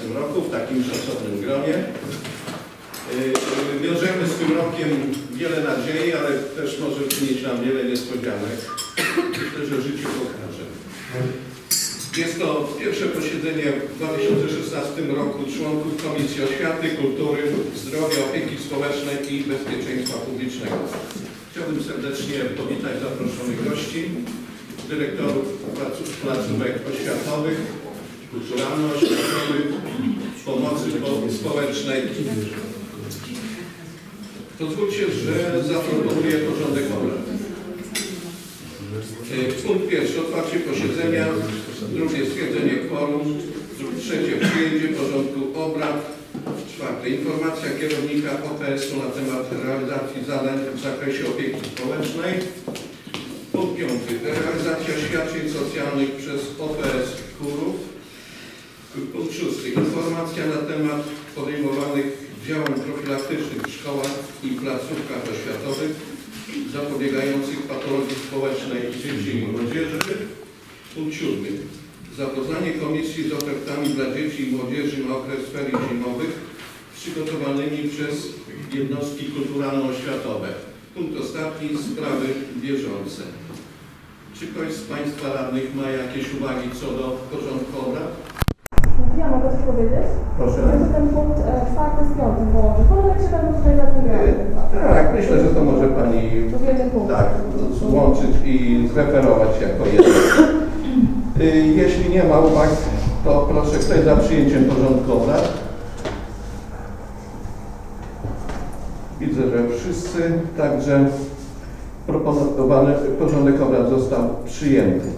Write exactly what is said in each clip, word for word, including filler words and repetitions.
obecnym roku w takim szacownym gronie. Wiążemy z tym rokiem wiele nadziei, ale też może przynieść nam wiele niespodzianek. Myślę, że życie pokaże. Jest to pierwsze posiedzenie w dwa tysiące szesnastym roku członków Komisji Oświaty, Kultury, Zdrowia, Opieki Społecznej i Bezpieczeństwa Publicznego. Chciałbym serdecznie powitać zaproszonych gości, dyrektorów placówek oświatowych, kulturalno-oświatowych, pomocy społecznej. Pozwólcie, że zaproponuję porządek obrad. Punkt pierwszy, otwarcie posiedzenia. Drugie, stwierdzenie kworum. Trzecie, przyjęcie porządku obrad. Czwarte, informacja kierownika O P S u na temat realizacji zadań w zakresie opieki społecznej. Punkt piąty, realizacja świadczeń socjalnych przez O P S Kurów. Punkt szósty, informacja na temat podejmowanych działań profilaktycznych w szkołach i placówkach oświatowych zapobiegających patologii społecznej dzieci i młodzieży. Punkt siódmy, zapoznanie komisji z ofertami dla dzieci i młodzieży na okres ferii zimowych przygotowanymi przez jednostki kulturalno-oświatowe. Punkt ostatni, sprawy bieżące. Czy ktoś z Państwa radnych ma jakieś uwagi co do porządku obrad? Ja mogę coś powiedzieć? Proszę. Że ten punkt czwarty z piątym połączy. Podobnie się będą tutaj zatrudniały. Tak, myślę, że to może Pani tak, złączyć i zreferować jako jedno. Jeśli nie ma uwag, to proszę, kto jest za przyjęciem porządku obrad? Widzę, że wszyscy, także proponowany porządek obrad został przyjęty.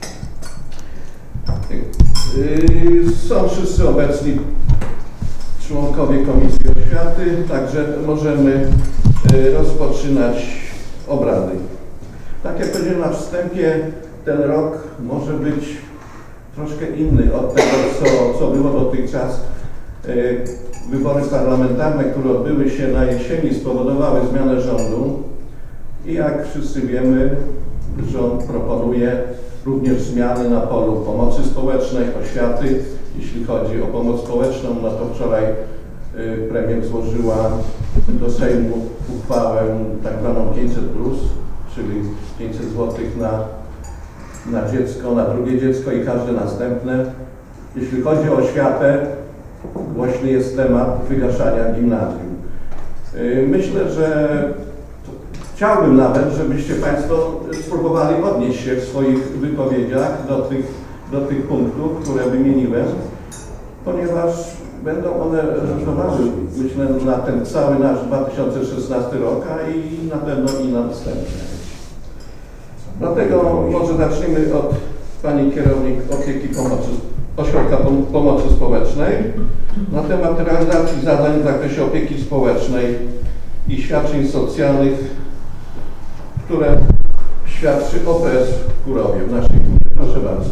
Są wszyscy obecni członkowie Komisji Oświaty, także możemy rozpoczynać obrady. Tak jak powiedziałem na wstępie, ten rok może być troszkę inny od tego, co, co było dotychczas. Wybory parlamentarne, które odbyły się na jesieni, spowodowały zmianę rządu i jak wszyscy wiemy, rząd proponuje również zmiany na polu pomocy społecznej, oświaty. Jeśli chodzi o pomoc społeczną, no to wczoraj premier złożyła do Sejmu uchwałę tak zwaną pięćset plus, czyli pięćset złotych na, na dziecko, na drugie dziecko i każde następne. Jeśli chodzi o oświatę, głośny jest temat wygaszania gimnazjum. Myślę, że chciałbym nawet, żebyście Państwo spróbowali odnieść się w swoich wypowiedziach do tych, do tych punktów, które wymieniłem, ponieważ będą one rzutowały, myślę, na ten cały nasz dwa tysiące szesnasty rok, a i na pewno i na następne. Dlatego może zacznijmy od Pani Kierownik Opieki Pomocy, Ośrodka Pomocy Społecznej na temat realizacji zadań w zakresie opieki społecznej i świadczeń socjalnych, które świadczy O P S w Kurowie, w naszej gminie. Proszę bardzo.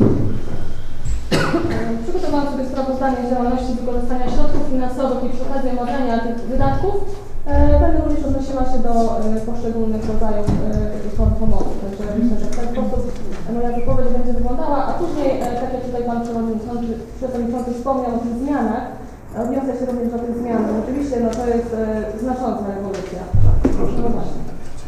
Przygotowałam sobie sprawozdanie z działalności wykorzystania środków finansowych i przy okazji omawiania tych wydatków będę również odnosiła się do poszczególnych rodzajów form pomocy. Także myślę, że w ten sposób moja wypowiedź będzie wyglądała, a później, tak jak tutaj Pan Przewodniczący, Przewodniczący wspomniał o tych zmianach, odniosę się również do tych zmian. Oczywiście no, to jest znacząca rewolucja. Proszę. No właśnie.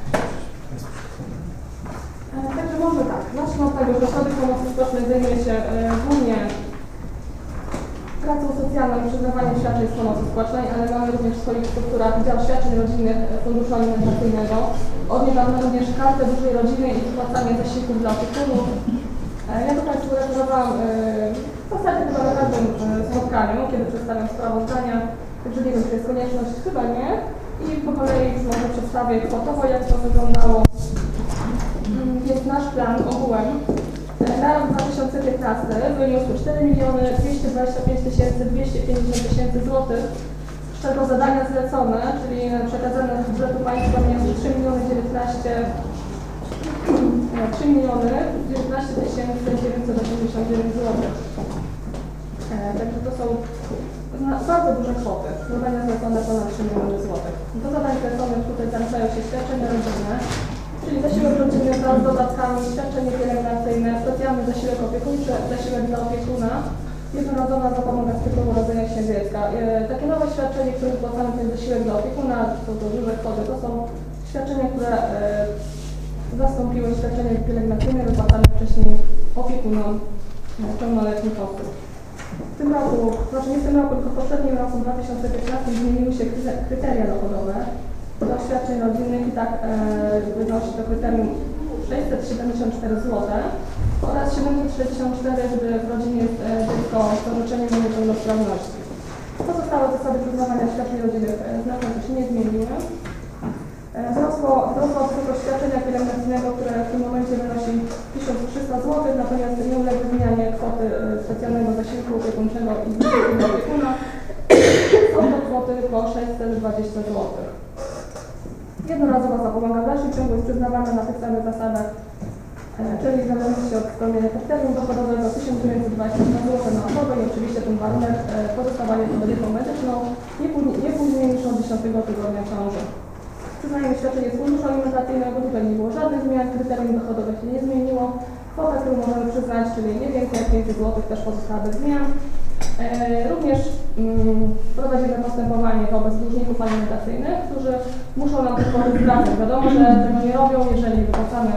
Także może tak, zacznę od tego, że Ośrodek Pomocy Społecznej zajmuje się głównie pracą socjalną i przyznawaniem świadczeń z pomocy społecznej, ale mamy również w swoich strukturach dział świadczeń rodzinnych Funduszu Alimentacyjnego. Od niedawna również kartę dużej rodziny i wypłacanie zasiłków dla opiekunów. Ja to Państwu referowałam w zasadzie chyba na każdym spotkaniu, kiedy przedstawiam sprawozdania, także nie wiem, czy jest konieczność, chyba nie. I po kolei może przedstawię kwotowo, jak to wyglądało. Jest nasz plan ogółem na rok dwa tysiące piętnasty wyniósł cztery miliony dwieście dwadzieścia pięć tysięcy dwieście pięćdziesiąt tysięcy złotych, z czego zadania zlecone, czyli przekazane z budżetu państwa wyniosły trzy miliony dziewiętnaście tysięcy dziewięćset osiemdziesiąt dziewięć złotych. Także to są bardzo duże kwoty. Zadania zlecone ponad trzy miliony złotych. Do zadań zleconych tutaj zaliczają się świadczenia rodzinne, czyli zasiłek rodzinny wraz z dodatkami, świadczenie pielęgnacyjne, specjalny zasiłek opiekuńczy, zasiłek dla opiekuna, jednorazowa zapomoga z tytułu urodzenia się dziecka. Takie nowe świadczenie, które wypłacamy, to jest zasiłek dla opiekuna, to do duże kwoty, to są świadczenia, które zastąpiły świadczenie pielęgnacyjne wypłacane wcześniej opiekunom pełnoletnich osób. W tym roku, znaczy nie w tym roku, tylko w poprzednim roku, w dwa tysiące piętnastym, zmieniły się kryteria dochodowe do świadczeń rodzinnych i tak e, wynosi to kryterium sześćset siedemdziesiąt cztery złote oraz siedemset sześćdziesiąt cztery, gdy w rodzinie jest e, dziecko z orzeczeniem o niepełnosprawności. Pozostałe zasady przyznawania świadczeń rodzinnych e, znacznie się nie zmieniły. E, wzrosło, wzrosła wysokość świadczenia pielęgnacyjnego, które w tym momencie wynosi tysiąc trzysta złotych, natomiast nie uległy zmianie kwoty e, specjalnego zasiłku opiekuńczego i zasiłku opiekuna. Są to kwoty po sześćset dwadzieścia złotych. Jednorazowa zapomoga w dalszym ciągu jest przyznawana na tych samych zasadach, e, czyli w zależności od spełnienia kryterium dochodowego tysiąc dziewięćset dwadzieścia dwa złote na osobę i oczywiście ten warunek e, pozostawanie pod opieką medyczną nie, nie później niż od dziesiątego tygodnia ciąży. Przyznajemy świadczenie z funduszu alimentacyjnego, tutaj nie było żadnych zmian, kryterium dochodowe się nie zmieniło. Kwota, którą możemy przyznać, czyli nie więcej jak pięćset złotych, też pozostała bez zmian. E, również mm, prowadzimy postępowanie wobec dłużników alimentacyjnych, którzy muszą nam te kwoty zwracać. Wiadomo, że tego nie robią, jeżeli wypłacamy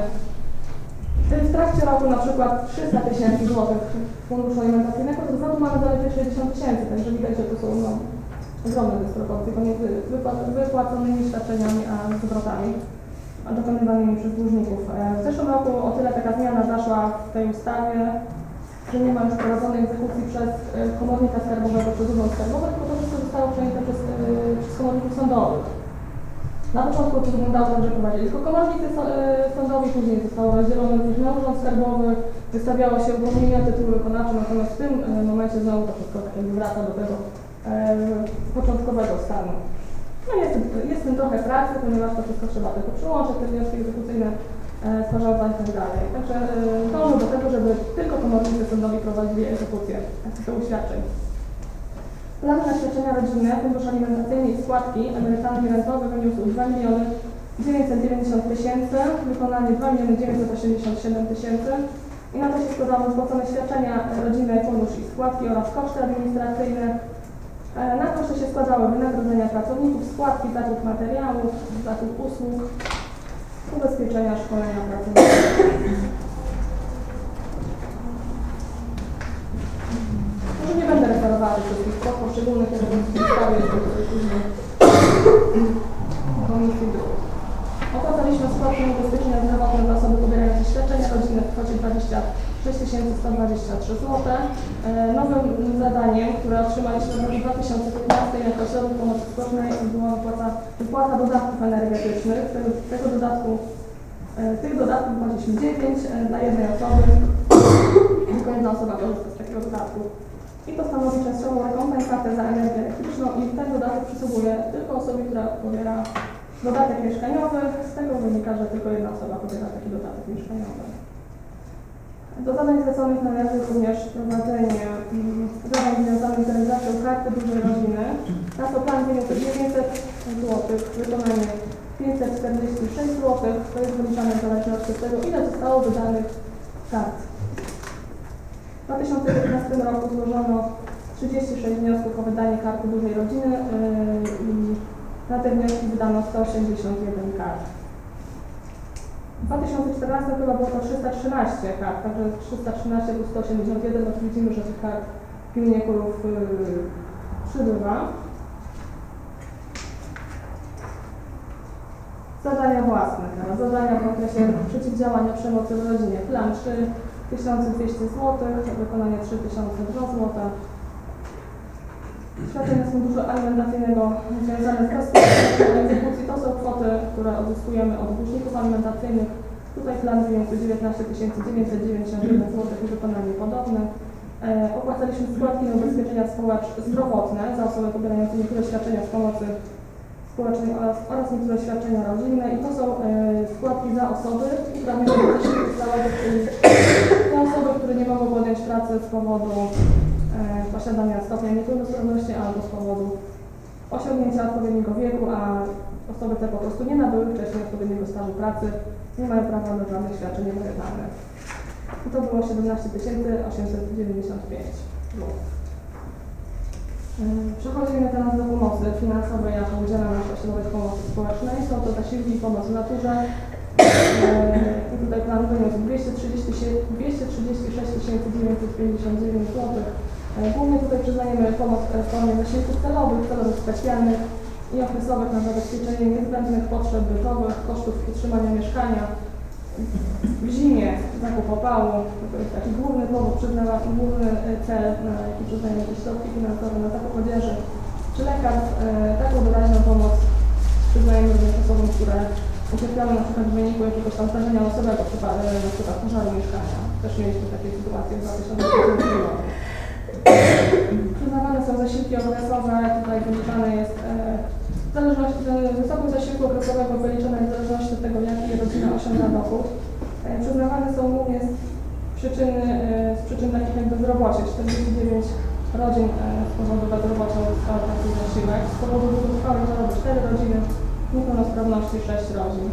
w trakcie roku na przykład trzysta tysięcy złotych funduszu alimentacyjnego, to zwrotu mamy zaledwie sześćdziesiąt tysięcy, także widać, że to są no, ogromne dysproporcje pomiędzy wypłaconymi świadczeniami a zwrotami dokonywanymi przez dłużników. W zeszłym roku o tyle taka zmiana zaszła w tej ustawie, że nie ma już prowadzonej egzekucji przez komornika skarbowego, przez urząd skarbowy, tylko to wszystko zostało przejęte przez, przez komorników sądowych. Na początku to wyglądało tak, że prowadzili tylko komornicy sądowi, później zostało rozdzielone na urząd skarbowy, wystawiało się uprawnienia tytułu wykonawcze, natomiast w tym momencie znowu to wszystko tak jakby wraca do tego e, początkowego stanu. No jest, jest w tym trochę pracy, ponieważ to wszystko trzeba tylko przyłączyć, te wnioski egzekucyjne sporządzać i tak dalej. Także dążę do tego, żeby tylko komornicy sądowi prowadzili egzekucję tych uświadczeń. Plany na świadczenia rodzinne, fundusz alimentacyjny i składki emerytalne i rentowe wyniósł dwa miliony dziewięćset dziewięćdziesiąt tysięcy, wykonanie dwa miliony dziewięćset osiemdziesiąt siedem tysięcy i na to się składały spłacone świadczenia rodzinne, fundusz i składki oraz koszty administracyjne. Na koszty się składały wynagrodzenia pracowników, składki, zakup materiałów, zakup usług, ubezpieczenia, szkolenia pracowników. Może nie będę referowała wszystkich kwot poszczególnych, które będą w sprawie później Komisji Dróg. Opłacaliśmy składki na ubezpieczenia zdrowotne dla osoby pobierającej świadczenia rodzinne w kwocie dwadzieścia sześć tysięcy sto dwadzieścia trzy złote. Nowym zadaniem, które otrzymaliśmy w roku dwa tysiące piętnastym jako środek pomocy społecznej, była wypłata, wypłata dodatków energetycznych. Tego, tego dodatku, tych dodatków płaciliśmy dziewięć dla jednej osoby. Tylko jedna osoba korzysta z takiego dodatku. I to stanowi częściową rekompensatę za energię elektryczną i ten dodatek przysługuje tylko osobie, która pobiera dodatek mieszkaniowy. Z tego wynika, że tylko jedna osoba pobiera taki dodatek mieszkaniowy. Do zadań zleconych należy również prowadzenie um, zadań związanych z realizacją karty dużej rodziny. Na to plan wyniósł dziewięćset złotych, wykonanie pięćset czterdzieści sześć złotych, to jest wyliczane w zależności od tego, ile zostało wydanych kart. W dwa tysiące piętnastym roku złożono trzydzieści sześć wniosków o wydanie karty dużej rodziny i yy, na te wnioski wydano sto osiemdziesiąt jeden kart. W dwa tysiące czternastym chyba było to trzysta trzynaście kart, także trzysta trzynaście plus sto osiemdziesiąt jeden, no to widzimy, że tych kart w gminie Kurów yy, przybywa. Zadania własne teraz. Zadania w okresie przeciwdziałania przemocy w rodzinie. Plan trzy tysiące dwieście złotych, wykonanie trzy tysiące dwa złote. Świadczenia z funduszu alimentacyjnego związane z rozpoczęciem egzekucji to są kwoty, które uzyskujemy od dłużników alimentacyjnych. Tutaj plan wyniósł dziewiętnaście tysięcy dziewięćset dziewięćdziesiąt jeden złotych i wykonanie podobne. E, opłacaliśmy składki na ubezpieczenia zdrowotne za osoby pobierające niektóre świadczenia z pomocy społecznej oraz, oraz niektóre świadczenia rodzinne i to są e, składki za osoby uprawnione do zasiłku zawodowych, czyli za osoby, które nie mogą podjąć pracy z powodu e, posiadania stopnia niepełnosprawności albo z powodu osiągnięcia odpowiedniego wieku, a osoby te po prostu nie nabyły wcześniej odpowiedniego stażu pracy, nie mają prawa do żadnych świadczeń emerytalnych. I to było siedemnaście tysięcy osiemset dziewięćdziesiąt pięć. Przechodzimy teraz do pomocy finansowej, jaką udzielamy w ośrodkach pomocy społecznej. Są to zasiłki i pomoc w naturze. I tutaj plan wyniósł dwieście trzydzieści sześć tysięcy dziewięćset pięćdziesiąt dziewięć złotych. Głównie tutaj przyznajemy pomoc w formie zasiłków celowych, celowych specjalnych i okresowych na zabezpieczenie niezbędnych potrzeb bytowych, kosztów utrzymania mieszkania. W zimie zakup opału, to jest taki główny powód, przyznawany główny cel, na jaki przyznajemy te środki finansowe na zakup odzieży czy lekarstw. Taką doraźną pomoc przyznajemy również osobom, które ucierpiały na przykład w wyniku jakiegoś tam zdarzenia losowego, na przykład pożaru mieszkania. Też mieliśmy takie sytuacje w dwa tysiące piętnastym roku. Przyznawane są zasiłki okresowe, tutaj wyliczane jest w zależności od wysokość zasiłku okresowego wyliczona jest w zależności od tego, jaki rodzina osiąga dochód. Przyznawane są głównie z przyczyny, z przyczyn takich jak bezrobocie. czterdzieści dziewięć rodzin z powodu bezrobocia uzyskało taki zasiłek. Z powodu długotrwałych choroby cztery rodziny, niepełnosprawności sześć rodzin.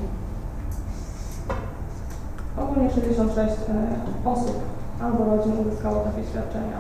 Ogólnie sześćdziesiąt sześć osób albo rodzin uzyskało takie świadczenia.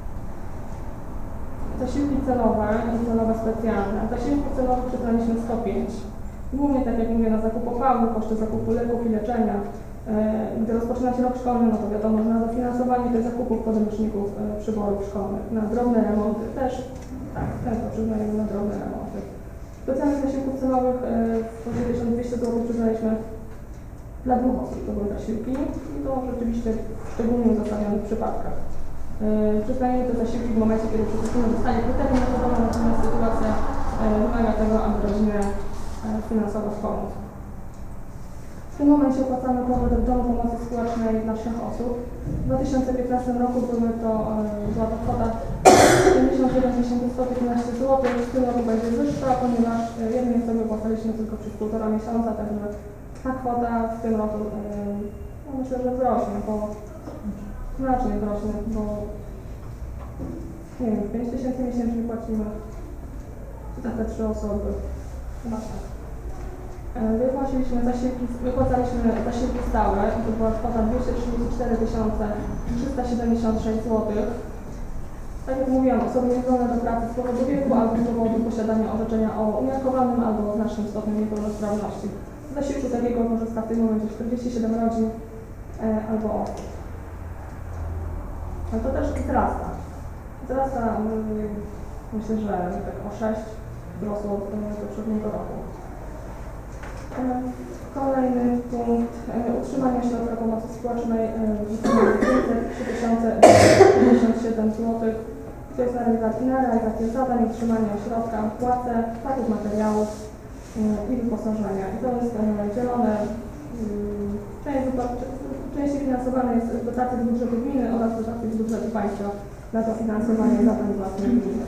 Zasiłki celowe i celowe specjalne. Zasiłków celowych przyznaliśmy sto pięć. Głównie, tak jak mówię, na zakup opału, koszty zakupu leków i leczenia. Gdy rozpoczyna się rok szkolny, no to wiadomo, że na dofinansowanie tych zakupów podręczników, przyborów szkolnych, na drobne remonty też, tak, często przyznajemy na drobne remonty. Specjalnych zasiłków celowych w kwocie tysiąc dwieście złotych przyznaliśmy dla dwóch osób, to były zasiłki i to rzeczywiście w szczególnie uzasadnionych przypadkach. Przyznajemy te zasiłki w momencie, kiedy przeciwnie zostanie kryterium dochodowe, natomiast sytuacja wymaga tego, aby rodzinę finansowo wspomóc. W tym momencie opłacamy pobyt w domu pomocy społecznej dla trzech osób. W dwa tysiące piętnastym roku były to, była to kwota pięćdziesiąt jeden tysięcy sto piętnaście złotych. W tym roku będzie wyższa, ponieważ jednej osobie opłacaliśmy tylko przez półtora miesiąca, także ta kwota w tym roku no myślę, że wzrośnie, bo znacznie wzrośnie, bo nie wiem, pięć tysięcy miesięcznie płacimy za te trzy osoby. Chyba tak. Wypłaciliśmy zasiłki, wypłacaliśmy zasiłki stałe i to była kwota dwieście trzydzieści cztery tysiące trzysta siedemdziesiąt sześć złotych. Tak jak mówiłam, osoby niezdolne do pracy z powodu wieku albo z powodu posiadania orzeczenia o umiarkowanym albo znacznym stopniu niepełnosprawności. Z zasiłku takiego korzysta w tym momencie czterdzieści siedem rodzin e, albo osób. Ale to też wzrasta. Wzrasta, myślę, że tak o sześć wzrosło od poprzedniego roku. Kolejny punkt, utrzymanie ośrodka pomocy społecznej wysokości pięćset trzy tysiące pięćdziesiąt siedem złotych. To jest na realizację, na realizację zadań, utrzymanie ośrodka, płace, pakiet materiałów i wyposażenia. I to jest dzielone, część, część finansowana jest z dotacji z budżetu gminy oraz dotacji z budżetu państwa na dofinansowanie zadań własnych gminy.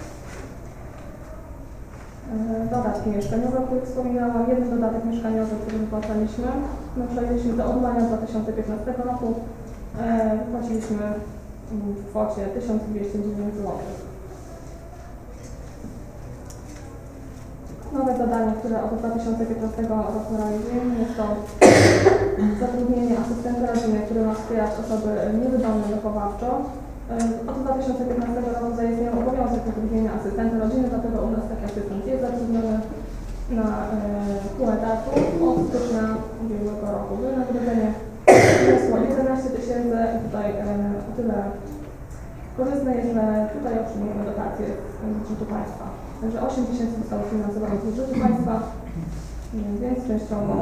Dodatki mieszkaniowe, o których wspominałam, jeden dodatek mieszkaniowy, który wypłacaliśmy. My przejęliśmy do od maja dwa tysiące piętnastego roku, wypłaciliśmy w kwocie tysiąc dwieście dziewięć złotych. Nowe zadanie, które od dwa tysiące piętnastego roku realizujemy, jest to zatrudnienie asystenta rodziny, który ma wspierać osoby niewydolne wychowawczo. Od dwa tysiące piętnastego roku zaistniał obowiązek zatrudnienia asystenta rodziny, dlatego u nas taki asystent jest zatrudniony na e, pół etatu od stycznia ubiegłego roku. Wynagrodzenie wyniosło jedenaście tysięcy i tutaj e, o tyle korzystne jest, że tutaj otrzymujemy dotacje z budżetu państwa. Także osiem tysięcy zostało finansowane z budżetu państwa, więc częściowo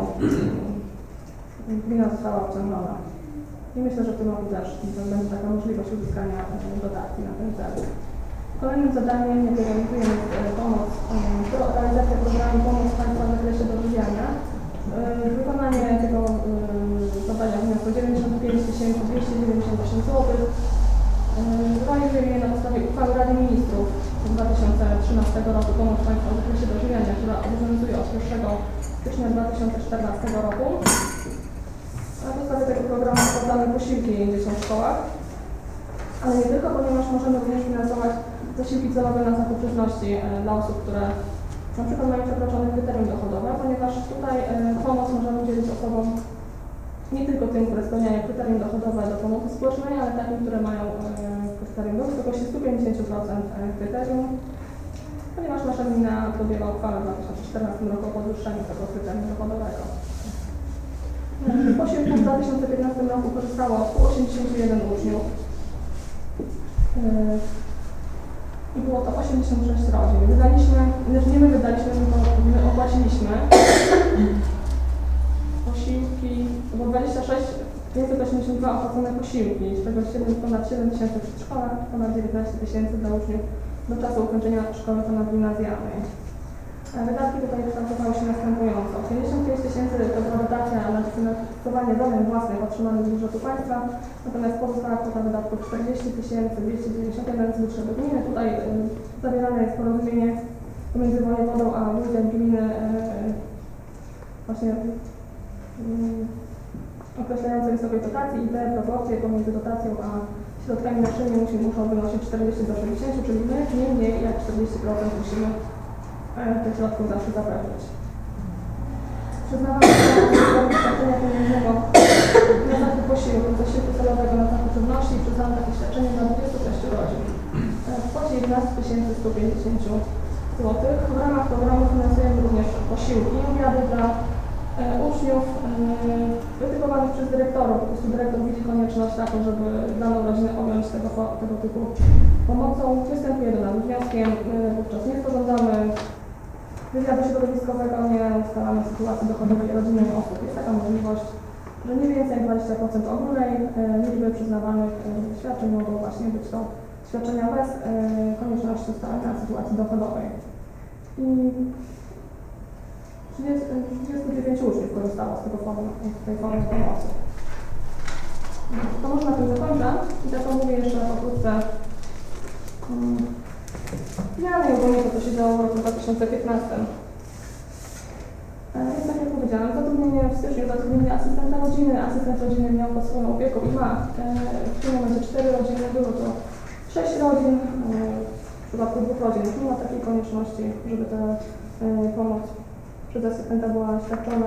gmina została obciążona. I myślę, że w tym roku też będzie taka możliwość uzyskania dotacji na ten cel. Kolejnym zadaniem, jakie realizujemy, jest pomoc, realizacja programu Pomoc Państwa w zakresie dożywiania. Wykonanie tego zadania wyniosło dziewięćdziesiąt pięć tysięcy dwieście dziewięćdziesiąt osiem złotych. Realizujemy je na podstawie uchwały Rady Ministrów z dwa tysiące trzynastego roku Pomoc Państwa w zakresie dożywiania, która obowiązuje od pierwszego stycznia dwa tysiące czternastego roku. Na podstawie tego programu składamy posiłki dzieciom w szkołach, ale nie tylko, ponieważ możemy również finansować zasiłki celowe na zakup żywności dla osób, które na przykład mają przekroczone kryterium dochodowe, ponieważ tutaj pomoc możemy udzielić osobom nie tylko tym, które spełniają kryterium dochodowe do pomocy społecznej, ale takim, które mają kryterium do wysokości stu pięćdziesięciu procent kryterium, ponieważ nasza gmina podjęła uchwałę w dwa tysiące czternastym roku o podwyższeniu tego kryterium dochodowego. W posiłku w dwa tysiące piętnastym roku korzystało stu osiemdziesięciu jeden uczniów i było to osiemdziesiąt sześć rodzin. Wydaliśmy, nie my wydaliśmy, tylko my opłaciliśmy posiłki, było dwadzieścia sześć pięćset osiemdziesiąt dwa opłacone posiłki, z czego ponad siedem tysięcy w przedszkolach, ponad dziewiętnaście tysięcy dla uczniów do czasu ukończenia szkoły ponadgimnazjalnej. Wydatki tutaj kształtowały się następująco. pięćdziesiąt pięć tysięcy to była dotacja na finansowanie zadań własnych otrzymanych z budżetu państwa, natomiast pozostała kwota wydatków czterdzieści tysięcy dwieście dziewięćdziesiąt jeden z budżetu gminy. Tutaj y, zawierane jest porozumienie pomiędzy wojewodą a wójtem gminy y, właśnie y, określające wysokość dotacji i te proporcje pomiędzy dotacją a środkami naszymi musi, muszą wynosić czterdzieści do sześćdziesięciu, czyli my nie mniej jak czterdzieści procent musimy tych środków zawsze zapewnić. Przyznawane do świadczenia pieniężnego na zakup posiłku, zasiłku celowego na zakup żywności i przyznane takie świadczenie dla dwudziestu sześciu rodzin w kwocie jedenaście tysięcy sto pięćdziesiąt złotych. W ramach programu finansujemy również posiłki, obiady dla e, uczniów e, wytypowanych przez dyrektorów. Po prostu dyrektor widzi konieczność taką, żeby daną rodzinę objąć tego, tego typu pomocą. Występuje do nas z wnioskiem, e, wówczas nie sporządzamy wywiadu środowiskowego, nie ustalamy sytuacji dochodowej rodzinnej osób. Jest taka możliwość, że nie więcej jak dwadzieścia procent ogólnej e, liczby przyznawanych e, świadczeń mogą właśnie być to świadczenia bez e, konieczności ustalania sytuacji dochodowej. I trzydziestu dziewięciu uczniów korzystało z tego formy, z tej formy pomocy. To może na tym zakończę i tak omówię jeszcze pokrótce um, zmiany i ogólnie to, co się działo w roku dwa tysiące piętnastym. Więc tak jak powiedziałam, zatrudnienie w styczniu zatrudnienie asystenta rodziny. Asystent rodziny miał pod swoją opieką i ma w tym momencie cztery rodziny, było to sześć rodzin. W przypadku dwóch rodzin nie ma takiej konieczności, żeby ta pomoc przez asystenta była świadczona.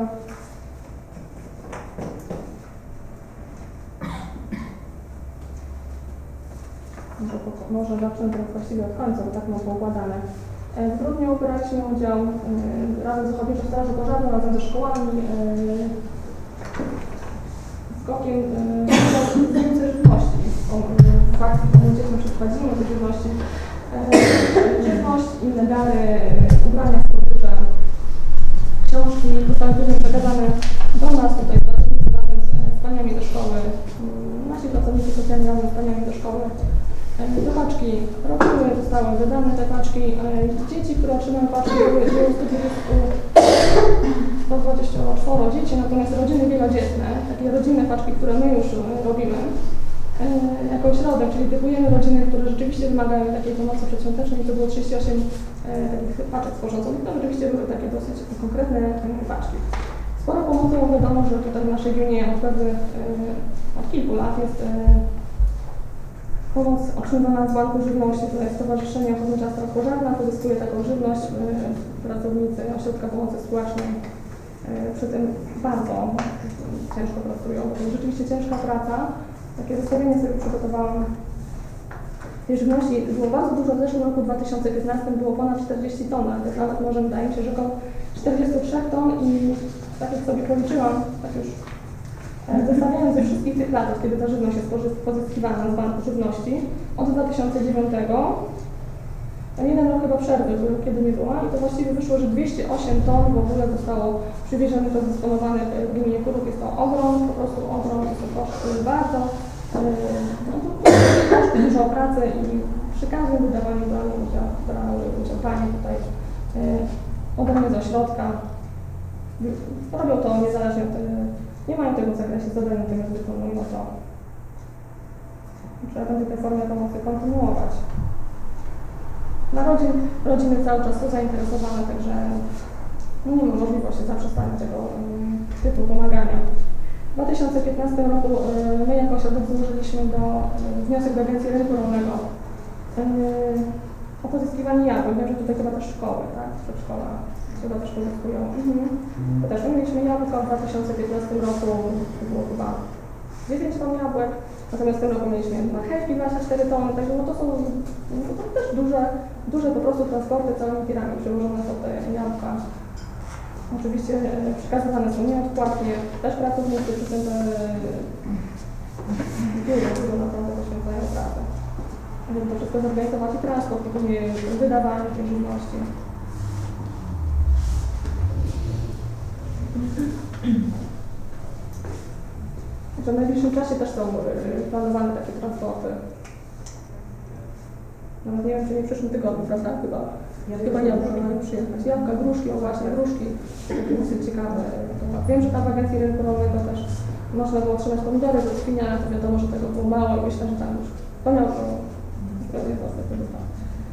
Może zacznę teraz właściwie od końca, bo tak mam poukładane. W grudniu braliśmy udział razem z Ochotniczą Strażą Pożarną, razem ze szkołami, z kokiem z żywności. W akcji, którą dzieciom przeprowadzimy do żywności. Żywność, inne dary, ubrania spożywcze, książki zostały później przekazane do nas, tutaj pracownicy razem z, z paniami do szkoły, nasi pracownicy socjalni razem z paniami do szkoły. Te paczki robiły, zostały wydane te paczki. Dzieci, które otrzymały paczki, były sto dwadzieścia cztery dzieci, natomiast rodziny wielodzietne, takie rodzinne paczki, które my już robimy, jako środek, czyli typujemy rodziny, które rzeczywiście wymagają takiej pomocy przedświątecznej, to było trzydzieści osiem takich paczek sporządzonych, to rzeczywiście były takie dosyć konkretne paczki. Sporo pomocą wiadomo, że tutaj w naszej gminie od pewnych, od kilku lat jest pomoc otrzymywana z Banku Żywności, to jest Stowarzyszenie Ochotnicza Straż Pożarna, pozyskuje taką żywność. Pracownicy Ośrodka Pomocy Społecznej przy tym bardzo ciężko pracują, bo to jest rzeczywiście ciężka praca. Takie zestawienie sobie przygotowałam. Tej żywności było bardzo dużo, w zeszłym roku dwa tysiące piętnastym było ponad czterdzieści ton, ale tych nawet może wydaje mi się, że około czterdzieści trzy ton i tak jak sobie policzyłam, tak już zestawiając ze wszystkich tych lat, kiedy ta żywność jest pozyskiwana z Banku Żywności, od dwa tysiące dziewiątego, jeden rok chyba przerwy był, kiedy nie była i to właściwie wyszło, że dwieście osiem ton w ogóle zostało przywiezionych, rozdysponowanych w gminie Kurów. Jest to ogrom, po prostu ogrom, jest to koszty bardzo, no to koszty dużo pracy i przy każdym wydawaniu brały udział, brały udział panie tutaj ode mnie z ośrodka. Robią to niezależnie od tego, nie mają tego w zakresie zadań, natomiast wykonują to. Trzeba będzie tę formę pomocy kontynuować. Na rodzin, rodziny cały czas są zainteresowane, także no nie ma możliwości zaprzestania tego um, typu pomagania. W dwa tysiące piętnastym roku um, my jako ośrodek złożyliśmy do um, wniosek do Agencji Rynku Rolnego um, o pozyskiwanie jabłek. Wiem, że tutaj chyba też szkoły, tak? Przedszkola chyba też pozyskują. Mhm. To też my mieliśmy jabłka w dwa tysiące piętnastym roku, to było chyba dziewięć ton jabłek, natomiast w tym roku mieliśmy marchewki dwadzieścia cztery tony, także no to są no to też duże, duże po prostu transporty całymi tirami przełożone są te jabłka. Oczywiście przekazywane są nieodpłatnie, też pracownicy przy tym biuro, które naprawdę poświęcają pracę. Żeby to wszystko zorganizować i transport, i później wydawanie tej żywności. W najbliższym czasie też są planowane takie transporty. Nawet nie wiem, czy nie w przyszłym tygodniu, prawda? Chyba, ja chyba jabłka mają przyjechać. Jabłka, gruszki, o właśnie, gruszki. Takie dosyć ciekawe. Wiem, że tam w Agencji Rynku Rolnego też można było otrzymać pomidory ze świnia, to wiadomo, że tego było mało i myślę, że tam już to miało pewnie to wtedy dostać.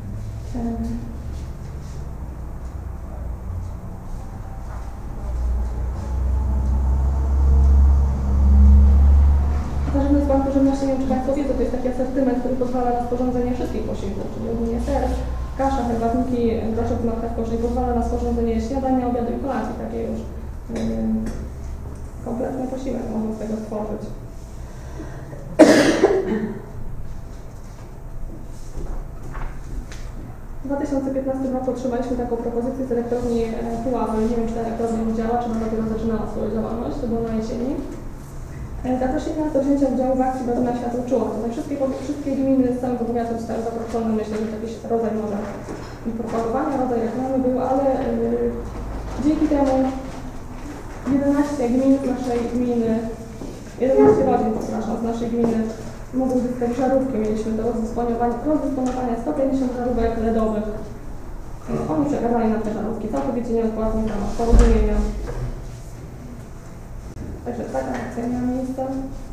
Zażywność Banku Żywności, nie wiem, czy Państwo wiedzą, to jest taki asortyment, który pozwala na sporządzenie wszystkich posiłków, czyli ogólnie ser, kasza, herbatniki, groszek z marchewką, czyli pozwala na sporządzenie śniadania, obiadu i kolacji, takie już yy, kompletny posiłek można z tego stworzyć. W dwa tysiące piętnastym roku otrzymaliśmy taką propozycję z elektrowni Puławy. Nie wiem, czy ta elektrownia nie działa, czy ona dopiero zaczynała swoją działalność, to było na jesieni. Zaprosili nas do wzięcia udziału w akcji Badania Światło Czuła. Tutaj wszystkie, wszystkie gminy z całego powiatu zostały zaproszone. Myślę, że jakiś rodzaj może propagowania, rodzaj reklamy był, ale yy, dzięki temu jedenaście gmin z naszej gminy, jedenaście rodzin, przepraszam, z naszej gminy mogły uzyskać żarówki. Mieliśmy do rozdysponowania, rozdysponowania sto pięćdziesiąt żarówek ledowych. Oni przekazali nam te żarówki całkowicie nieodpłatnie, tam porozumienia. Także taka akcja miała miejsce.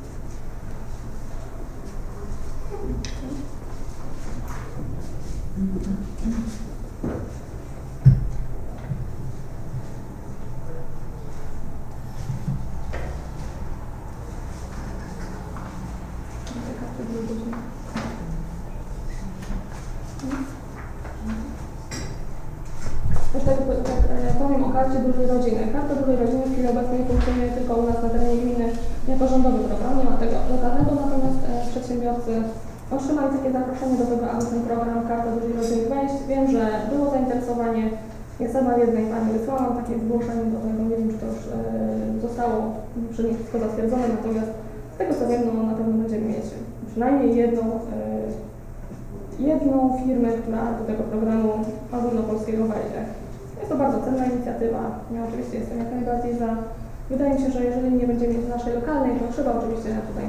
Jeszcze tak, tak powiem o karcie dużej rodziny. Karta dużej rodziny w chwili obecnej funkcjonuje tylko u nas na terenie gminy jako rządowy program, nie ma tego lokalnego, natomiast e, przedsiębiorcy otrzymali takie zaproszenie do tego, aby ten program Karta Dużej Rodziny wejść. Wiem, że było zainteresowanie. Ja sama jednej pani wysłałam takie zgłoszenie do tego, nie wiem, czy to już e, zostało przez nich wszystko zatwierdzone, natomiast z tego co wiem, no na pewno będziemy mieć przynajmniej jedną e, jedną firmę, która do tego programu ogólnopolskiego wejdzie. Jest to bardzo cenna inicjatywa. Ja oczywiście jestem jak najbardziej za. Wydaje mi się, że jeżeli nie będziemy mieć naszej lokalnej, to trzeba oczywiście tutaj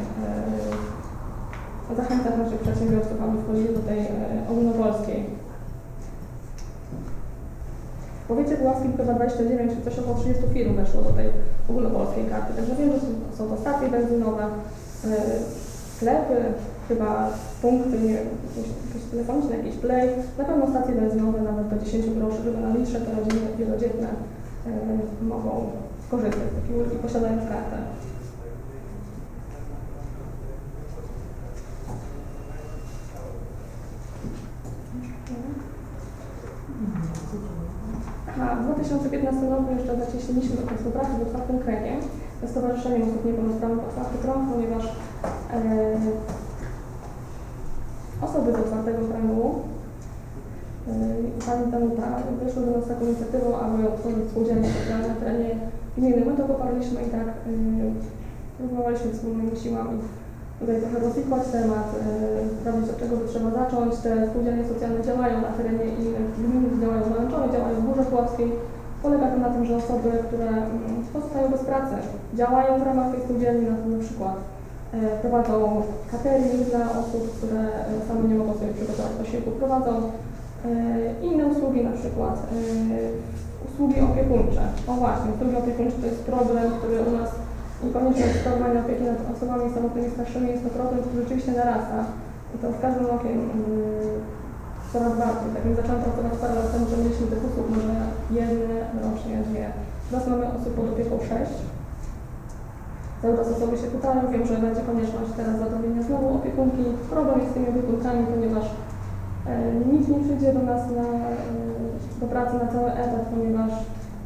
e, zachęcać naszych przedsiębiorców, aby wchodzili do tej e, ogólnopolskiej. W powiecie puławskim chyba dwadzieścia dziewięć, coś około trzydzieści firm weszło do tej ogólnopolskiej karty. Także wiem, że są, są to stacje benzynowe, e, sklepy, chyba punkty, nie wiem, jakieś, jakieś telefoniczne, jakiś play, na pewno stacje benzynowe nawet do dziesięć groszy, żeby na litrze te rodziny wielodzietne yy, mogą skorzystać z takiej ulgi, posiadając kartę. A w dwa tysiące piętnastym roku jeszcze zacieśniliśmy taką współpracę z Otwartym Kręgiem, z Stowarzyszeniem Osób Niepełnosprawnych Otwarty Krąg, ponieważ yy, osoby z Otwartego Kręgu yy, pani Danuta wyszły do nas z taką inicjatywą, aby otworzyć spółdzielnię socjalną na terenie gminy. My to poparliśmy i tak yy, próbowaliśmy wspólnymi siłami tutaj trochę rozwikłać temat, yy, sprawdzić od czego by trzeba zacząć. Te spółdzielnie socjalne działają na terenie innych gmin, działają w Małęczowie, działają w Górze Puławskiej. Polega to na tym, że osoby, które yy, pozostają bez pracy, działają w ramach tej spółdzielni, na, na przykład prowadzą catering dla osób, które same nie mogą sobie przygotować posiłku, prowadzą inne usługi, na przykład usługi opiekuńcze. O właśnie, usługi opiekuńcze to jest problem, który u nas i konieczność sprawowania opieki nad osobami samotnymi starszymi jest to problem, który rzeczywiście narasta. I to z każdym rokiem coraz bardziej. Tak jak zaczęłam pracować parę lat temu, że mieliśmy tych usług może jedne, rocznie dwie. Teraz mamy osób pod opieką sześć. Cały czas osoby się pytają, wiem, że będzie konieczność teraz zatrudnienia znowu opiekunki. Problem jest z tymi opiekunkami, ponieważ e, nikt nie przyjdzie do nas na, e, do pracy na cały etat, ponieważ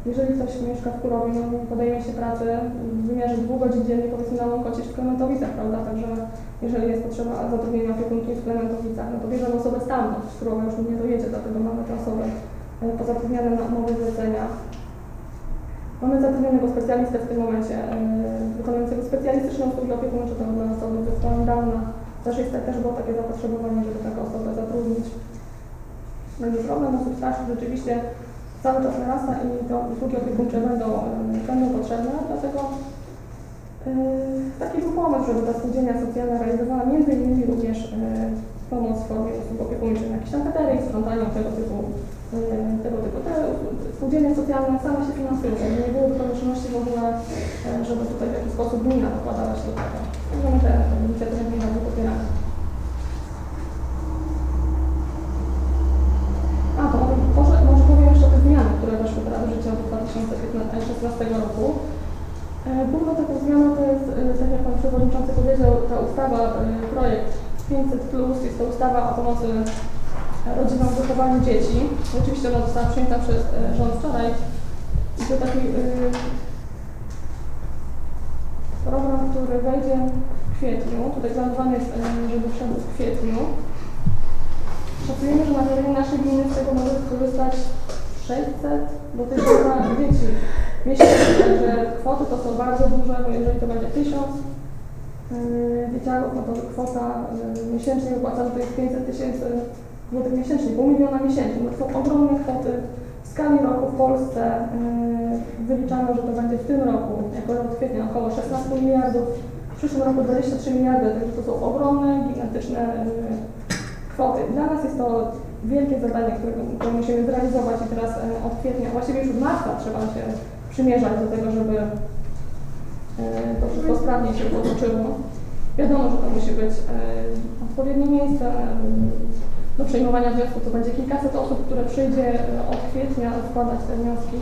Jeżeli ktoś mieszka w Kurowie, no podejmie się pracy w wymiarze dwóch godzin dziennie, powiedzmy na Łąkocie czy w Klementowicach, prawda? Także jeżeli jest potrzeba zatrudnienia opiekunki w Klementowicach, no to bierzemy osobę stamtąd, z Kurowa już nie dojedzie, dlatego mamy te osoby pozatrudniane na umowy zlecenia. Mamy zatrudnionego specjalistę w tym momencie, yy, wykonującego specjalistyczną usługi opiekuńcze, to dla osoby wysłane dawna. Też, jest, też było takie zapotrzebowanie, żeby taką osobę zatrudnić. Będzie problem osób starszych rzeczywiście cały czas narasta i te usługi opiekuńcze będą, yy, będą potrzebne, dlatego yy, taki był pomysł, żeby ta spółdzielnia socjalna realizowała między innymi również yy, pomoc w formie usług opiekuńczych, jakieś tam baterie, sprzątania tego typu. Tego typu. Te spółdzielnie socjalne same się finansują, nie byłoby konieczności w ogóle, żeby tutaj w jakiś sposób gmina dokładała się do tego. Także my te inicjatywy gmina popieramy. A, to może, może powiem jeszcze o tych zmianach, które weszły teraz w życie od dwa tysiące szesnastego roku. Główną taką zmianą to jest, tak jak Pan Przewodniczący powiedział, ta ustawa, projekt pięćset plus, jest to ustawa o pomocy rodzinom w wychowaniu dzieci. Oczywiście ona została przyjęta przez e, rząd wczoraj. I to taki y, program, który wejdzie w kwietniu. Tutaj planowany jest, żeby wszedł w kwietniu. Szacujemy, że na terenie naszej gminy z tego może skorzystać sześćset do tysiąca dzieci miesięcznie. Także kwoty to są bardzo duże, bo jeżeli to będzie tysiąc yy, dzieciaków, no to kwota yy, miesięcznie wypłacana to jest pięćset tysięcy złotych miesięcznie, pół miliona miesięcznie. No to są ogromne kwoty. W skali roku w Polsce yy, wyliczano, że to będzie w tym roku, jako rok kwietnia, około szesnaście miliardów, w przyszłym roku dwadzieścia trzy miliardy, także to są ogromne, gigantyczne yy, kwoty. Dla nas jest to wielkie zadanie, które, które musimy zrealizować i teraz yy, od kwietnia, właściwie już od marca trzeba się przymierzać do tego, żeby yy, to wszystko sprawnie się potoczyło. Wiadomo, że to musi być yy, odpowiednie miejsce yy, do przejmowania wniosków. To będzie kilkaset osób, które przyjdzie od kwietnia składać te wnioski.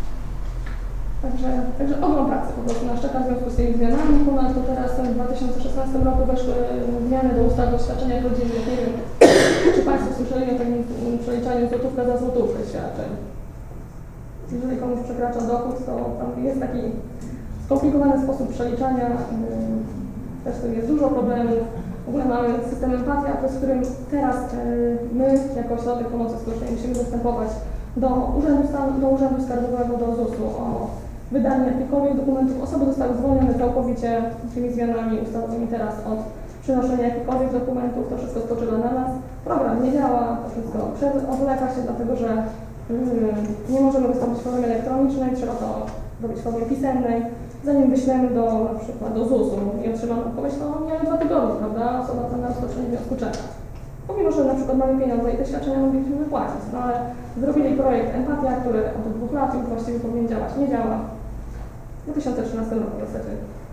Także, także ogrom pracy po prostu nas czeka w związku z tymi zmianami. Ponadto teraz w dwa tysiące szesnastym roku weszły zmiany do ustawy o świadczeniach rodzinnych. Nie wiem, czy Państwo słyszeli o takim przeliczaniu złotówka za złotówkę świadczeń. Jeżeli komuś przekracza dochód, to tam jest taki skomplikowany sposób przeliczania. Też z tym jest dużo problemów. W ogóle mamy system empatia, przez którym teraz my, jako Ośrodek Pomocy Społecznej, musimy występować do Urzędu, Stanu, do Urzędu Skarbowego, do zusu o wydanie jakichkolwiek dokumentów. Osoby zostały zwolnione całkowicie tymi zmianami ustawowymi teraz od przynoszenia jakichkolwiek dokumentów. To wszystko spoczywa na nas. Program nie działa, to wszystko odwleka się, dlatego że yy, nie możemy wystąpić w formie elektronicznej, trzeba to robić w formie pisemnej. Zanim wyślemy do, na przykład do zusu i otrzymamy odpowiedź, to mijają dwa tygodnie, prawda? Osoba ta na rozpoczęcie wniosku czeka. Pomimo, że na przykład mamy pieniądze i te świadczenia mogliśmy wypłacić, no ale zrobili projekt Empatia, który od dwóch lat już właściwie powinien działać. Nie działa. W dwa tysiące trzynastym roku niestety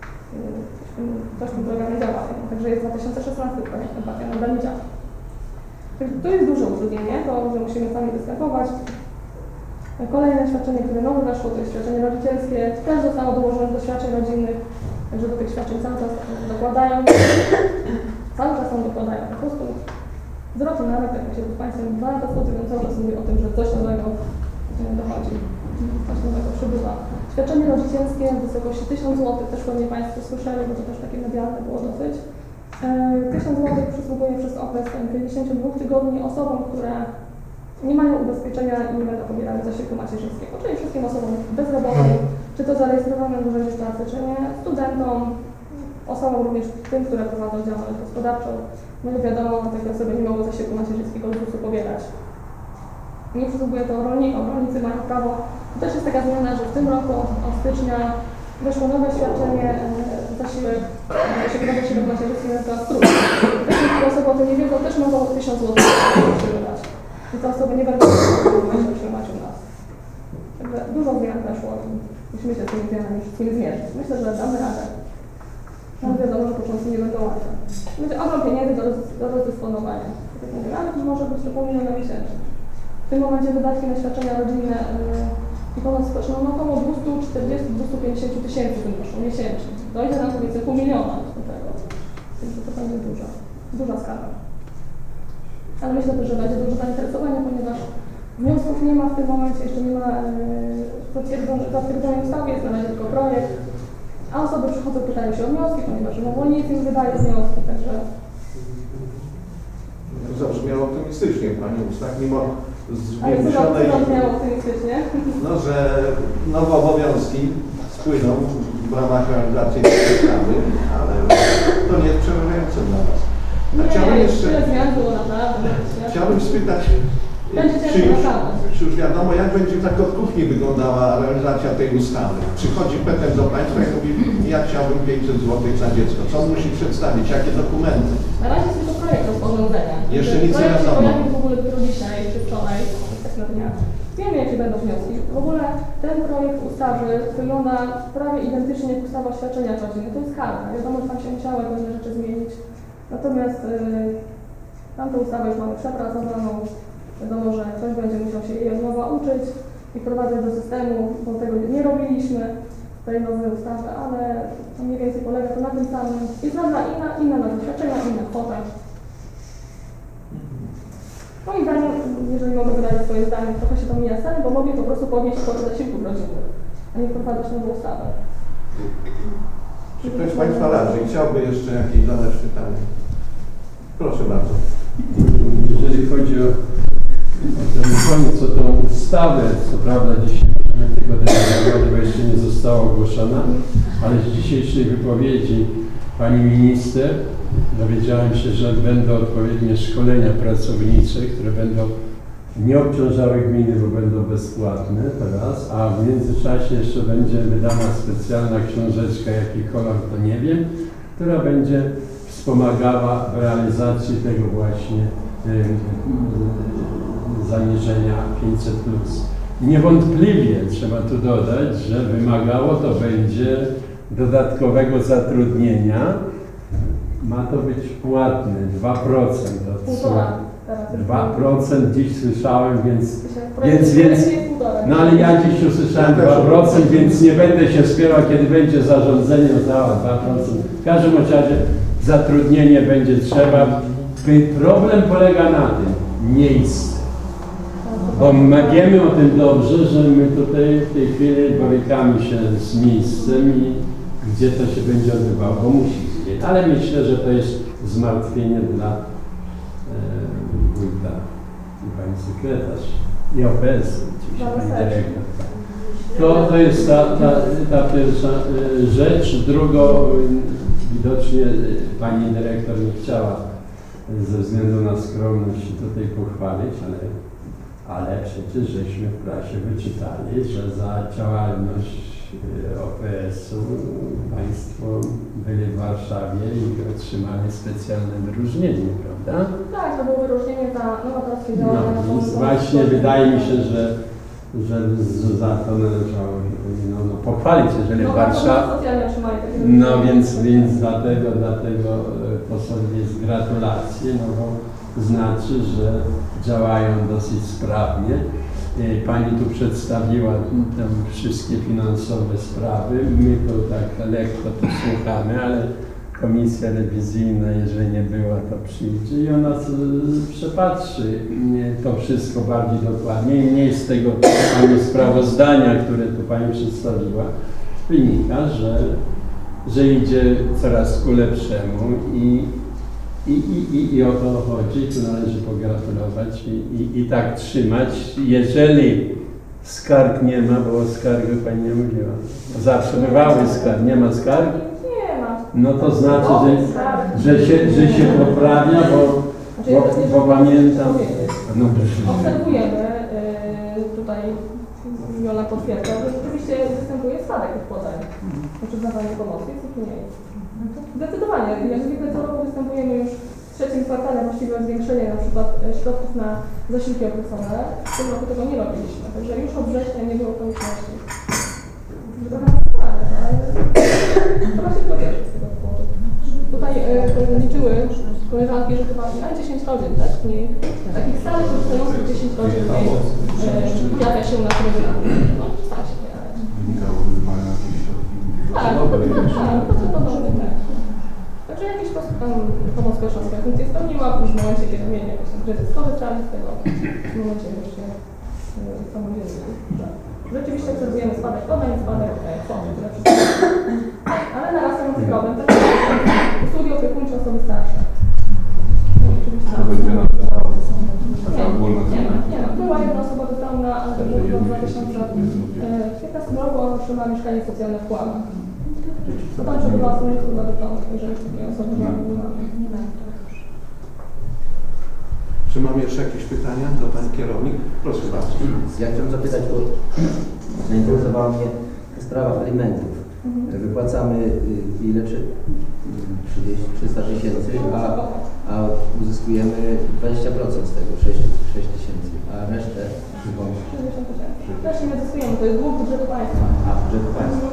coś w tym programie działa, także jest dwa tysiące szesnasty projekt Empatia, nadal nie działa. To jest duże utrudnienie, to, że musimy sami występować. Kolejne świadczenie, które nowe weszło, to jest świadczenie rodzicielskie, też zostało dołożone do świadczeń rodzinnych, także do tych świadczeń cały czas dokładają, cały czas są dokładają, po prostu z roku na rok, jak się z Państwem dwa lata spotykam, cały czas mówię o tym, że coś nowego dochodzi, coś nowego przybywa. Świadczenie rodzicielskie w wysokości tysiąc złotych, też pewnie Państwo słyszeli, bo to też takie medialne było dosyć. tysiąc złotych przysługuje przez okres pięćdziesięciu dwóch tygodni osobom, które nie mają ubezpieczenia i nie będą pobierały zasiłku macierzyńskiego, czyli wszystkim osobom bezrobotnym, czy to zarejestrowanym w urzędzie pracy, czy nie, studentom, osobom również tym, które prowadzą działalność gospodarczą. No i wiadomo, takie osoby nie mogą zasiłku macierzyńskiego z zusu pobierać. Nie przysługuje to rolnikom. Rolnicy mają prawo, to też jest taka zmiana, że w tym roku od stycznia weszło nowe świadczenie, zasiłek, zasiłek na zasiłek macierzyński na skrót. Te osoby o tym nie wiedzą, też mogą tysiąc złotych przybywać. I te osoby nie będą mogły otrzymać u nas. Także dużo zmian weszło i musimy się z tymi zmianami wszystkimi zmierzyć. Myślę, że damy radę. No wiadomo, że początki nie będą łatwe. Będzie ogrom pieniędzy do, roz, do rozdysponowania. Tak mówię, ale to może być do pół miliona miesięcznie. W tym momencie wydatki na świadczenia rodzinne yy, i pomoc społeczną no około dwieście czterdzieści do dwustu pięćdziesięciu tysięcy wynoszą miesięcznie. Dojdzie nam powiedzmy pół miliona do tego. Więc to będzie duża, duża skala. Ale myślę też, że będzie dużo zainteresowania, ponieważ Wniosków nie ma w tym momencie, jeszcze nie ma yy, zatwierdzonej ustawy, jest na razie tylko projekt. A osoby przychodzą, pytają się o wnioski, ponieważ nic im wydaje wnioski, także... To zabrzmiało optymistycznie, Pani Ustach, mimo Ale co zwiększonej... zabrzmiało optymistycznie? No, że nowe obowiązki spłyną w ramach realizacji tej ustawy, ale to nie jest przerażające dla nas. A Nie, chciałbym jeszcze... tyle zmian było naprawdę. Chciałbym spytać, Będzie czy już, ciężko czy już wiadomo, jak będzie tak od kuchni wyglądała realizacja tej ustawy? Przychodzi petent do Państwa i mówi, ja chciałbym pięćset złotych na dziecko. Co on musi przedstawić? Jakie dokumenty? Na razie jest tylko projekt rozporządzenia. Jeszcze nic nie wiadomo. Projekt w ogóle dopiero dzisiaj, czy wczoraj, tak na dniach. Wiemy, jakie będą wnioski. W ogóle ten projekt ustawy wygląda prawie identycznie jak ustawa o świadczeniach rodzinnych. To jest karta. Wiadomo, że tam się musiały pewne rzeczy zmienić. Natomiast yy, tamtą ustawę już mamy przepracowaną. Wiadomo, że ktoś będzie musiał się jej od nowa uczyć i wprowadzać do systemu, bo tego nie robiliśmy w tej nowej ustawy, ale to mniej więcej polega to na tym samym. Jest nazwa inna, inna nazwa świadczenia, inna kwota. Moim zdaniem, jeżeli mogę wydać swoje zdanie, trochę się to mija sen, bo mogli po prostu podnieść kwotę zasiłków rodzinnych, a nie wprowadzać nową ustawę. Czy ktoś z Państwa radzi chciałby jeszcze jakieś zadać pytanie? Proszę bardzo. Jeżeli chodzi o, o ten koniec, o tą ustawę, co prawda dzisiaj możemy tylko dyskutować, bo jeszcze nie została ogłoszona, ale z dzisiejszej wypowiedzi pani minister dowiedziałem się, że będą odpowiednie szkolenia pracownicze, które będą nie obciążały gminy, bo będą bezpłatne teraz, a w międzyczasie jeszcze będzie wydana specjalna książeczka, jaki kolor to nie wiem, która będzie wspomagała w realizacji tego właśnie y, y, zaniżenia pięćset plus. Niewątpliwie trzeba tu dodać, że wymagało to będzie dodatkowego zatrudnienia. Ma to być płatne, dwa procent od dwa procent dziś słyszałem, więc, więc, więc no ale ja dziś usłyszałem dwa procent, więc nie będę się spierał, kiedy będzie zarządzenie dało dwa procent. W każdym razie zatrudnienie będzie trzeba. Problem polega na tym, miejsce. Bo my wiemy o tym dobrze, że my tutaj w tej chwili borykamy się z miejscem i gdzie to się będzie odbywało, bo musi istnieć. Ale myślę, że to jest zmartwienie dla e, wójta i pani sekretarz i O P S oczywiście, pani dyrektor. To, to jest ta, ta, ta pierwsza e, rzecz. Drugą, widocznie pani dyrektor nie chciała ze względu na skromność tutaj pochwalić, ale, ale przecież żeśmy w prasie wyczytali, że za działalność O P S-u Państwo byli w Warszawie i otrzymali specjalne wyróżnienie, prawda? Tak, to było wyróżnienie za nowatorskie działania. No, więc właśnie wydaje mi się, że, że za to należało no, no, pochwalić, jeżeli no, w Warszawie. No więc, więc dlatego, dlatego posłowie z gratulacje, no bo znaczy, że działają dosyć sprawnie. Pani tu przedstawiła tam wszystkie finansowe sprawy. My to tak lekko to słuchamy, ale komisja rewizyjna, jeżeli nie była, to przyjdzie i ona przepatrzy to wszystko bardziej dokładnie. I mniej z tego pani sprawozdania, które tu pani przedstawiła, wynika, że, że idzie coraz ku lepszemu i I, i, i, I o to chodzi, tu należy pogratulować i, i, i tak trzymać. Jeżeli skarg nie ma, bo o skargach pani nie mówiła, zawsze bywały skargi, nie ma skarg? Nie ma. No to znaczy, że, że, się, że się poprawia, bo, bo, bo pamiętam... No, obserwujemy y, tutaj, Jola potwierdza, że rzeczywiście występuje spadek tych podań na przyznawanie pomocy, jest ich mniej. Zdecydowanie, jak zwykle co roku występujemy już w trzecim kwartale właściwie zwiększenie na przykład środków na zasiłki okresowe. W tym roku tego nie robiliśmy, także już od września nie było konieczności. Trochę naturalne, ale trzeba się dowiedzieć z tego powodu. Tutaj y, liczyły koleżanki, że chyba na dziesięć rodzin, tak? Nie, takich stałych korzystających dziesięć rodzin mniej y, pojawia się na tym rynku. No, stara się pojawiać. Tak, tak, to co to tak. Także jakiś sposób tam pomoc koleżanka funkcję spełniła, już w momencie, kiedy mieli jakiś tam kryzys korzystali z tego, w momencie już nie. samodzielnie. Rzeczywiście obserwujemy spadek podań, spadek kwoty, które przychodzą. Ale narastający problem to usługi opiekuńcze osoby starsze. To będzie na Nie, nie ma, nie ma. Była jedna osoba dopełna, ale to było w dwa tysiące piętnastym roku, ona otrzymała mieszkanie socjalne w Kłamach. To tam przebywa wspólnie chyba dopełna, jeżeli takie osoby nie mamy. Czy mamy jeszcze jakieś pytania do Pani Kierownik? Proszę bardzo. Ja chciałem zapytać, bo zainteresowała mnie sprawa alimentów. Mhm. Wypłacamy ile? trzydzieści, trzysta tysięcy, a, a uzyskujemy dwadzieścia procent z tego, sześć tysięcy, a resztę przypomnę. sześćdziesiąt tysięcy. Też nie zyskujemy, to jest dług budżetu państwa. A, budżetu państwa.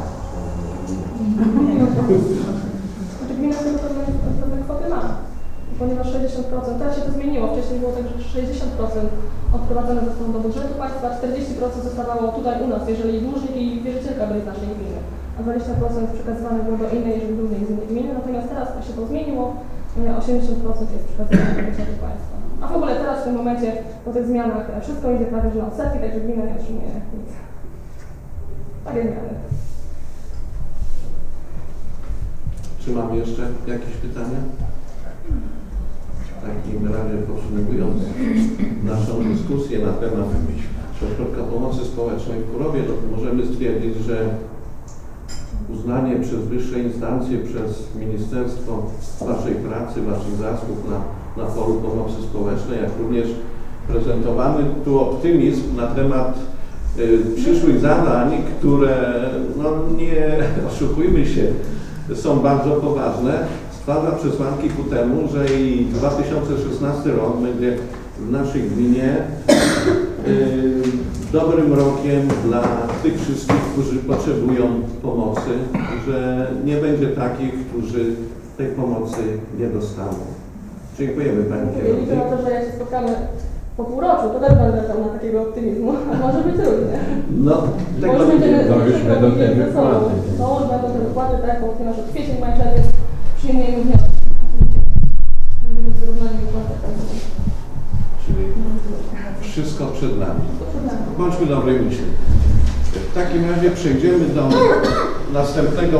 Znaczy gmina sobie pewne kwoty ma. Ponieważ sześćdziesiąt procent, teraz się to zmieniło, wcześniej było tak, że sześćdziesiąt procent odprowadzone zostało do budżetu państwa, czterdzieści procent zostawało tutaj u nas, jeżeli dłużnik i wierzycielka byli z naszej gminy, a dwadzieścia procent przekazywane było do innej, jeżeli był z innej gminy, natomiast teraz to się to zmieniło, osiemdziesiąt procent jest przekazywane do budżetu państwa. A w ogóle teraz w tym momencie, po tych zmianach, wszystko idzie prawie że na odsetki, także gmina nie otrzymuje nic. Takie zmiany. Czy mamy jeszcze jakieś pytania? W takim razie podsumowując naszą dyskusję na temat Ośrodka Pomocy Społecznej w Kurowie, no, możemy stwierdzić, że uznanie przez wyższe instancje, przez Ministerstwo Waszej pracy, Waszych zasług na, na polu pomocy społecznej, jak również prezentowany tu optymizm na temat y, przyszłych zadań, które, no nie oszukujmy się, są bardzo poważne, stwarza przesłanki ku temu, że i dwa tysiące szesnasty rok będzie w naszej gminie y, dobrym rokiem dla tych wszystkich, którzy potrzebują pomocy, że nie będzie takich, którzy tej pomocy nie dostaną. Dziękujemy Pani Kierownik. Liczę na to, że jak się spotkamy po półroczu, to też będę pełna takiego optymizmu, a może być różnie. No, tego Może nie będziemy wiem. To już będą te wypłaty. To już będą te wypłaty, tak jak ponieważ od kwiecień, maj, czerwiec przyjmujemy wnioski. Będziemy z wyrównaniem wypłatek. Czyli wszystko przed nami. Bądźmy dobrej myśli. W takim razie przejdziemy do następnego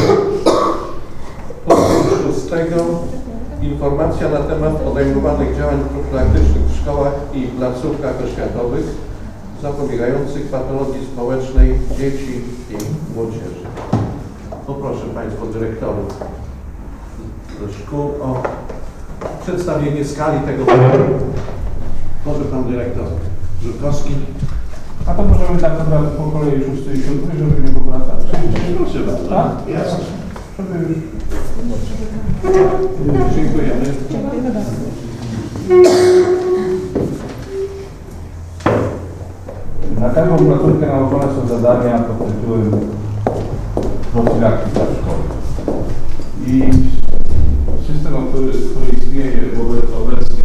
punktu szóstego. Informacja na temat podejmowanych działań profilaktycznych w szkołach i placówkach oświatowych zapobiegających patologii społecznej dzieci i młodzieży. Poproszę Państwa dyrektorów ze szkół o przedstawienie skali tego problemu. Może Pan Dyrektor Żurkowski. A to możemy tak naprawdę po kolei szósty i siódmy, żeby nie powracać. Proszę bardzo. Tak? Jasne. Żeby już... Dziękujemy. Na każdą placówkę nałożone są zadania pod tytułem profilaktyka w szkole. I system, który, który istnieje obecnie,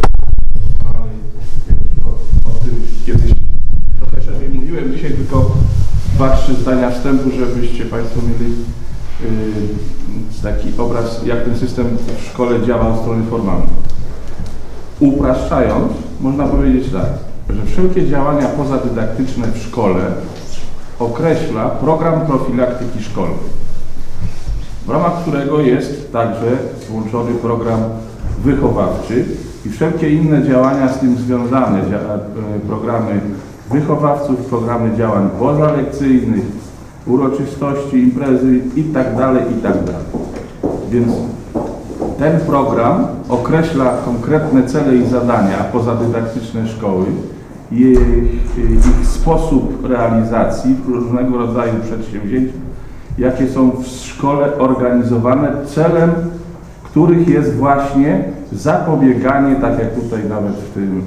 o tym kiedyś trochę szerzej mówiłem, dzisiaj tylko dwa, trzy zdania wstępu, żebyście Państwo mieli yy, taki obraz, jak ten system w szkole działa od strony formalnej. Upraszczając, można powiedzieć tak, że wszelkie działania pozadydaktyczne w szkole określa program profilaktyki szkolnej, w ramach którego jest także włączony program wychowawczy i wszelkie inne działania z tym związane, programy wychowawców, programy działań pozalekcyjnych, uroczystości, imprezy itd., itd. Więc ten program określa konkretne cele i zadania pozadydaktyczne szkoły, ich, ich sposób realizacji, różnego rodzaju przedsięwzięć, jakie są w szkole organizowane, celem których jest właśnie zapobieganie, tak jak tutaj nawet w tym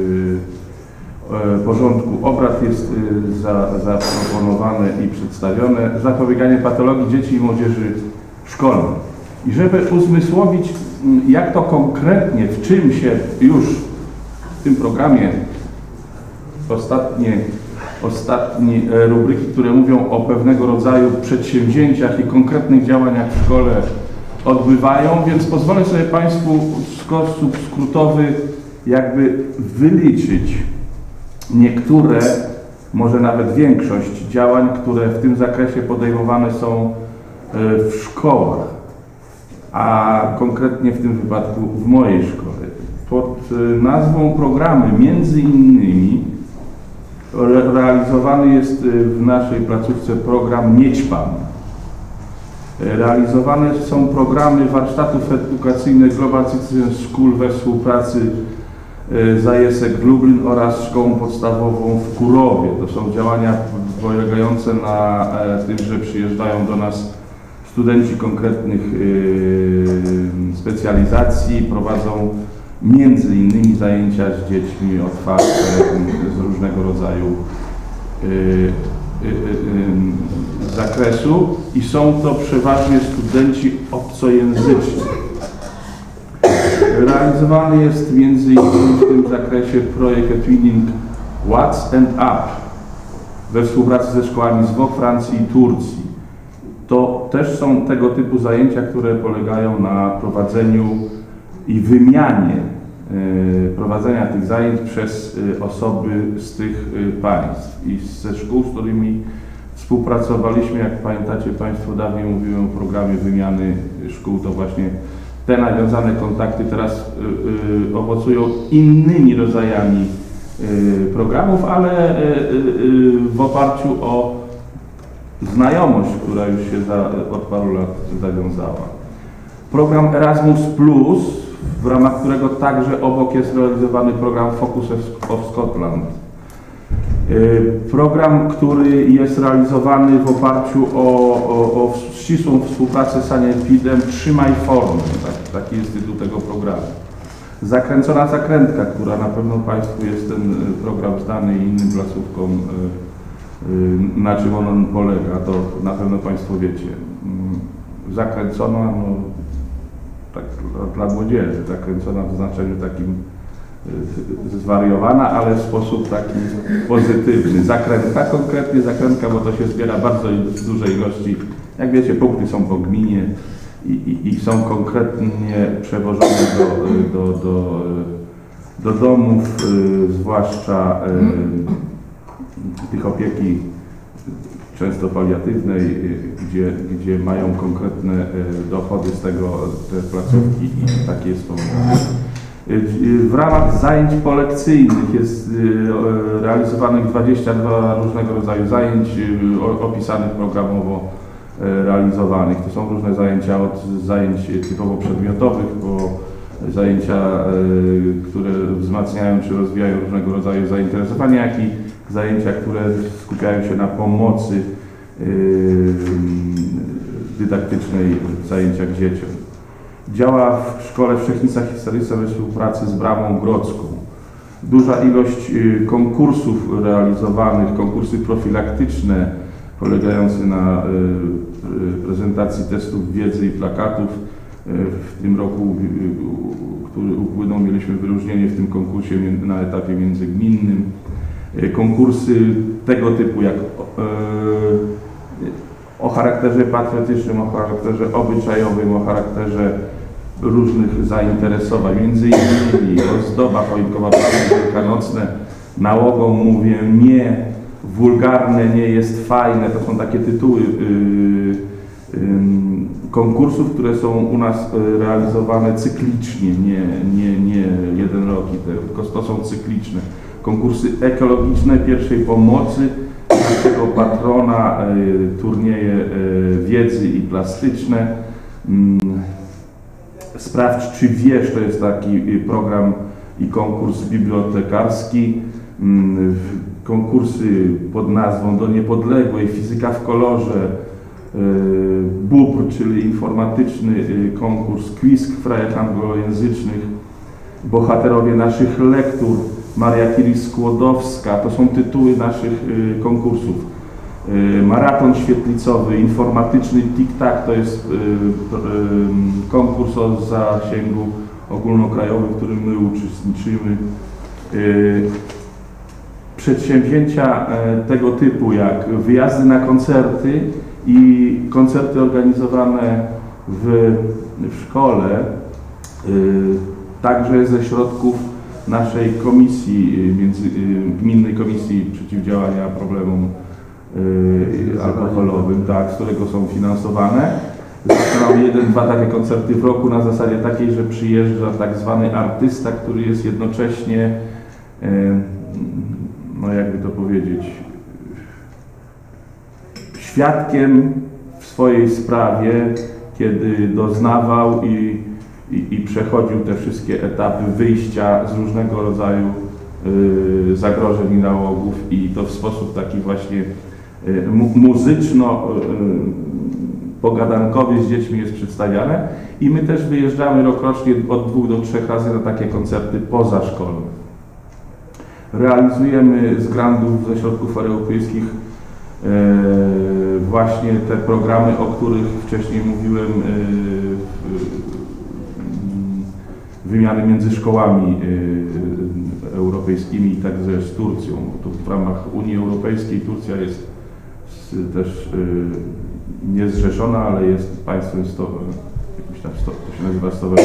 yy, porządku obrad jest yy, za, zaproponowane i przedstawione, zapobieganie patologii dzieci i młodzieży szkolnej. I żeby uzmysłowić, jak to konkretnie, w czym się już w tym programie ostatnie, ostatnie rubryki, które mówią o pewnego rodzaju przedsięwzięciach i konkretnych działaniach w szkole odbywają, więc pozwolę sobie Państwu w sposób skrótowy jakby wyliczyć niektóre, może nawet większość działań, które w tym zakresie podejmowane są w szkołach, a konkretnie w tym wypadku w mojej szkole. Pod nazwą programy między innymi realizowany jest w naszej placówce program Nie ćpam. Realizowane są programy warsztatów edukacyjnych Global Citizen School we współpracy z A J S E K Lublin oraz Szkołą Podstawową w Kurowie. To są działania polegające na tym, że przyjeżdżają do nas studenci konkretnych specjalizacji, prowadzą między innymi zajęcia z dziećmi otwarte z różnego rodzaju z zakresu i są to przeważnie studenci obcojęzyczni. Realizowany jest między innymi w tym zakresie projekt Twinning What's and Up we współpracy ze szkołami z Włoch, Francji i Turcji. To też są tego typu zajęcia, które polegają na prowadzeniu i wymianie y, prowadzenia tych zajęć przez y, osoby z tych y, państw i ze szkół, z którymi współpracowaliśmy. Jak pamiętacie Państwo, dawniej mówiłem o programie wymiany szkół, to właśnie te nawiązane kontakty teraz y, y, owocują innymi rodzajami y, programów, ale y, y, w oparciu o znajomość, która już się za, od paru lat zawiązała. Program Erasmus plus, w ramach którego także obok jest realizowany program Focus of Scotland. Program, który jest realizowany w oparciu o, o, o ścisłą współpracę z Sanepidem Trzymaj Formę, tak, taki jest tytuł tego programu. Zakręcona zakrętka, która na pewno Państwu jest ten program znany i innym placówkom, na czym on polega, to na pewno Państwo wiecie. Zakręcona, no, tak dla, dla młodzieży, zakręcona w znaczeniu takim zwariowana, ale w sposób taki pozytywny. Zakrętka, konkretnie zakrętka, bo to się zbiera bardzo dużej ilości. Jak wiecie, punkty są po gminie i, i, i są konkretnie przewożone do, do, do, do domów, zwłaszcza tych opieki często paliatywnej, gdzie, gdzie mają konkretne dochody z tego te placówki i takie jest powołanie. W ramach zajęć polekcyjnych jest realizowanych dwadzieścia dwa różnego rodzaju zajęć opisanych programowo realizowanych. To są różne zajęcia, od zajęć typowo przedmiotowych po zajęcia, które wzmacniają czy rozwijają różnego rodzaju zainteresowania, jak i zajęcia, które skupiają się na pomocy dydaktycznej w zajęciach dzieciom. Działa w Szkole w Wszechnicach Historycznych we współpracy z Bramą Grodzką. Duża ilość konkursów realizowanych, konkursy profilaktyczne polegające na prezentacji testów wiedzy i plakatów. W tym roku, który upłynął, mieliśmy wyróżnienie w tym konkursie na etapie międzygminnym. Konkursy tego typu jak o charakterze patriotycznym, o charakterze obyczajowym, o charakterze różnych zainteresowań, między innymi ozdoba choinkowa, wielkanocne, nałogą mówię nie, wulgarne nie jest fajne, to są takie tytuły yy, yy, konkursów, które są u nas realizowane cyklicznie, nie, nie, nie jeden rok, tylko to są cykliczne. Konkursy ekologiczne, pierwszej pomocy, naszego patrona, y, turnieje y, wiedzy i plastyczne. Mm, Sprawdź, czy wiesz, to jest taki program i konkurs bibliotekarski. Mm, konkursy pod nazwą Do Niepodległej, Fizyka w kolorze, y, BUBR, czyli informatyczny y, konkurs, quiz w krajach anglojęzycznych, bohaterowie naszych lektur, Maria Curie-Skłodowska, to są tytuły naszych y, konkursów. Y, maraton świetlicowy, informatyczny Tik-Tak, to jest y, y, konkurs o zasięgu ogólnokrajowym, w którym my uczestniczymy. Y, przedsięwzięcia y, tego typu jak wyjazdy na koncerty i koncerty organizowane w, w szkole, y, także ze środków naszej komisji, między, Gminnej Komisji Przeciwdziałania Problemom Alkoholowym, tak, z którego są finansowane. Zaczynamy jeden, dwa takie koncerty w roku na zasadzie takiej, że przyjeżdża tak zwany artysta, który jest jednocześnie, no jakby to powiedzieć, świadkiem w swojej sprawie, kiedy doznawał i, i, i przechodził te wszystkie etapy wyjścia z różnego rodzaju y, zagrożeń i nałogów, i to w sposób taki właśnie y, mu, muzyczno y, pogadankowy z dziećmi jest przedstawiane. I my też wyjeżdżamy rokrocznie od dwóch do trzech razy na takie koncerty pozaszkolne. Realizujemy z grantów ze środków europejskich e, właśnie te programy, o których wcześniej mówiłem, e, e, wymiany między szkołami e, europejskimi i także z Turcją. Tu w ramach Unii Europejskiej Turcja jest z, też e, niezrzeszona, ale jest państwem stowym, jakimś tam sto, to się nazywa stowem.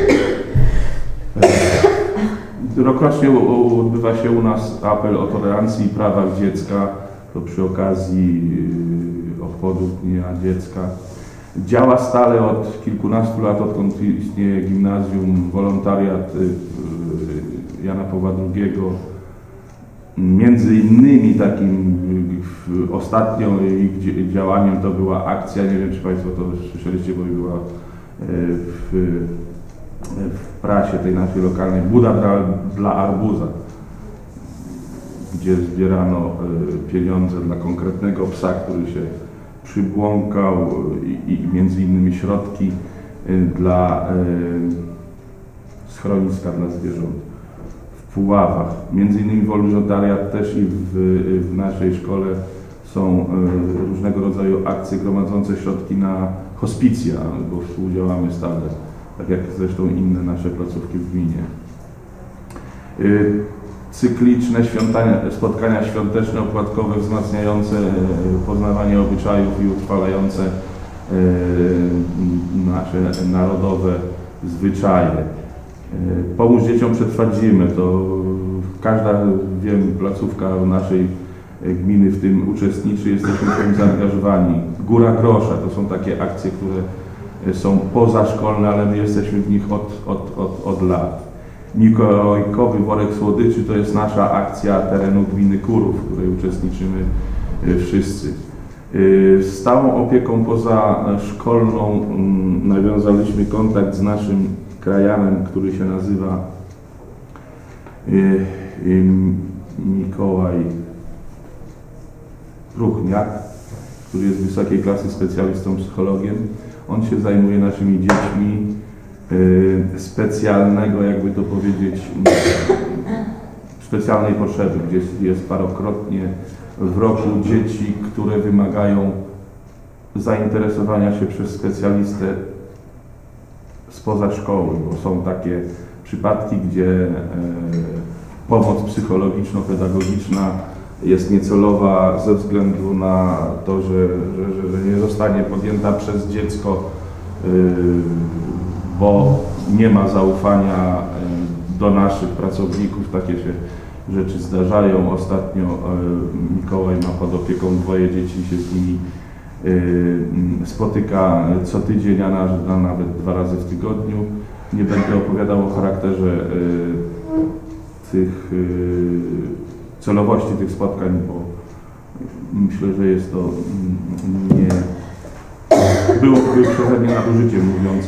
Rokrocznie odbywa się u nas apel o tolerancji i prawach dziecka, to przy okazji obchodów Dnia Dziecka. Działa stale od kilkunastu lat, odkąd istnieje gimnazjum, wolontariat Jana Pawła drugiego. Między innymi takim ostatnią ich działaniem to była akcja, nie wiem czy Państwo to słyszeliście, bo była w w prasie tej naszej lokalnej, Buda dla, dla arbuza, gdzie zbierano y, pieniądze dla konkretnego psa, który się przybłąkał, i, i między innymi środki y, dla y, schroniska dla zwierząt w Puławach. Między innymi wolontariat też i w, w naszej szkole są y, różnego rodzaju akcje gromadzące środki na hospicja, bo współdziałamy stale, tak jak zresztą inne nasze placówki w gminie. Cykliczne spotkania świąteczne, opłatkowe, wzmacniające poznawanie obyczajów i utrwalające nasze narodowe zwyczaje. Pomóż dzieciom przetrwać zimę, to każda, wiem, placówka naszej gminy w tym uczestniczy, jesteśmy w tym zaangażowani. Góra grosza, to są takie akcje, które są pozaszkolne, ale my jesteśmy w nich od, od, od, od lat. Mikołajkowy worek słodyczy to jest nasza akcja terenu gminy Kurów, w której uczestniczymy wszyscy. Z stałą opieką pozaszkolną nawiązaliśmy kontakt z naszym krajanem, który się nazywa Mikołaj Ruchniak, który jest wysokiej klasy specjalistą, psychologiem. On się zajmuje naszymi dziećmi y, specjalnego, jakby to powiedzieć, specjalnej potrzeby, gdzie jest parokrotnie w roku dzieci, które wymagają zainteresowania się przez specjalistę spoza szkoły, bo są takie przypadki, gdzie y, pomoc psychologiczno-pedagogiczna jest niecelowa ze względu na to, że, że, że nie zostanie podjęta przez dziecko, bo nie ma zaufania do naszych pracowników. Takie się rzeczy zdarzają. Ostatnio Mikołaj ma pod opieką dwoje dzieci i się z nimi spotyka co tydzień, a nawet dwa razy w tygodniu. Nie będę opowiadał o charakterze tych celowości tych spotkań, bo myślę, że jest to nie... Byłoby przeze mnie nadużycie mówiące,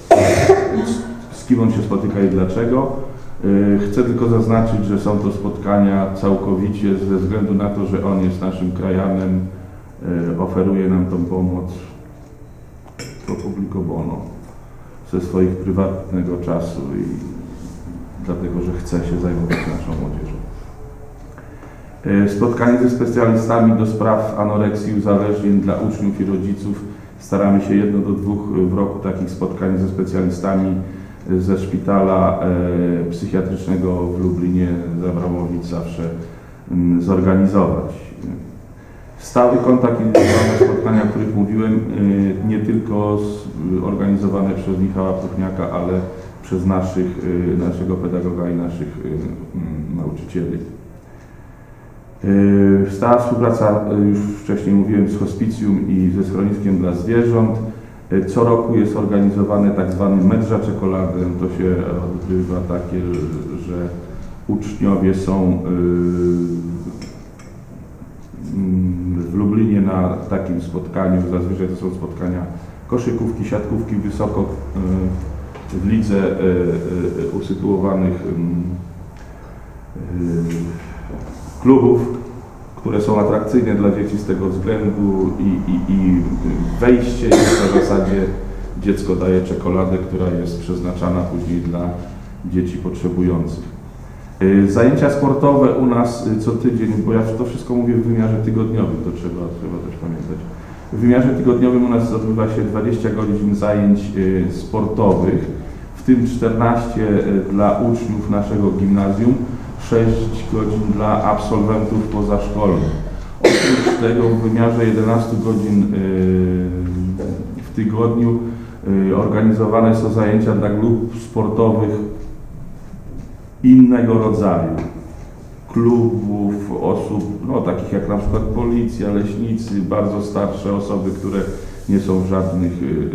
z kim on się spotyka i dlaczego. Chcę tylko zaznaczyć, że są to spotkania całkowicie ze względu na to, że on jest naszym krajanem, oferuje nam tą pomoc pro publico bono, ze swoich prywatnego czasu i dlatego, że chce się zajmować naszą młodzieżą. Spotkanie ze specjalistami do spraw anoreksji i uzależnień dla uczniów i rodziców. Staramy się jedno do dwóch w roku takich spotkań ze specjalistami ze szpitala e, psychiatrycznego w Lublinie, z Abramowic zawsze m, zorganizować. Stały kontakt i indywidualne spotkania, o których mówiłem, e, nie tylko z, organizowane przez Michała Puchniaka, ale przez naszych, naszego pedagoga i naszych nauczycieli. Stała współpraca, już wcześniej mówiłem, z hospicjum i ze schroniskiem dla zwierząt. Co roku jest organizowany tak zwany mecz za czekoladę. To się odbywa takie, że uczniowie są w Lublinie na takim spotkaniu, zazwyczaj to są spotkania koszykówki, siatkówki wysoko w lidze usytuowanych klubów, które są atrakcyjne dla dzieci z tego względu i, i, i wejście jest na zasadzie dziecko daje czekoladę, która jest przeznaczana później dla dzieci potrzebujących. Zajęcia sportowe u nas co tydzień, bo ja to wszystko mówię w wymiarze tygodniowym, to trzeba, trzeba też pamiętać. W wymiarze tygodniowym u nas odbywa się dwadzieścia godzin zajęć sportowych, w tym czternaście dla uczniów naszego gimnazjum, sześć godzin dla absolwentów pozaszkolnych. Oprócz tego w wymiarze jedenastu godzin w tygodniu organizowane są zajęcia dla grup sportowych innego rodzaju. Klubów, osób, no takich jak na przykład policja, leśnicy, bardzo starsze osoby, które nie są w żadnych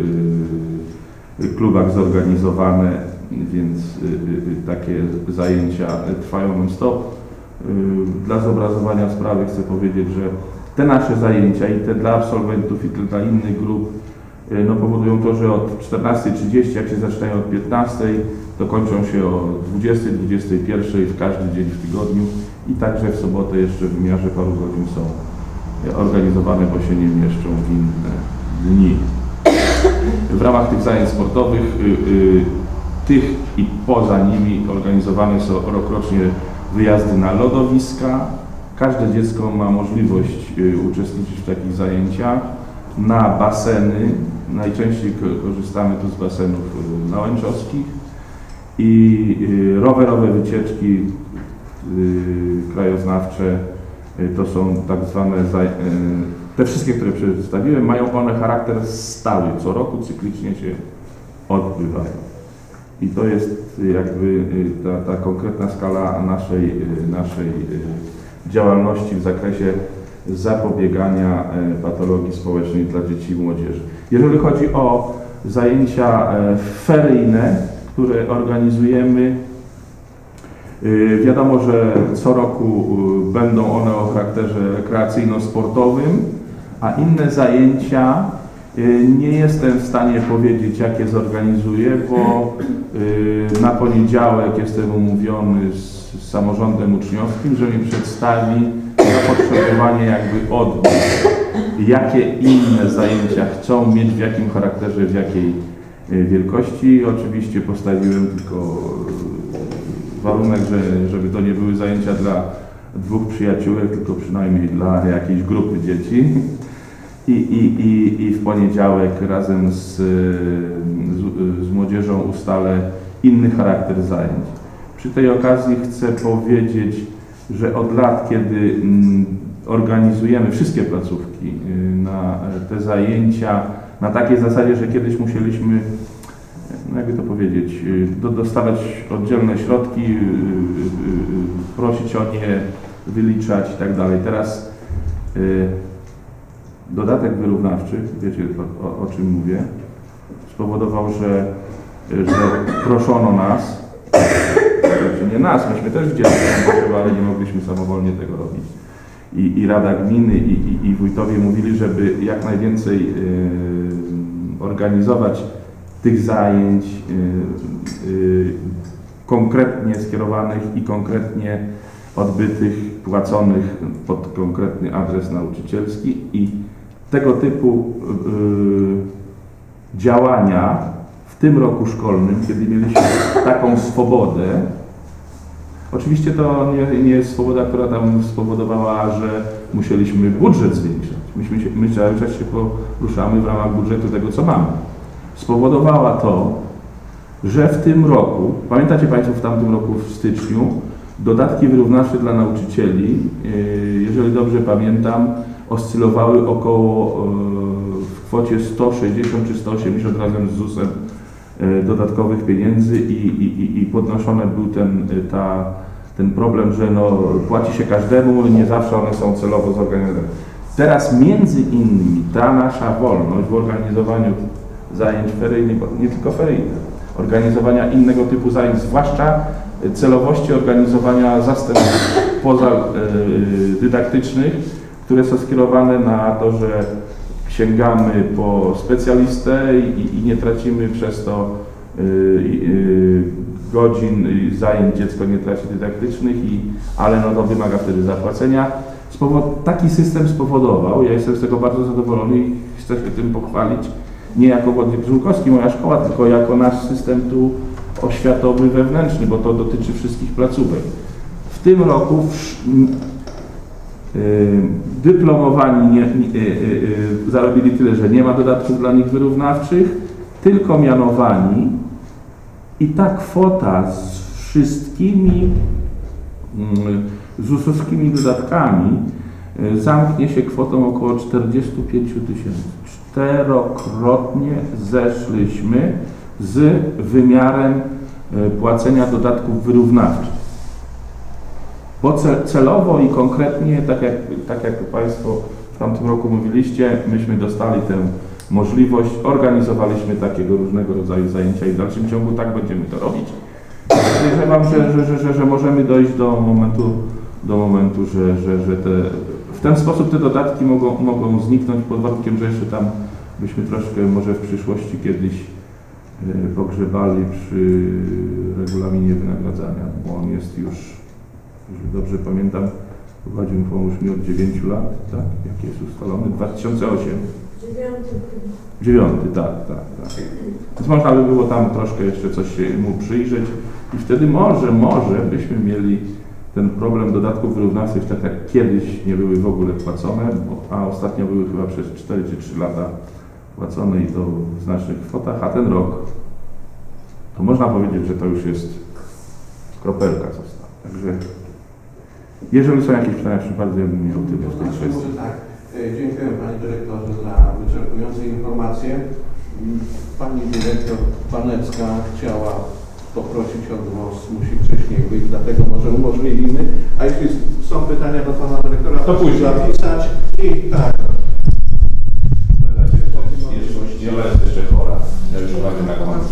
klubach zorganizowane, więc takie zajęcia trwają non-stop. Dla zobrazowania sprawy chcę powiedzieć, że te nasze zajęcia i te dla absolwentów i te dla innych grup no, powodują to, że od czternastej trzydzieści, jak się zaczynają od piętnastej, to kończą się o dwudziestej, dwudziestej pierwszej w każdy dzień w tygodniu i także w sobotę jeszcze w wymiarze paru godzin są organizowane, bo się nie mieszczą w inne dni. W ramach tych zajęć sportowych, y, y, tych i poza nimi organizowane są rokrocznie wyjazdy na lodowiska. Każde dziecko ma możliwość y, uczestniczyć w takich zajęciach, na baseny. Najczęściej korzystamy tu z basenów y, nałęczowskich i y, rowerowe wycieczki y, krajoznawcze y, to są tak zwane, y, te wszystkie, które przedstawiłem, mają one charakter stały, co roku cyklicznie się odbywają. I to jest jakby ta, ta konkretna skala naszej, naszej działalności w zakresie zapobiegania patologii społecznej dla dzieci i młodzieży. Jeżeli chodzi o zajęcia feryjne, które organizujemy, wiadomo, że co roku będą one o charakterze rekreacyjno-sportowym, a inne zajęcia nie jestem w stanie powiedzieć, jakie zorganizuję, bo na poniedziałek jestem umówiony z samorządem uczniowskim, że mi przedstawi zapotrzebowanie jakby od nich, jakie inne zajęcia chcą mieć, w jakim charakterze, w jakiej wielkości. Oczywiście postawiłem tylko warunek, że, żeby to nie były zajęcia dla dwóch przyjaciółek, tylko przynajmniej dla jakiejś grupy dzieci. I, i, i, i w poniedziałek razem z, z, z młodzieżą ustalę inny charakter zajęć. Przy tej okazji chcę powiedzieć, że od lat, kiedy mm, organizujemy wszystkie placówki y, na te zajęcia, na takiej zasadzie, że kiedyś musieliśmy, no jakby to powiedzieć, y, do, dostawać oddzielne środki, y, y, y, prosić o nie, wyliczać i tak dalej. Teraz y, dodatek wyrównawczy, wiecie o, o, o czym mówię, spowodował, że, że proszono nas, znaczy nie nas, myśmy też w dzielnicy, ale nie mogliśmy samowolnie tego robić. I, i Rada Gminy i, i, i wójtowie mówili, żeby jak najwięcej y, organizować tych zajęć y, y, konkretnie skierowanych i konkretnie odbytych, płaconych pod konkretny adres nauczycielski i tego typu y, działania w tym roku szkolnym, kiedy mieliśmy taką swobodę, oczywiście to nie, nie jest swoboda, która tam spowodowała, że musieliśmy budżet zwiększać. Myśmy się, my cały czas się poruszamy w ramach budżetu tego, co mamy. Spowodowała to, że w tym roku, pamiętacie Państwo w tamtym roku w styczniu, dodatki wyrównawcze dla nauczycieli, y, jeżeli dobrze pamiętam, oscylowały około y, w kwocie sto sześćdziesiąt czy sto osiemdziesiąt razem z zusem dodatkowych pieniędzy i, i, i podnoszony był ten, ta, ten problem, że no, płaci się każdemu, nie zawsze one są celowo zorganizowane. Teraz między innymi ta nasza wolność w organizowaniu zajęć feryjnych, nie tylko feryjnych, organizowania innego typu zajęć, zwłaszcza celowości organizowania zastępstw pozadydaktycznych, które są skierowane na to, że sięgamy po specjalistę i, i nie tracimy przez to y, y, godzin y, zajęć, dziecko nie traci dydaktycznych, i, ale no to wymaga wtedy zapłacenia. Spowod taki system spowodował, ja jestem z tego bardzo zadowolony i chcę się tym pochwalić, nie jako Władysław Żółkowski, moja szkoła, tylko jako nasz system tu oświatowy, wewnętrzny, bo to dotyczy wszystkich placówek. W tym roku w, y, dyplomowani nie, y, y, y, zarobili tyle, że nie ma dodatków dla nich wyrównawczych, tylko mianowani, i ta kwota z wszystkimi y, z usowskimi dodatkami y, zamknie się kwotą około czterdziestu pięciu tysięcy. Czterokrotnie zeszliśmy z wymiarem y, płacenia dodatków wyrównawczych. Bo celowo i konkretnie, tak jak, tak jak Państwo w tamtym roku mówiliście, myśmy dostali tę możliwość, organizowaliśmy takiego różnego rodzaju zajęcia i w dalszym ciągu tak będziemy to robić. Podejrzewam, że, że, że, że, że możemy dojść do momentu, do momentu że, że, że te, w ten sposób te dodatki mogą, mogą zniknąć, pod warunkiem, że jeszcze tam byśmy troszkę może w przyszłości kiedyś pogrzebali przy regulaminie wynagradzania, bo on jest już, jeżeli dobrze pamiętam, prowadził mi, pomóż mi, od dziewięciu lat, tak? Jaki jest ustalony? dwa tysiące ósmym. Dziewiąty. Dziewiąty, tak, tak, tak. Więc można by było tam troszkę jeszcze coś się mu przyjrzeć i wtedy może, może byśmy mieli ten problem dodatków wyrównawczych, tak jak kiedyś nie były w ogóle płacone, bo, a ostatnio były chyba przez cztery czy trzy lata płacone i to w znacznych kwotach, a ten rok to można powiedzieć, że to już jest kropelka została. Także jeżeli są jakieś pytania, to bardzo ja bym miał tyle w tej kwestii. Tak. Dziękuję Panie Dyrektorze za wyczerpujące informacje. Pani Dyrektor Panecka chciała poprosić o głos, musi wcześniej być, dlatego może umożliwimy. A jeśli są pytania do Pana Dyrektora, to później zapisać i tak. Jola jest jeszcze chora. Ja już uwagę na końcu.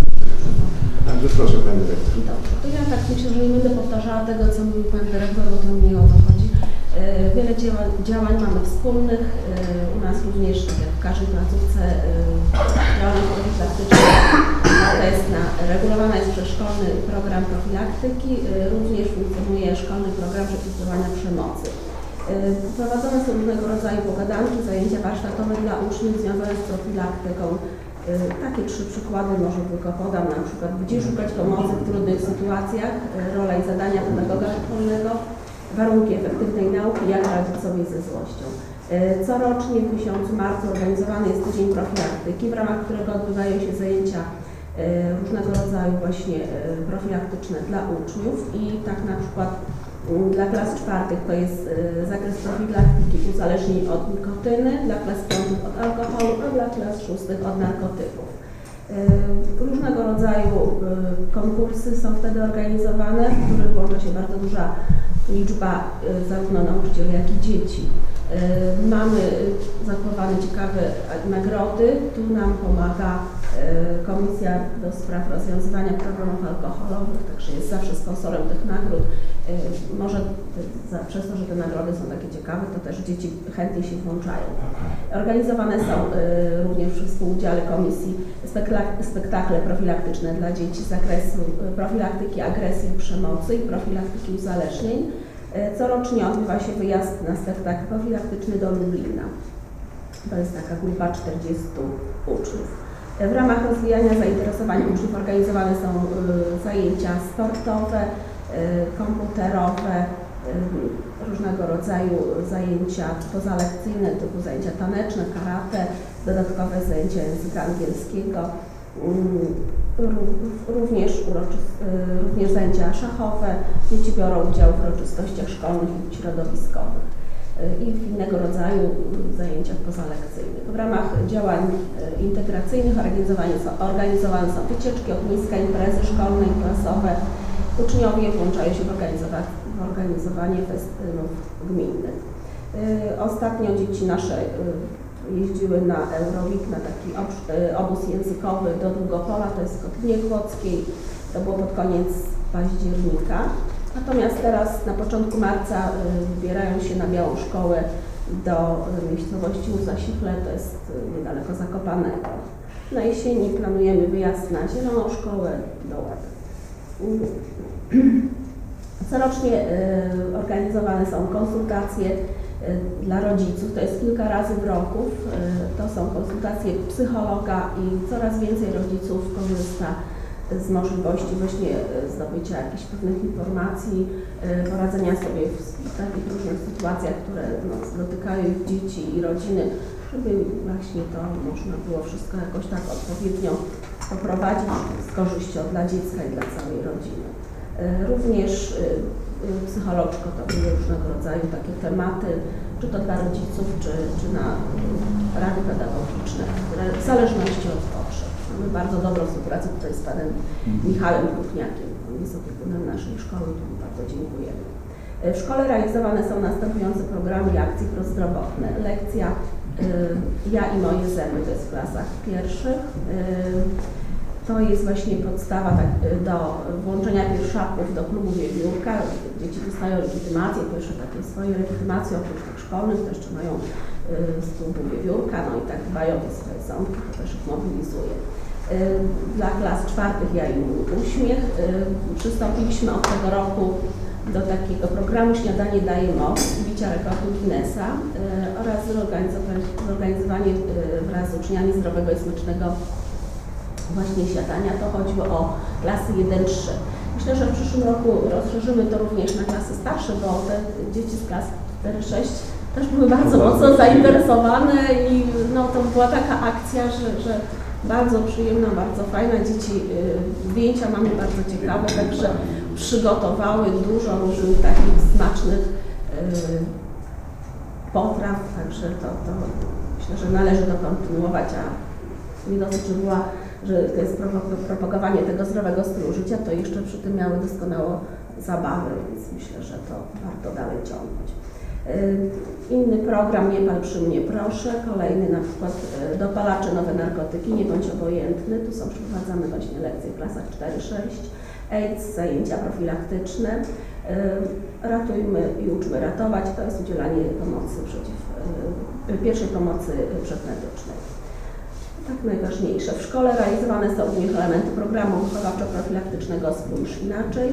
Także proszę Pani Dyrektor. Dobrze, to ja tak myślę, że nie będę powtarzała tego, co mówił Pan Dyrektor, bo to mnie o to chodzi. Wiele działań, działań mamy wspólnych. U nas również, tak jak w każdej placówce, działalność profilaktyczna to jest na, regulowana jest przez szkolny program profilaktyki. Również funkcjonuje szkolny program przeciwdziałania przemocy. Prowadzone są różnego rodzaju pogadanki, zajęcia warsztatowe dla uczniów związane z profilaktyką. Takie trzy przykłady może tylko podam, na przykład gdzie szukać pomocy w trudnych sytuacjach, rola i zadania pedagoga szkolnego, warunki efektywnej nauki, jak radzić sobie ze złością. Corocznie w miesiącu marcu organizowany jest Tydzień Profilaktyki, w ramach którego odbywają się zajęcia różnego rodzaju właśnie profilaktyczne dla uczniów i tak na przykład dla klas czwartych to jest zakres profilaktyki uzależnień od nikotyny, dla klas piątych od alkoholu, a dla klas szóstych od narkotyków. Różnego rodzaju konkursy są wtedy organizowane, w których włącza się bardzo duża liczba zarówno nauczycieli, jak i dzieci. Mamy zachowane ciekawe nagrody. Tu nam pomaga Komisja do Spraw Rozwiązywania Problemów Alkoholowych, także jest zawsze sponsorem tych nagród. Może za, przez to, że te nagrody są takie ciekawe, to też dzieci chętnie się włączają. Organizowane są również przy współudziale Komisji spektakle profilaktyczne dla dzieci z zakresu profilaktyki agresji i przemocy i profilaktyki uzależnień. Corocznie odbywa się wyjazd na spektakl profilaktyczny do Lublina. To jest taka grupa czterdziestu uczniów. W ramach rozwijania zainteresowań uczniów organizowane są zajęcia sportowe, komputerowe, różnego rodzaju zajęcia pozalekcyjne typu zajęcia taneczne, karate, dodatkowe zajęcia języka angielskiego, również, również zajęcia szachowe. Dzieci biorą udział w uroczystościach szkolnych i środowiskowych. i innego rodzaju zajęciach pozalekcyjnych. W ramach działań integracyjnych organizowane są, organizowane są wycieczki, ogniska, imprezy szkolne i klasowe. Uczniowie włączają się w, organizowa w organizowanie festynów gminnych. Ostatnio dzieci nasze jeździły na Euroweek, na taki obóz językowy do Długopola, to jest w Kotlinie Kłodzkiej, to było pod koniec października. Natomiast teraz na początku marca wybierają się na Białą Szkołę do miejscowości Łza-Sichle, to jest niedaleko Zakopanego. Na jesieni planujemy wyjazd na Zieloną Szkołę do Łeby. Corocznie organizowane są konsultacje dla rodziców, to jest kilka razy w roku. To są konsultacje psychologa i coraz więcej rodziców korzysta z możliwości właśnie zdobycia jakichś pewnych informacji, poradzenia sobie w takich różnych sytuacjach, które no, dotykają ich dzieci i rodziny, żeby właśnie to można było wszystko jakoś tak odpowiednio poprowadzić z korzyścią dla dziecka i dla całej rodziny. Również psycholog przygotowuje różnego rodzaju takie tematy, czy to dla rodziców, czy, czy na rady pedagogiczne, które w zależności od potrzeb. Mamy bardzo dobrą współpracę tutaj z panem Michałem Kuchniakiem, on jest opiekunem naszej szkoły, tu bardzo dziękujemy. W szkole realizowane są następujące programy i akcje prozdrowotne. Lekcja y, Ja i moje zęby, to jest w klasach pierwszych. Y, To jest właśnie podstawa tak, do włączenia pierwszaków do klubu wiewiórka. Dzieci dostają legitymację, pierwsze takie swoje legitymacje, oprócz tych szkolnych, to jeszcze mają y, z klubu wiewiórka, no i tak dbają o swoje ząbki, to też ich mobilizuje. Y, dla klas czwartych Ja i mój uśmiech y, przystąpiliśmy od tego roku do takiego programu Śniadanie daje moc, bicia rekordu Guinnessa y, oraz zorganizowanie y, wraz z uczniami zdrowego i smacznego właśnie śniadania. To chodziło o klasy jeden trzy. Myślę, że w przyszłym roku rozszerzymy to również na klasy starsze, bo te dzieci z klas cztery sześć też były bardzo mocno zainteresowane i no, to była taka akcja, że, że bardzo przyjemna, bardzo fajna. Dzieci y, zdjęcia mamy bardzo ciekawe, także przygotowały dużo różnych takich smacznych y, potraw, także to, to myślę, że należy to kontynuować, a nie dosyć, że była że to jest propagowanie tego zdrowego stylu życia, to jeszcze przy tym miały doskonałą zabawę, więc myślę, że to warto dalej ciągnąć. Inny program Nie pal przy mnie proszę, kolejny na przykład dopalacze, nowe narkotyki, nie bądź obojętny, tu są przeprowadzane właśnie lekcje w klasach cztery sześć, AIDS, zajęcia profilaktyczne, ratujmy i uczmy ratować, to jest udzielanie pomocy przeciw, pierwszej pomocy przedmedycznej. Tak najważniejsze. W szkole realizowane są również elementy programu wychowawczo-profilaktycznego Spójrz Inaczej.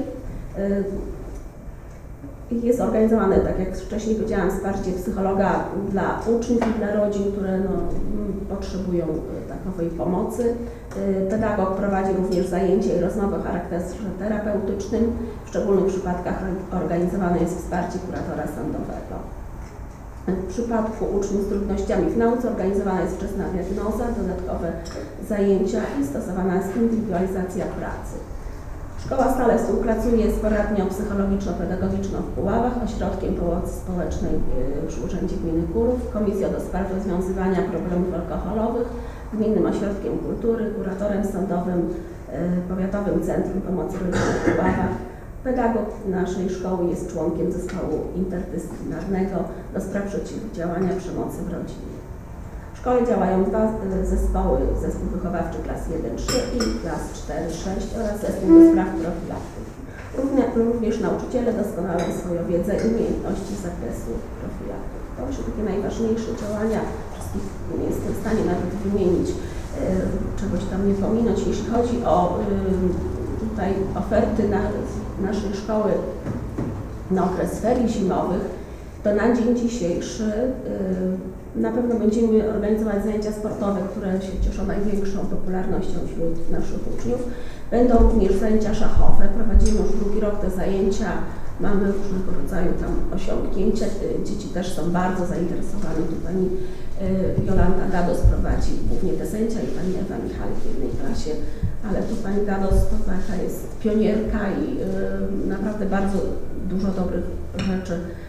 Jest organizowane, tak jak wcześniej powiedziałam, wsparcie psychologa dla uczniów i dla rodzin, które no, potrzebują takowej pomocy. Pedagog prowadzi również zajęcia i rozmowy o charakterze terapeutycznym. W szczególnych przypadkach organizowane jest wsparcie kuratora sądowego. W przypadku uczniów z trudnościami w nauce organizowana jest wczesna diagnoza, dodatkowe zajęcia i stosowana jest indywidualizacja pracy. Szkoła stale współpracuje z poradnią psychologiczno-pedagogiczną w Puławach, Ośrodkiem Pomocy Społecznej przy Urzędzie Gminy Kurów, Komisją do Spraw Rozwiązywania Problemów Alkoholowych, Gminnym Ośrodkiem Kultury, kuratorem sądowym, Powiatowym Centrum Pomocy Rodzinie w Puławach. Pedagog naszej szkoły jest członkiem zespołu interdyscyplinarnego do spraw przeciwdziałania przemocy w rodzinie. W szkole działają dwa zespoły, zespół wychowawczy klas jeden trzy i klas cztery sześć oraz zespół do spraw profilaktyki. Również nauczyciele doskonale swoją wiedzę i umiejętności z zakresu profilaktyki. To są takie najważniejsze działania, wszystkich nie jestem w stanie nawet wymienić, czegoś tam nie pominąć. Jeśli chodzi o tutaj oferty na naszej szkoły na okres ferii zimowych, to na dzień dzisiejszy yy, na pewno będziemy organizować zajęcia sportowe, które się cieszą największą popularnością wśród naszych uczniów. Będą również zajęcia szachowe, prowadzimy już drugi rok te zajęcia, mamy różnego rodzaju tam osiągnięcia, dzieci też są bardzo zainteresowane. Tu pani yy, Jolanta Gados prowadzi głównie te zajęcia i pani Ewa Michalik w jednej klasie, ale tu pani Gados to taka jest pionierka i yy, naprawdę bardzo dużo dobrych rzeczy w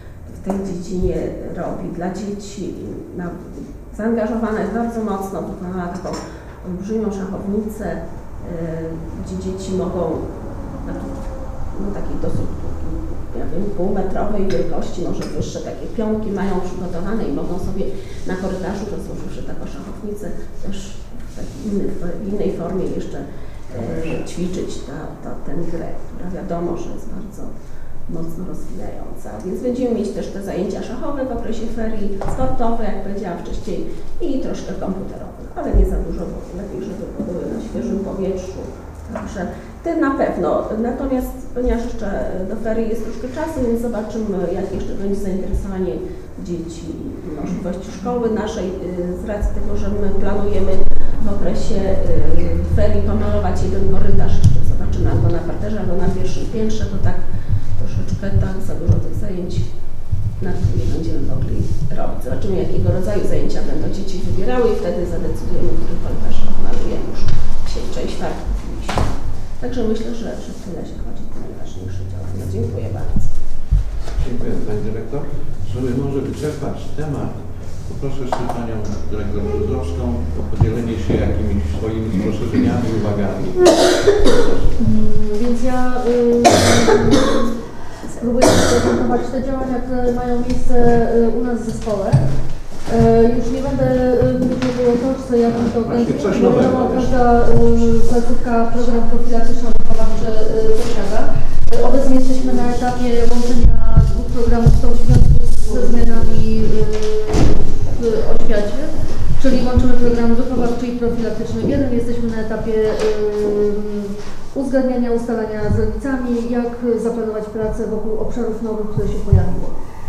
w tej dziedzinie robi dla dzieci. Na, zaangażowana jest bardzo mocno, wykonała taką olbrzymią szachownicę, y, gdzie dzieci mogą no, takiej dosyć ja wiem, półmetrowej wielkości, może wyższe takie pionki mają przygotowane i mogą sobie na korytarzu, rozłożywszy taką szachownicę, też w, takiej innej, w innej formie jeszcze e, ćwiczyć ta, ta, tę grę, która wiadomo, że jest bardzo mocno rozwijająca. Więc będziemy mieć też te zajęcia szachowe w okresie ferii, sportowe, jak powiedziałam wcześniej, i troszkę komputerowe, ale nie za dużo, bo lepiej, żeby były na świeżym powietrzu. Także te na pewno, natomiast ponieważ jeszcze do ferii jest troszkę czasu, więc zobaczymy, jak jeszcze będzie zainteresowanie dzieci i możliwości szkoły naszej, z racji tego, że my planujemy w okresie ferii pomalować jeden korytarz, jeszcze zobaczymy albo na parterze, albo na pierwszym piętrze, to tak troszeczkę tak za dużo tych zajęć na tym nie będziemy mogli robić. Zobaczymy, jakiego rodzaju zajęcia będą dzieci wybierały i wtedy zadecydujemy, który korytarz malujemy już część czwartą. Także myślę, że, że tyle się chodzi o najważniejsze działania. No, dziękuję bardzo. Dziękuję Pani Dyrektor. Żeby może wyczerpać temat, poproszę jeszcze Panią Dyrektor Brzozowską o podzielenie się jakimiś swoimi spostrzeżeniami, uwagami. Więc ja y, spróbuję prezentować te działania, które mają miejsce u nas w zespole. Już nie będę mówić o toczce, jak to organizowała każda placówka program profilaktyczno-wychowawczy posiada. Obecnie jesteśmy na etapie łączenia dwóch programów w związku ze zmianami w oświacie, czyli łączymy program wychowawczy i profilaktyczny w jednym. Jesteśmy na etapie uzgadniania, ustalania z rodzicami, jak zaplanować pracę wokół obszarów nowych, które się pojawiły.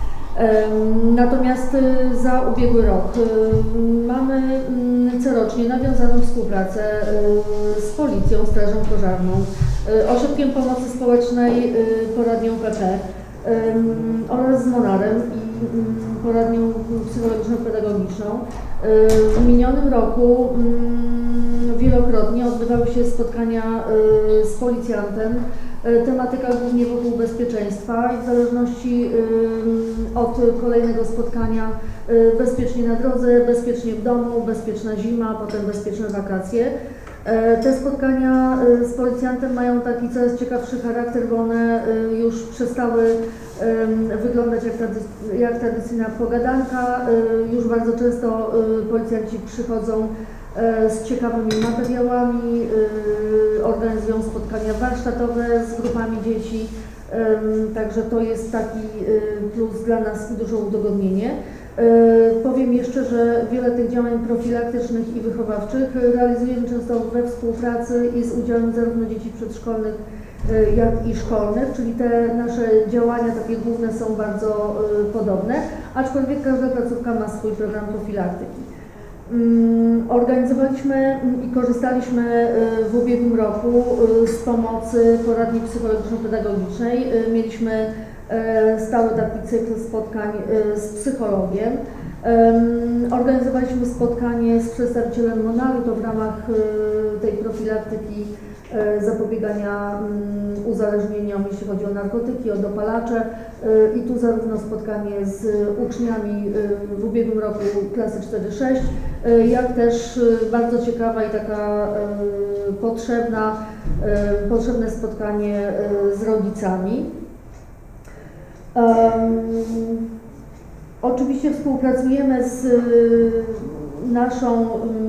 Natomiast za ubiegły rok mamy corocznie nawiązaną współpracę z Policją, Strażą Pożarną, Ośrodkiem Pomocy Społecznej, Poradnią P P oraz z Monarem i Poradnią Psychologiczno-Pedagogiczną. W minionym roku wielokrotnie odbywały się spotkania z policjantem. Tematyka głównie wokół bezpieczeństwa i w zależności od kolejnego spotkania bezpiecznie na drodze, bezpiecznie w domu, bezpieczna zima, potem bezpieczne wakacje. Te spotkania z policjantem mają taki coraz ciekawszy charakter, bo one już przestały wyglądać jak, trady- jak tradycyjna pogadanka. Już bardzo często policjanci przychodzą z ciekawymi materiałami, organizują spotkania warsztatowe z grupami dzieci, także to jest taki plus dla nas i duże udogodnienie. Powiem jeszcze, że wiele tych działań profilaktycznych i wychowawczych realizujemy często we współpracy i z udziałem zarówno dzieci przedszkolnych, jak i szkolnych, czyli te nasze działania takie główne są bardzo podobne, aczkolwiek każda placówka ma swój program profilaktyki. Organizowaliśmy i korzystaliśmy w ubiegłym roku z pomocy poradni psychologiczno-pedagogicznej. Mieliśmy stały taki cykl spotkań z psychologiem. Organizowaliśmy spotkanie z przedstawicielem Monaru, to w ramach tej profilaktyki zapobiegania uzależnieniom, jeśli chodzi o narkotyki, o dopalacze. I tu zarówno spotkanie z uczniami w ubiegłym roku klasy cztery sześć, jak też bardzo ciekawa i taka potrzebna, potrzebne spotkanie z rodzicami. Um, oczywiście współpracujemy z naszą,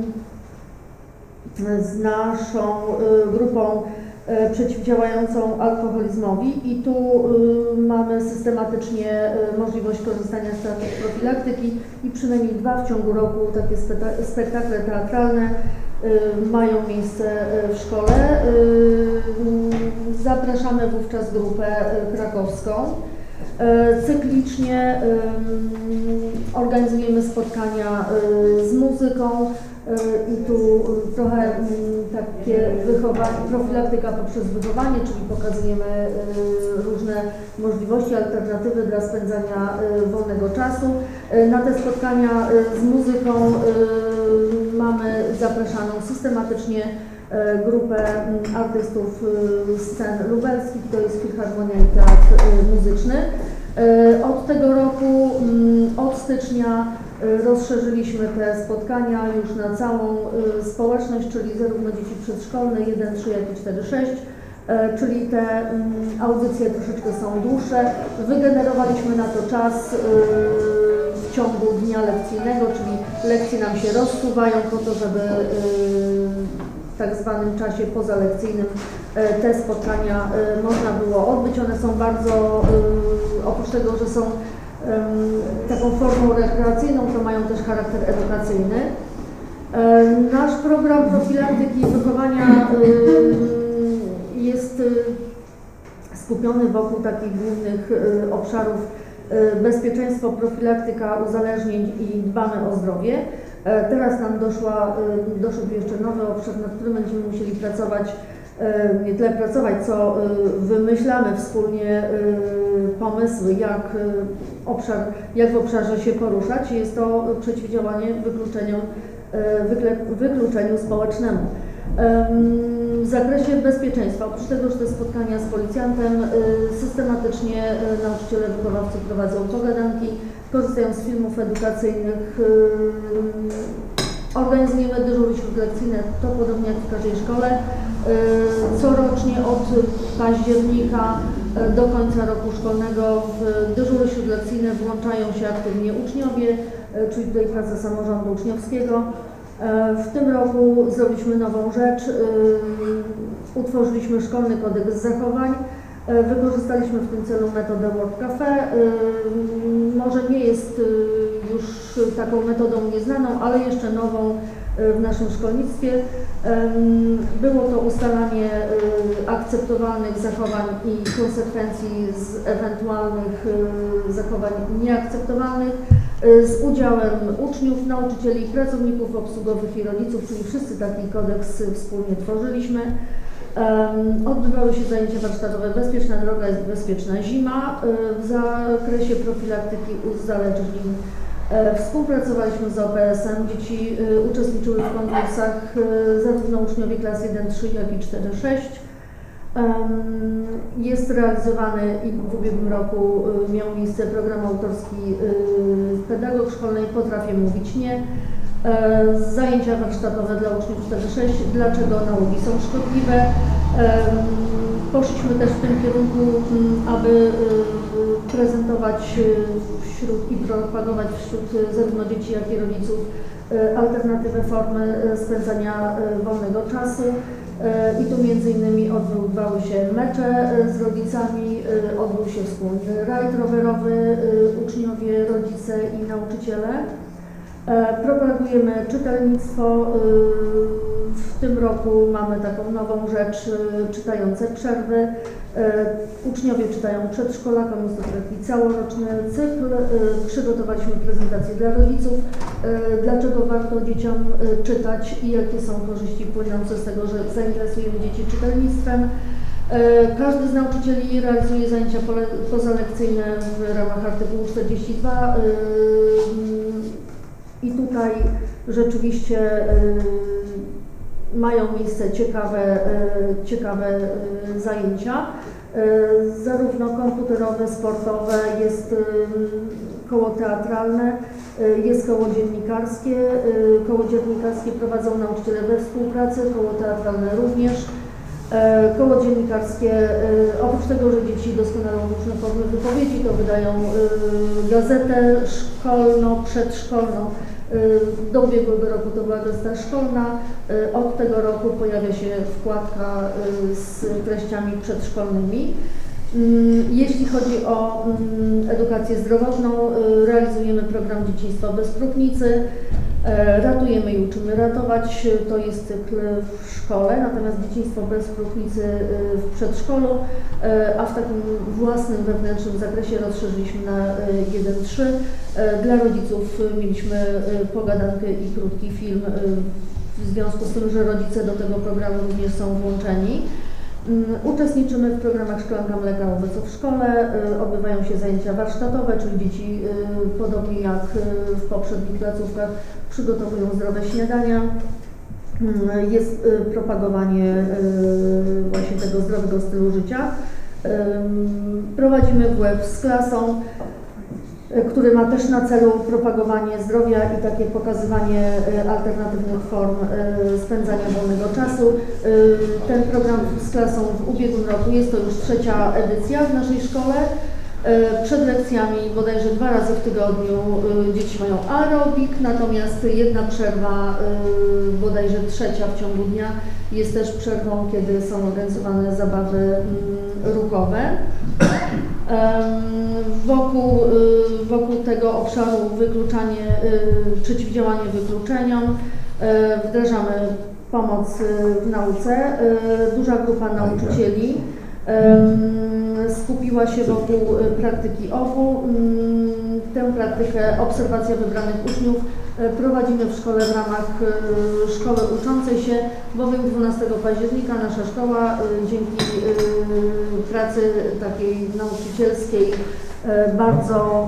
z naszą grupą przeciwdziałającą alkoholizmowi i tu mamy systematycznie możliwość korzystania z teatrów profilaktyki i przynajmniej dwa w ciągu roku takie spektakle teatralne mają miejsce w szkole. Zapraszamy wówczas grupę krakowską. Cyklicznie organizujemy spotkania z muzyką i tu trochę takie wychowanie, profilaktyka poprzez wychowanie, czyli pokazujemy różne możliwości, alternatywy dla spędzania wolnego czasu. Na te spotkania z muzyką mamy zapraszaną systematycznie grupę artystów scen lubelskich, to jest Filharmonia i Teatr Muzyczny. Od tego roku, od stycznia rozszerzyliśmy te spotkania już na całą społeczność, czyli zarówno dzieci przedszkolne jeden, trzy, jak i cztery, sześć, czyli te audycje troszeczkę są dłuższe. Wygenerowaliśmy na to czas w ciągu dnia lekcyjnego, czyli lekcje nam się rozsuwają po to, żeby w tak zwanym czasie pozalekcyjnym te spotkania można było odbyć. One są bardzo, oprócz tego, że są taką formą rekreacyjną, to mają też charakter edukacyjny. Nasz program profilaktyki i wychowania jest skupiony wokół takich głównych obszarów: bezpieczeństwo, profilaktyka uzależnień i dbamy o zdrowie. Teraz nam doszła, doszedł jeszcze nowy obszar, nad którym będziemy musieli pracować, nie tyle pracować, co wymyślamy wspólnie pomysły, jak, obszar, jak w obszarze się poruszać. Jest to przeciwdziałanie wykluczeniu, wykluczeniu społecznemu. W zakresie bezpieczeństwa, oprócz tego, że te spotkania z policjantem, systematycznie nauczyciele, wychowawcy prowadzą pogadanki, korzystają z filmów edukacyjnych, organizujemy dyżury śródlekcyjne, to podobnie jak w każdej szkole. Corocznie od października do końca roku szkolnego w dyżury śródlekcyjne włączają się aktywnie uczniowie, czyli tutaj praca samorządu uczniowskiego. W tym roku zrobiliśmy nową rzecz, utworzyliśmy szkolny kodeks zachowań, wykorzystaliśmy w tym celu metodę World Cafe. Może nie jest już taką metodą nieznaną, ale jeszcze nową w naszym szkolnictwie. Było to ustalanie akceptowalnych zachowań i konsekwencji z ewentualnych zachowań nieakceptowalnych, z udziałem uczniów, nauczycieli, pracowników obsługowych i rodziców, czyli wszyscy taki kodeks wspólnie tworzyliśmy. Odbywały się zajęcia warsztatowe Bezpieczna droga jest bezpieczna zima w zakresie profilaktyki uzależnień. Współpracowaliśmy z O P S em, dzieci uczestniczyły w konkursach, zarówno uczniowie klas jeden trzy, jak i cztery sześć. Jest realizowany i w ubiegłym roku miał miejsce program autorski Pedagog szkolnej Potrafię mówić nie. Zajęcia warsztatowe dla uczniów cztery sześć, dlaczego nałogi są szkodliwe. Poszliśmy też w tym kierunku, aby prezentować wśród i propagować wśród zarówno dzieci, jak i rodziców alternatywne formy spędzania wolnego czasu. I tu między innymi odbywały się mecze z rodzicami, odbył się wspólny rajd rowerowy, uczniowie, rodzice i nauczyciele. Propagujemy czytelnictwo. W tym roku mamy taką nową rzecz, czytające przerwy. Uczniowie czytają przedszkolakom, jest to taki całoroczny cykl. Przygotowaliśmy prezentację dla rodziców, dlaczego warto dzieciom czytać i jakie są korzyści płynące z tego, że zainteresujemy dzieci czytelnictwem. Każdy z nauczycieli realizuje zajęcia pozalekcyjne w ramach artykułu czterdzieści dwa. I tutaj rzeczywiście y, mają miejsce ciekawe, y, ciekawe y, zajęcia, y, zarówno komputerowe, sportowe, jest y, koło teatralne, y, jest koło dziennikarskie. Y, koło dziennikarskie prowadzą nauczyciele we współpracy, koło teatralne również. Y, koło dziennikarskie, y, oprócz tego, że dzieci doskonale różne formy wypowiedzi, to wydają y, gazetę szkolno-przedszkolną. Do ubiegłego roku to była gazeta szkolna, od tego roku pojawia się wkładka z treściami przedszkolnymi. Jeśli chodzi o edukację zdrowotną, realizujemy program Dzieciństwo bez próchnicy, ratujemy i uczymy ratować, to jest cykl w szkole, natomiast Dzieciństwo bez próchnicy w przedszkolu, a w takim własnym wewnętrznym zakresie rozszerzyliśmy na jeden trzy. Dla rodziców mieliśmy pogadankę i krótki film, w związku z tym, że rodzice do tego programu również są włączeni. Uczestniczymy w programach Szklanka Mleka Obecnie w szkole, odbywają się zajęcia warsztatowe, czyli dzieci, podobnie jak w poprzednich placówkach, przygotowują zdrowe śniadania. Jest propagowanie właśnie tego zdrowego stylu życia. Prowadzimy W W E B z klasą, który ma też na celu propagowanie zdrowia i takie pokazywanie alternatywnych form spędzania wolnego czasu. Ten program z klasą w ubiegłym roku jest to już trzecia edycja w naszej szkole. Przed lekcjami bodajże dwa razy w tygodniu dzieci mają aerobik, natomiast jedna przerwa, bodajże trzecia w ciągu dnia, jest też przerwą, kiedy są organizowane zabawy ruchowe. Wokół, wokół tego obszaru wykluczanie, przeciwdziałanie wykluczeniom wdrażamy pomoc w nauce. Duża grupa nauczycieli skupiła się wokół praktyki O W U. Tę praktykę obserwacja wybranych uczniów prowadzimy w szkole w ramach szkoły uczącej się, bowiem dwunastego października nasza szkoła dzięki pracy takiej nauczycielskiej bardzo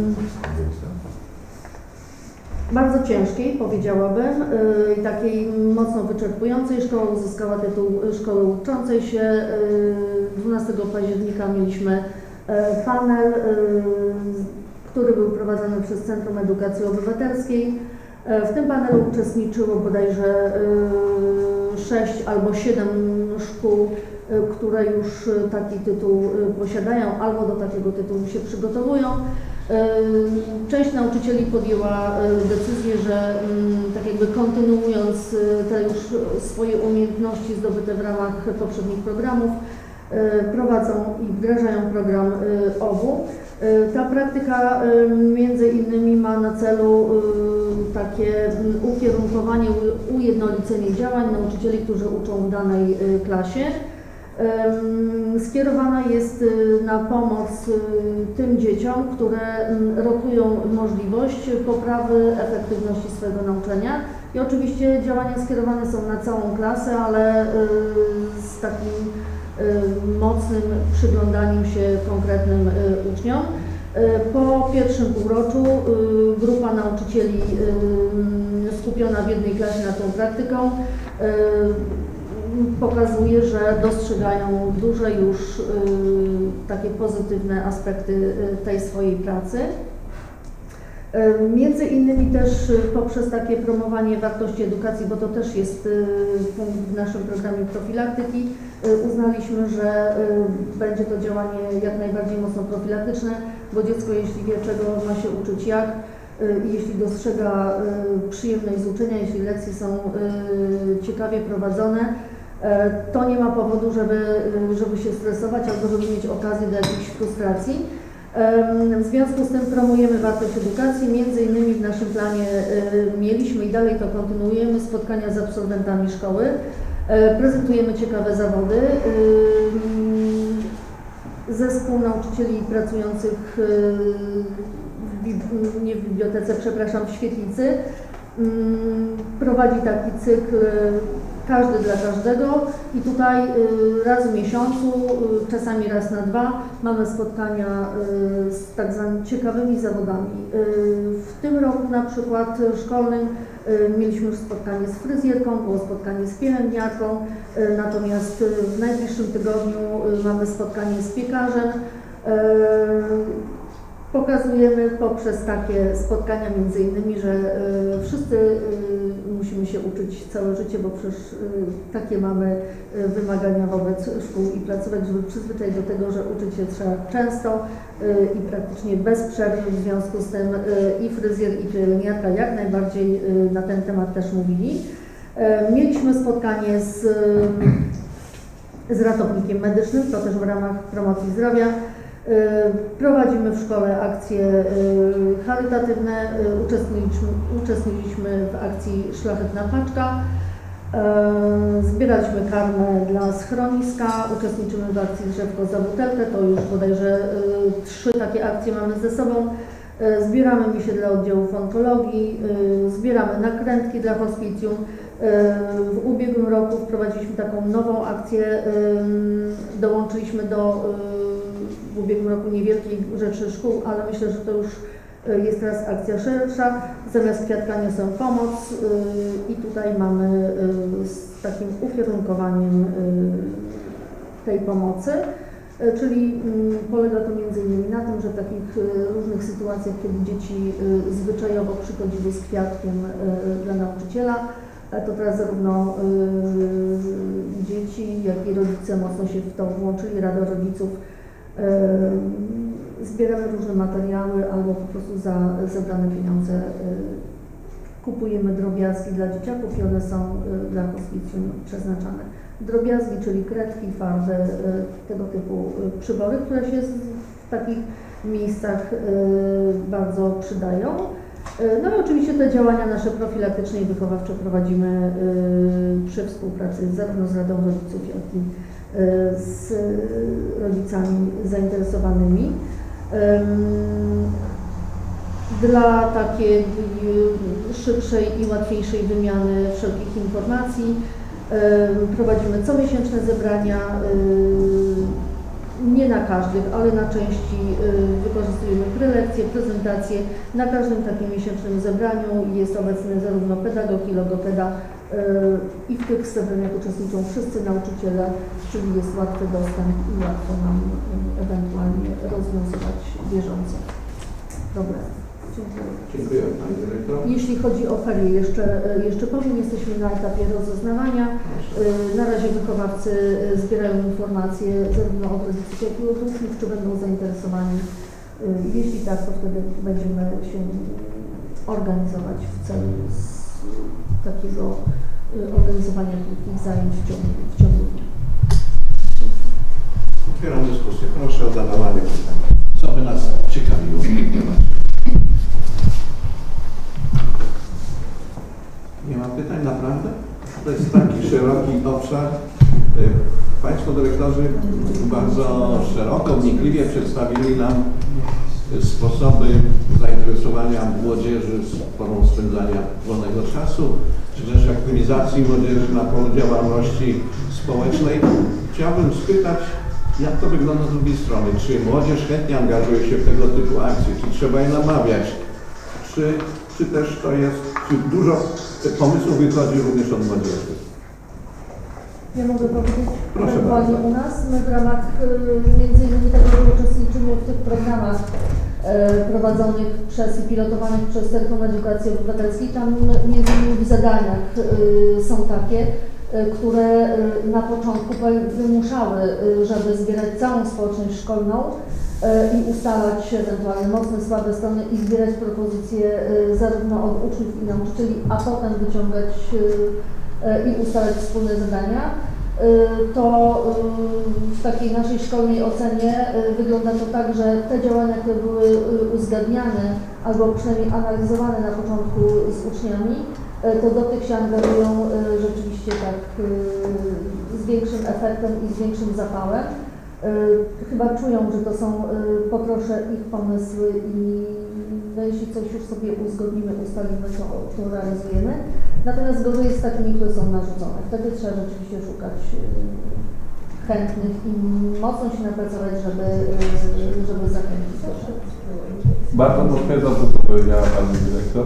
bardzo ciężkiej, powiedziałabym, i takiej mocno wyczerpującej. Szkoła uzyskała tytuł szkoły uczącej się. dwunastego października mieliśmy panel, który był prowadzony przez Centrum Edukacji Obywatelskiej. W tym panelu uczestniczyło bodajże sześć albo siedem szkół, które już taki tytuł posiadają albo do takiego tytułu się przygotowują. Część nauczycieli podjęła decyzję, że tak jakby kontynuując te już swoje umiejętności zdobyte w ramach poprzednich programów, prowadzą i wdrażają program O W U. Ta praktyka między innymi ma na celu takie ukierunkowanie, ujednolicenie działań nauczycieli, którzy uczą w danej klasie. Skierowana jest na pomoc tym dzieciom, które rokują możliwość poprawy efektywności swojego nauczania. I oczywiście działania skierowane są na całą klasę, ale z takim mocnym przyglądaniem się konkretnym uczniom. Po pierwszym półroczu grupa nauczycieli skupiona w jednej klasie nad tą praktyką pokazuje, że dostrzegają duże już takie pozytywne aspekty tej swojej pracy. Między innymi też poprzez takie promowanie wartości edukacji, bo to też jest punkt w naszym programie profilaktyki, uznaliśmy, że będzie to działanie jak najbardziej mocno profilaktyczne, bo dziecko, jeśli wie, czego ma się uczyć, jak, i jeśli dostrzega przyjemność z uczenia, jeśli lekcje są ciekawie prowadzone, to nie ma powodu, żeby, żeby się stresować albo żeby mieć okazję do jakiejś frustracji. W związku z tym promujemy wartość edukacji. Między innymi w naszym planie mieliśmy i dalej to kontynuujemy spotkania z absolwentami szkoły. Prezentujemy ciekawe zawody. Zespół nauczycieli pracujących w, nie w bibliotece, przepraszam, w świetlicy prowadzi taki cykl Każdy dla każdego i tutaj raz w miesiącu, czasami raz na dwa mamy spotkania z tak zwanymi ciekawymi zawodami. W tym roku na przykład szkolnym mieliśmy już spotkanie z fryzjerką, było spotkanie z pielęgniarką, natomiast w najbliższym tygodniu mamy spotkanie z piekarzem. Pokazujemy poprzez takie spotkania między innymi, że y, wszyscy y, musimy się uczyć całe życie, bo przecież y, takie mamy y, wymagania wobec szkół i placówek, żeby przyzwyczaić do tego, że uczyć się trzeba często y, i praktycznie bez przerwy. W związku z tym y, i fryzjer, i pielęgniarka jak najbardziej y, na ten temat też mówili. Y, mieliśmy spotkanie z, y, z ratownikiem medycznym, to też w ramach promocji zdrowia. Prowadzimy w szkole akcje charytatywne, uczestniczyliśmy, uczestniczyliśmy w akcji Szlachetna Paczka, zbieraliśmy karmę dla schroniska, uczestniczymy w akcji Drzewko za butelkę, to już bodajże trzy takie akcje mamy ze sobą. Zbieramy misie dla oddziałów onkologii, zbieramy nakrętki dla hospicjum. W ubiegłym roku wprowadziliśmy taką nową akcję, dołączyliśmy do w ubiegłym roku niewielkiej rzeczy szkół, ale myślę, że to już jest teraz akcja szersza. Zamiast kwiatka niosę pomoc i tutaj mamy z takim ukierunkowaniem tej pomocy. Czyli polega to między innymi na tym, że w takich różnych sytuacjach, kiedy dzieci zwyczajowo przychodziły z kwiatkiem dla nauczyciela, to teraz zarówno dzieci, jak i rodzice mocno się w to włączyli, Rada Rodziców. Zbieramy różne materiały albo po prostu za zebrane pieniądze kupujemy drobiazgi dla dzieciaków i one są dla hospicjum przeznaczane. Drobiazgi, czyli kredki, farby, tego typu przybory, które się w takich miejscach bardzo przydają. No i oczywiście te działania nasze profilaktyczne i wychowawcze prowadzimy przy współpracy zarówno z Radą Rodziców, jak i z rodzicami zainteresowanymi. Dla takiej szybszej i łatwiejszej wymiany wszelkich informacji prowadzimy comiesięczne zebrania, nie na każdych, ale na części wykorzystujemy prelekcje, prezentacje. Na każdym takim miesięcznym zebraniu jest obecny zarówno pedagog i logopeda i w tych zebraniach uczestniczą wszyscy nauczyciele, czyli jest łatwy dostęp i łatwo nam ewentualnie rozwiązywać bieżące problemy. Dziękuję. Dziękuję Pani Dyrektor. Jeśli chodzi o ferie, jeszcze, jeszcze powiem, jesteśmy na etapie rozeznawania. Na razie wychowawcy zbierają informacje zarówno od rodziców, jak i od uczniów, czy będą zainteresowani. Jeśli tak, to wtedy będziemy się organizować w celu takiego organizowania krótkich zajęć w ciągu, w ciągu dnia. Otwieram dyskusję. Proszę o zadawanie pytań. Co by nas ciekawiło w tym temacie? Nie ma pytań, naprawdę? To jest taki szeroki obszar. Państwo dyrektorzy bardzo szeroko, wnikliwie przedstawili nam sposoby zainteresowania młodzieży z formą spędzania wolnego czasu, czy też aktywizacji młodzieży na polu działalności społecznej. Chciałbym spytać, jak to wygląda z drugiej strony? Czy młodzież chętnie angażuje się w tego typu akcje? Czy trzeba je namawiać? Czy, czy też to jest, czy dużo pomysłów wychodzi również od młodzieży? Ja mogę powiedzieć, Proszę aktualnie bardzo. u nas, my w ramach między innymi tego, że uczestniczymy w tych programach e, prowadzonych przez i pilotowanych przez Centrum Edukacji Obywatelskiej, tam między innymi w zadaniach e, są takie, e, które e, na początku wymuszały, e, żeby zbierać całą społeczność szkolną e, i ustalać ewentualnie mocne, słabe strony i zbierać propozycje e, zarówno od uczniów i nauczycieli, a potem wyciągać e, i ustalać wspólne zadania, to w takiej naszej szkolnej ocenie wygląda to tak, że te działania, które były uzgadniane albo przynajmniej analizowane na początku z uczniami, to do tych się angażują rzeczywiście tak z większym efektem i z większym zapałem. Chyba czują, że to są po trosze ich pomysły i no, jeśli coś już sobie uzgodnimy, ustalimy, to, to realizujemy. Natomiast gorzej jest z takimi, które są narzucone. Wtedy trzeba rzeczywiście szukać chętnych i mocno się napracować, żeby, żeby zachęcić do tego. Bardzo potwierdzam to, co powiedziała Pani Dyrektor.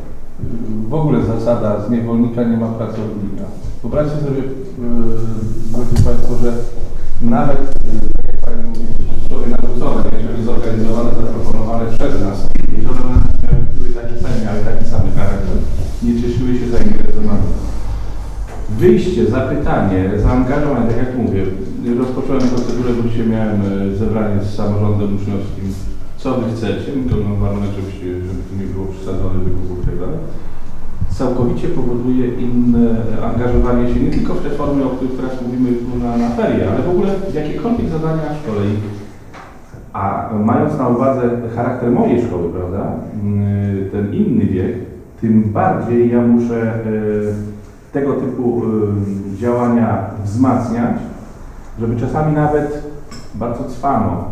W ogóle zasada z niewolnika nie ma pracownika. Wyobraźcie sobie, drodzy Państwo, że nawet, tak jak Pani mówi, szkoły narzucone, jeżeli zorganizowane, zaproponowane przez nas, i one były takie same, miały taki sam charakter, nie cieszyły się zainteresowaniem. Wyjście, zapytanie, zaangażowanie, tak jak mówię, rozpocząłem procedurę, bo dzisiaj miałem zebranie z samorządem uczniowskim, co Wy chcecie, to mam warunek, żeby, żeby tu nie było przesadzone wykupów i tak dalej. Całkowicie powoduje inne angażowanie się nie tylko w te formy, o których teraz mówimy na, na ferie, ale w ogóle w jakiekolwiek zadania w szkole. A mając na uwadze charakter mojej szkoły, prawda, ten inny wiek, tym bardziej ja muszę tego typu działania wzmacniać, żeby czasami nawet bardzo cwano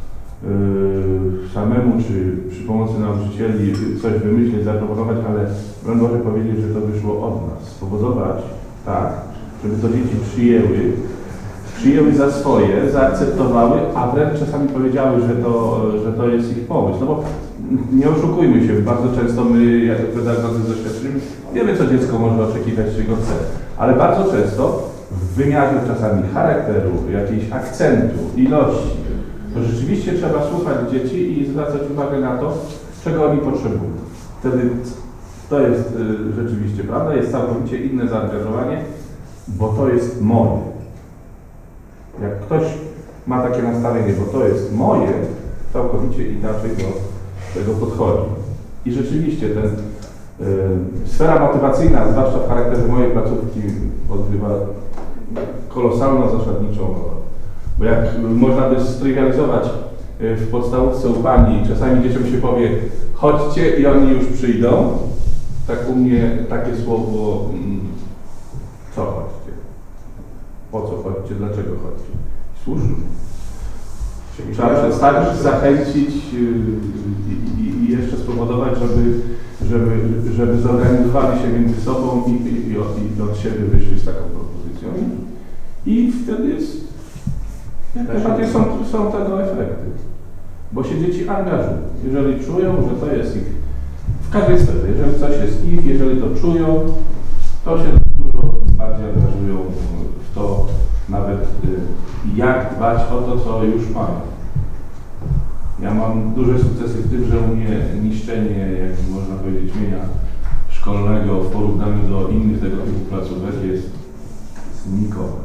samemu czy przy pomocy nauczycieli coś wymyślić, zaproponować, ale broń Boże powiedzieć, że to wyszło od nas. Spowodować tak, żeby to dzieci przyjęły, przyjęły za swoje, zaakceptowały, a wręcz czasami powiedziały, że to, że to jest ich pomysł. No bo nie oszukujmy się, bardzo często my, jako pedagodzy z doświadczeniami, wiemy, co dziecko może oczekiwać, czego chce, ale bardzo często w wymiarze czasami charakteru, jakiejś akcentu, ilości, to rzeczywiście trzeba słuchać dzieci i zwracać uwagę na to, czego oni potrzebują. Wtedy to jest y, rzeczywiście prawda, jest całkowicie inne zaangażowanie, bo to jest moje. Jak ktoś ma takie nastawienie, bo to jest moje, całkowicie inaczej do tego podchodzi. I rzeczywiście ten, y, sfera motywacyjna, zwłaszcza w charakterze mojej placówki, odgrywa kolosalną, zasadniczą rolę. Bo jak można by strywializować w podstawówce u pani, czasami dzieciom się powie, chodźcie i oni już przyjdą. Tak u mnie takie słowo, co chodźcie? Po co chodźcie? Dlaczego chodźcie? Słusznie. Trzeba przedstawić, zachęcić i, i, i jeszcze spowodować, żeby, żeby, żeby zorganizowali się między sobą i, i, i, od, i od siebie wyszli z taką propozycją. I wtedy jest, jak najbardziej są, są tego efekty. Bo się dzieci angażują. Jeżeli czują, że to jest ich, w każdej sferze, jeżeli coś jest ich, jeżeli to czują, to się dużo bardziej angażują w to, nawet jak dbać o to, co już mają. Ja mam duże sukcesy w tym, że u mnie niszczenie, jak można powiedzieć, mienia szkolnego w porównaniu do innych tego typu placówek jest znikowe.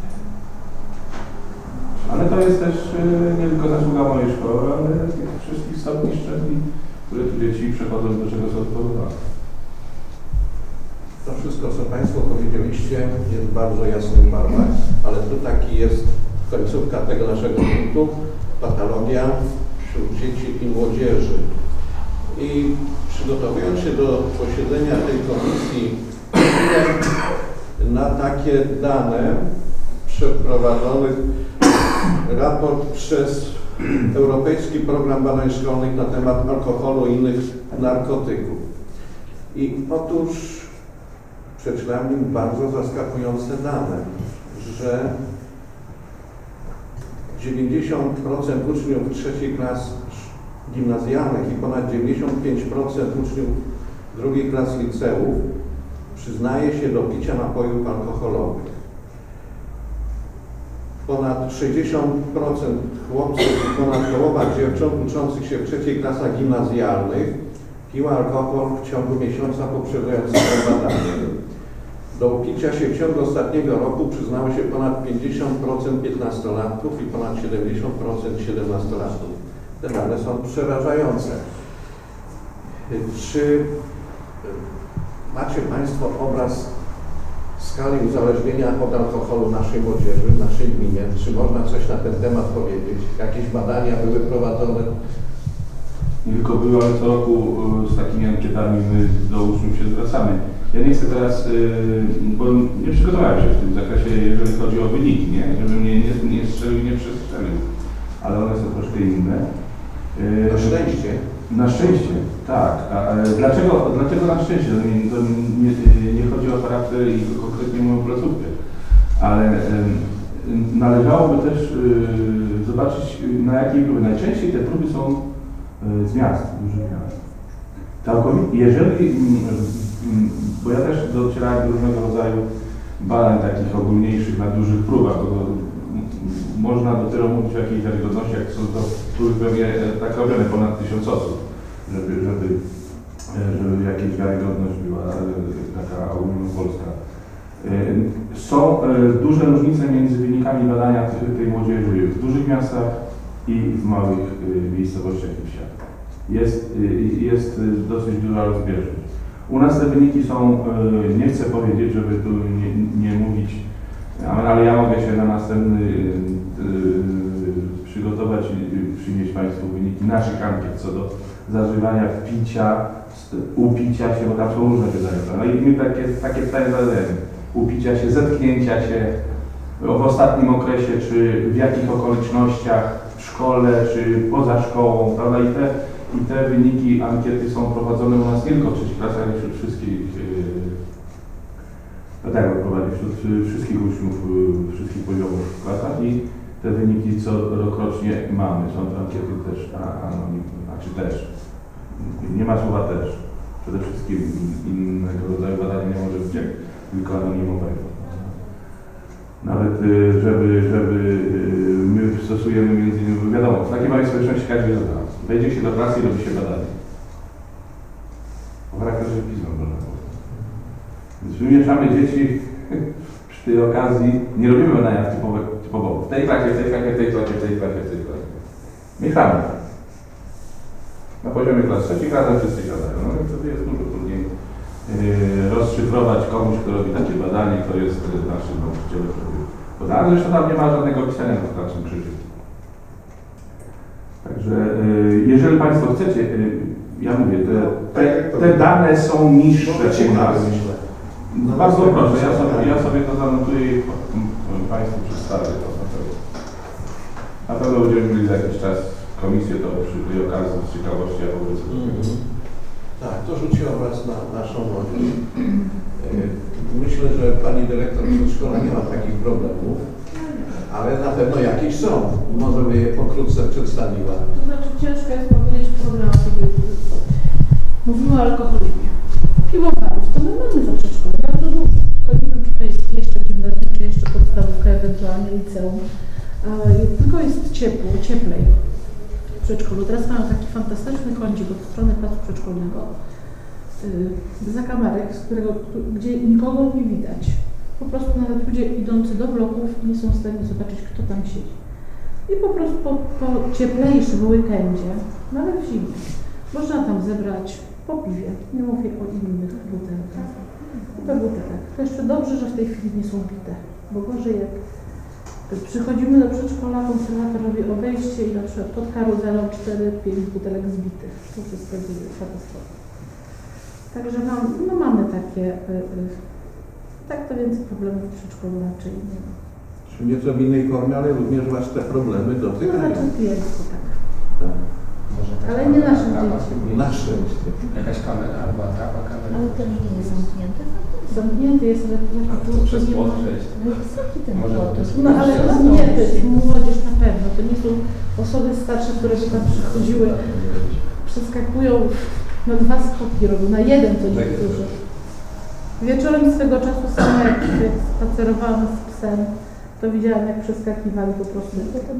Ale to jest też nie tylko zasługa mojej szkoły, ale wszystkich stopni szczebli, które tu dzieci przechodzą, do czego są odpowiedzialne. To wszystko, co Państwo powiedzieliście, jest w bardzo jasnych barwach, ale tu taki jest końcówka tego naszego punktu, patologia wśród dzieci i młodzieży. I przygotowując się do posiedzenia tej komisji, na takie dane przeprowadzonych raport przez Europejski Program Badań Szkolnych na temat alkoholu i innych narkotyków. I otóż przeczytałem im bardzo zaskakujące dane, że dziewięćdziesiąt procent uczniów trzeciej klas gimnazjalnych i ponad dziewięćdziesiąt pięć procent uczniów drugiej klas liceów przyznaje się do picia napojów alkoholowych. Ponad sześćdziesiąt procent chłopców i ponad połowa dziewcząt uczących się w trzeciej klasach gimnazjalnych piła alkohol w ciągu miesiąca poprzedzającego badanie. Do picia się w ciągu ostatniego roku przyznało się ponad pięćdziesiąt procent piętnastolatków i ponad siedemdziesiąt procent siedemnastolatków. Te dane są przerażające. Czy macie Państwo obraz skali uzależnienia od alkoholu naszej młodzieży, naszej gminie? Czy można coś na ten temat powiedzieć? Jakieś badania były prowadzone? Nie tylko były, ale co roku z takimi ankietami my do uczniów się zwracamy. Ja nie chcę teraz, bo nie przygotowałem się w tym zakresie, jeżeli chodzi o wyniki, nie? Żebym nie, nie, nie strzelił, nie przestrzelił, ale one są troszkę inne. Na szczęście. Na szczęście, tak. A, a dlaczego, dlaczego na szczęście? To nie, to nie, nie chodzi o charakter i konkretnie moją placówkę, ale y, należałoby też y, zobaczyć, na jakiej próby. Najczęściej te próby są y, z miast, dużych miast. Całkowicie, jeżeli, y, y, bo ja też docierałem do różnego rodzaju badań takich ogólniejszych na dużych próbach, bo można dopiero mówić o jakiejś wiarygodności, jak są to próby pewnie tak robione ponad tysiąc osób, żeby, żeby, żeby jakaś wiarygodność była taka ogólnopolska. Są duże różnice między wynikami badania tej młodzieży w dużych miastach i w małych miejscowościach i wsiach. Jest, jest dosyć duża rozbieżność. U nas te wyniki są, nie chcę powiedzieć, żeby tu nie, nie mówić, ale ja mogę się na następny yy, przygotować i przynieść Państwu wyniki naszych ankiet co do zażywania, picia, upicia się, bo tam są różne pytania. No i my takie, takie pytania zadajemy. Upicia się, zetknięcia się w ostatnim okresie, czy w jakich okolicznościach, w szkole, czy poza szkołą, prawda? I te, i te wyniki ankiety są prowadzone u nas nie tylko w trzecich klasach, ale wśród wszystkich tak, prowadzi wśród wszystkich uczniów, wszystkich poziomów w klasach i te wyniki co rokrocznie mamy. Są to ankiety też anonimowe, znaczy też. Nie ma słowa też. Przede wszystkim innego rodzaju badania nie może być jak tylko anonimowego. Nawet y, żeby, żeby y, my stosujemy między innymi, wiadomo, w takiej małej społeczności każdy jest nas. Wejdzie się do klasy i robi się badanie. O charakterze pisma, można powiedzieć. Więc wymieszamy dzieci przy tej okazji, nie robimy badania typowe, typowo w tej klasie, w tej klasie, w tej klasie, w tej klasie, w tej klasie. Mieszamy. Na poziomie klas trzecich razem wszyscy gadają. No więc wtedy jest dużo trudniej yy, rozszyfrować komuś, kto robi takie badanie, kto jest yy, naszym nauczycielem. Ale zresztą tam nie ma żadnego pisania na starszym krzyżu. Także yy, jeżeli Państwo chcecie, yy, ja mówię, te, te, te dane są niższe u nas. No bardzo proszę, ja sobie, ja sobie to zanotuję i Państwu przedstawię to na pewno. Na pewno będziemy mieli za jakiś czas komisję, to przy tej okazji z ciekawości ja powiem sobie. Mm-hmm. Tak, to rzuciła Was na naszą młodzież. Myślę, że Pani Dyrektor Przedszkola nie ma takich problemów, ale na pewno jakieś są. Może by je pokrótce przedstawiła. To znaczy ciężko jest powiedzieć problem sobie. Mówimy o alkoholizmie. Piwowarów to my mamy za przedszkole, bardzo dużo. Tylko nie wiem, czy to jest jeszcze gimnazjum, czy jeszcze podstawówka, ewentualnie liceum. Tylko jest ciepło, cieplej w przedszkolu. Teraz mają taki fantastyczny kącik od strony placu przedszkolnego. Yy, zakamarek, z którego, gdzie nikogo nie widać. Po prostu nawet ludzie idący do bloków nie są w stanie zobaczyć, kto tam siedzi. I po prostu po, po cieplejszym weekendzie, nawet w zimie, można tam zebrać po piwie. Nie mówię o innych butelkach. Po butelkach. To jeszcze dobrze, że w tej chwili nie są pite, bo gorzej jak przychodzimy do przedszkola, konserwator robi obejście i na przykład pod karuzelą cztery pięć butelek zbitych. To wszystko jest katastrofa. Także mam, no mamy takie, y, y, tak to więcej problemów w przedszkolu raczej nie ma. Czy nieco w innej formie, ale również Was te problemy No dotykają. raczej kliencku, tak. Tak. Ale nie naszym dzieci. Na szczęście. Jakaś kamera albo atrapa kamera. Ale ten nie jest zamknięty. Zamknięty jest, ale A to przez płot przejść. No wysoki ten Może płot. to jest- no ale to nie, to jest młodzież na pewno. To nie są osoby starsze, które by tam przychodziły, przeskakują na dwa skoki robią, na jeden to niektórzy. Wieczorem swego czasu sama jak, jak spacerowałam z psem, to widziałam jak przeskakiwali po prostu.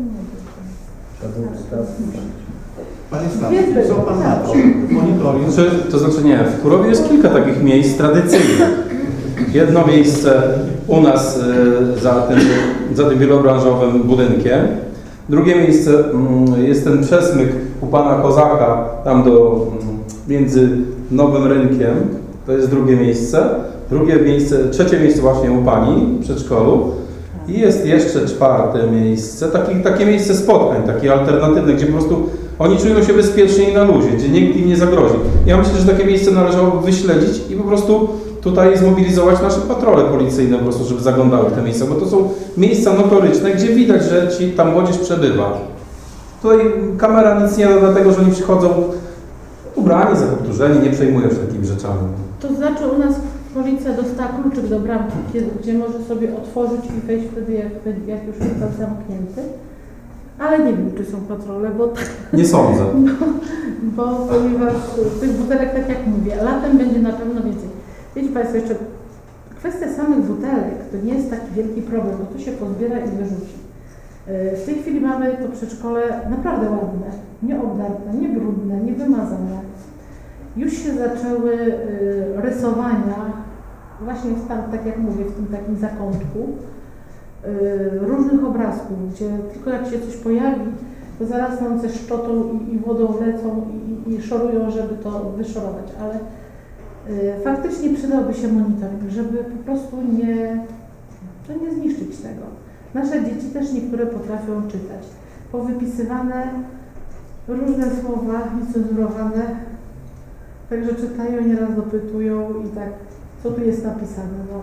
Panie Stawski, co Pan na to? Monitoring? Znaczy, to znaczy nie, w Kurowie jest kilka takich miejsc tradycyjnych. Jedno miejsce u nas y, za, tym, za tym wielobranżowym budynkiem. Drugie miejsce y, jest ten przesmyk u Pana Kozaka, tam do, y, między Nowym Rynkiem. To jest drugie miejsce. Drugie miejsce, trzecie miejsce właśnie u Pani w przedszkolu. I jest jeszcze czwarte miejsce, takie, takie miejsce spotkań, takie alternatywne, gdzie po prostu oni czują się bezpiecznie i na luzie, gdzie nikt im nie zagrozi. Ja myślę, że takie miejsce należało wyśledzić i po prostu tutaj zmobilizować nasze patrole policyjne po prostu, żeby zaglądały w te miejsca, bo to są miejsca notoryczne, gdzie widać, że ci tam młodzież przebywa. Tutaj kamera nic nie da, dlatego że oni przychodzą ubrani, zakapturzeni, nie przejmują się takimi rzeczami. To znaczy u nas policja dostała kluczyk do bramki, kiedy, gdzie może sobie otworzyć i wejść wtedy, jak, jak już jest tam zamknięty. Ale nie wiem, czy są patrole, bo... Nie sądzę. No, bo ponieważ tych butelek, tak jak mówię, latem będzie na pewno więcej. Wiecie Państwo, jeszcze kwestia samych butelek to nie jest taki wielki problem, bo to się pozbiera i wyrzuci. W tej chwili mamy to przedszkole naprawdę ładne, nie obdarte, nie brudne, nie wymazane. Już się zaczęły rysowania, właśnie w tam, tak jak mówię, w tym takim zakątku, różnych obrazków, gdzie tylko jak się coś pojawi, to zaraz nam ze szczotą i, i wodą lecą i, i szorują, żeby to wyszorować, ale y, faktycznie przydałby się monitoring, żeby po prostu nie, no nie zniszczyć tego. Nasze dzieci też niektóre potrafią czytać. Powypisywane różne słowa, niecenzurowane, także czytają, nieraz dopytują i tak, co tu jest napisane. No.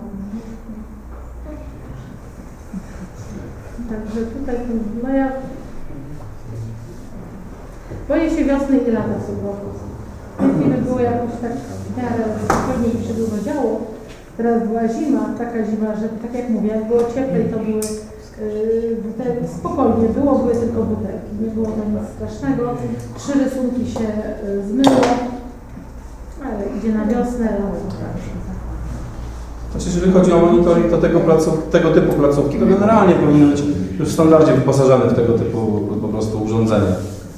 Także tutaj, no ja boję się wiosny i lata surowo. W tej chwili było jakoś tak w miarę spokojnie mi się dużo działo. Teraz była zima, taka zima, że tak jak mówię, jak było cieplej, to były yy, butelki, spokojnie było, były tylko butelki, nie było to nic strasznego. Trzy rysunki się yy, zmyło, ale idzie na wiosnę, lato. Znaczy Znaczy, jeżeli chodzi o monitoring, to tego, placów, tego typu placówki, to generalnie powinny być już w standardzie wyposażone w tego typu po prostu urządzenia.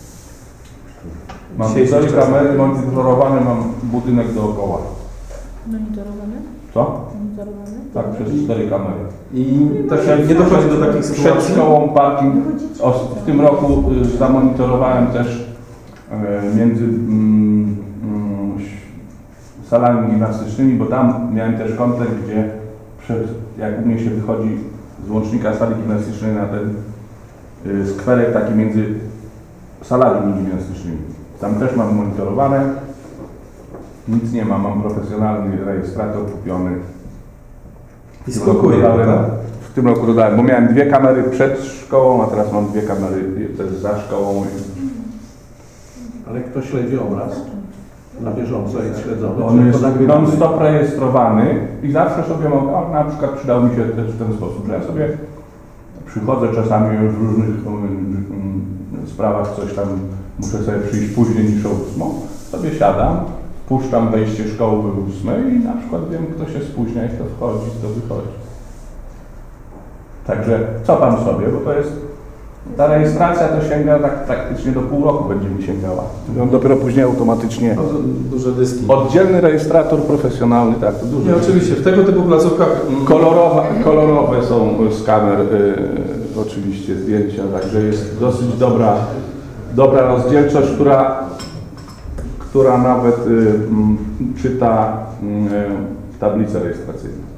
Mam cztery kamery monitorowane, mam budynek dookoła. Monitorowane? Co? Monitorowane? Tak, przez cztery kamery. I też nie dochodzi do takich Przed sytuacji. szkołą parking. O, w tym roku y, zamonitorowałem też y, między mm, mm, salami gimnastycznymi, bo tam miałem też kątek, gdzie przed, jak u mnie się wychodzi z łącznika sali gimnastycznej na ten y, skwerek taki między salami gimnastycznymi. Tam też mam monitorowane. Nic nie mam, mam profesjonalny rejestrator kupiony. I skokuje, dodałem, tak? w tym roku dodałem, bo miałem dwie kamery przed szkołą, a teraz mam dwie kamery też za szkołą. Ale kto śledzi obraz? Na bieżąco jest śledzony? On czy jest to nagrywany? non-stop rejestrowany i zawsze sobie mogę, o, na przykład przydał mi się też w ten sposób, że ja sobie przychodzę czasami już w różnych um, um, sprawach, coś tam muszę sobie przyjść później niż o ósmą, sobie siadam, puszczam wejście szkoły o ósmej i na przykład wiem, kto się spóźnia i kto wchodzi, kto wychodzi. Także cofam sobie, bo to jest, ta rejestracja to sięga tak praktycznie do pół roku będzie mi sięgała. On dopiero później automatycznie. No, duże dyski. Oddzielny rejestrator profesjonalny, tak, to duży. Nie, oczywiście, w tego typu placówkach Kolorowa, kolorowe są z kamer y, oczywiście zdjęcia, także jest dosyć dobra, dobra rozdzielczość, która, która nawet y, m, czyta y, tablicę rejestracyjną.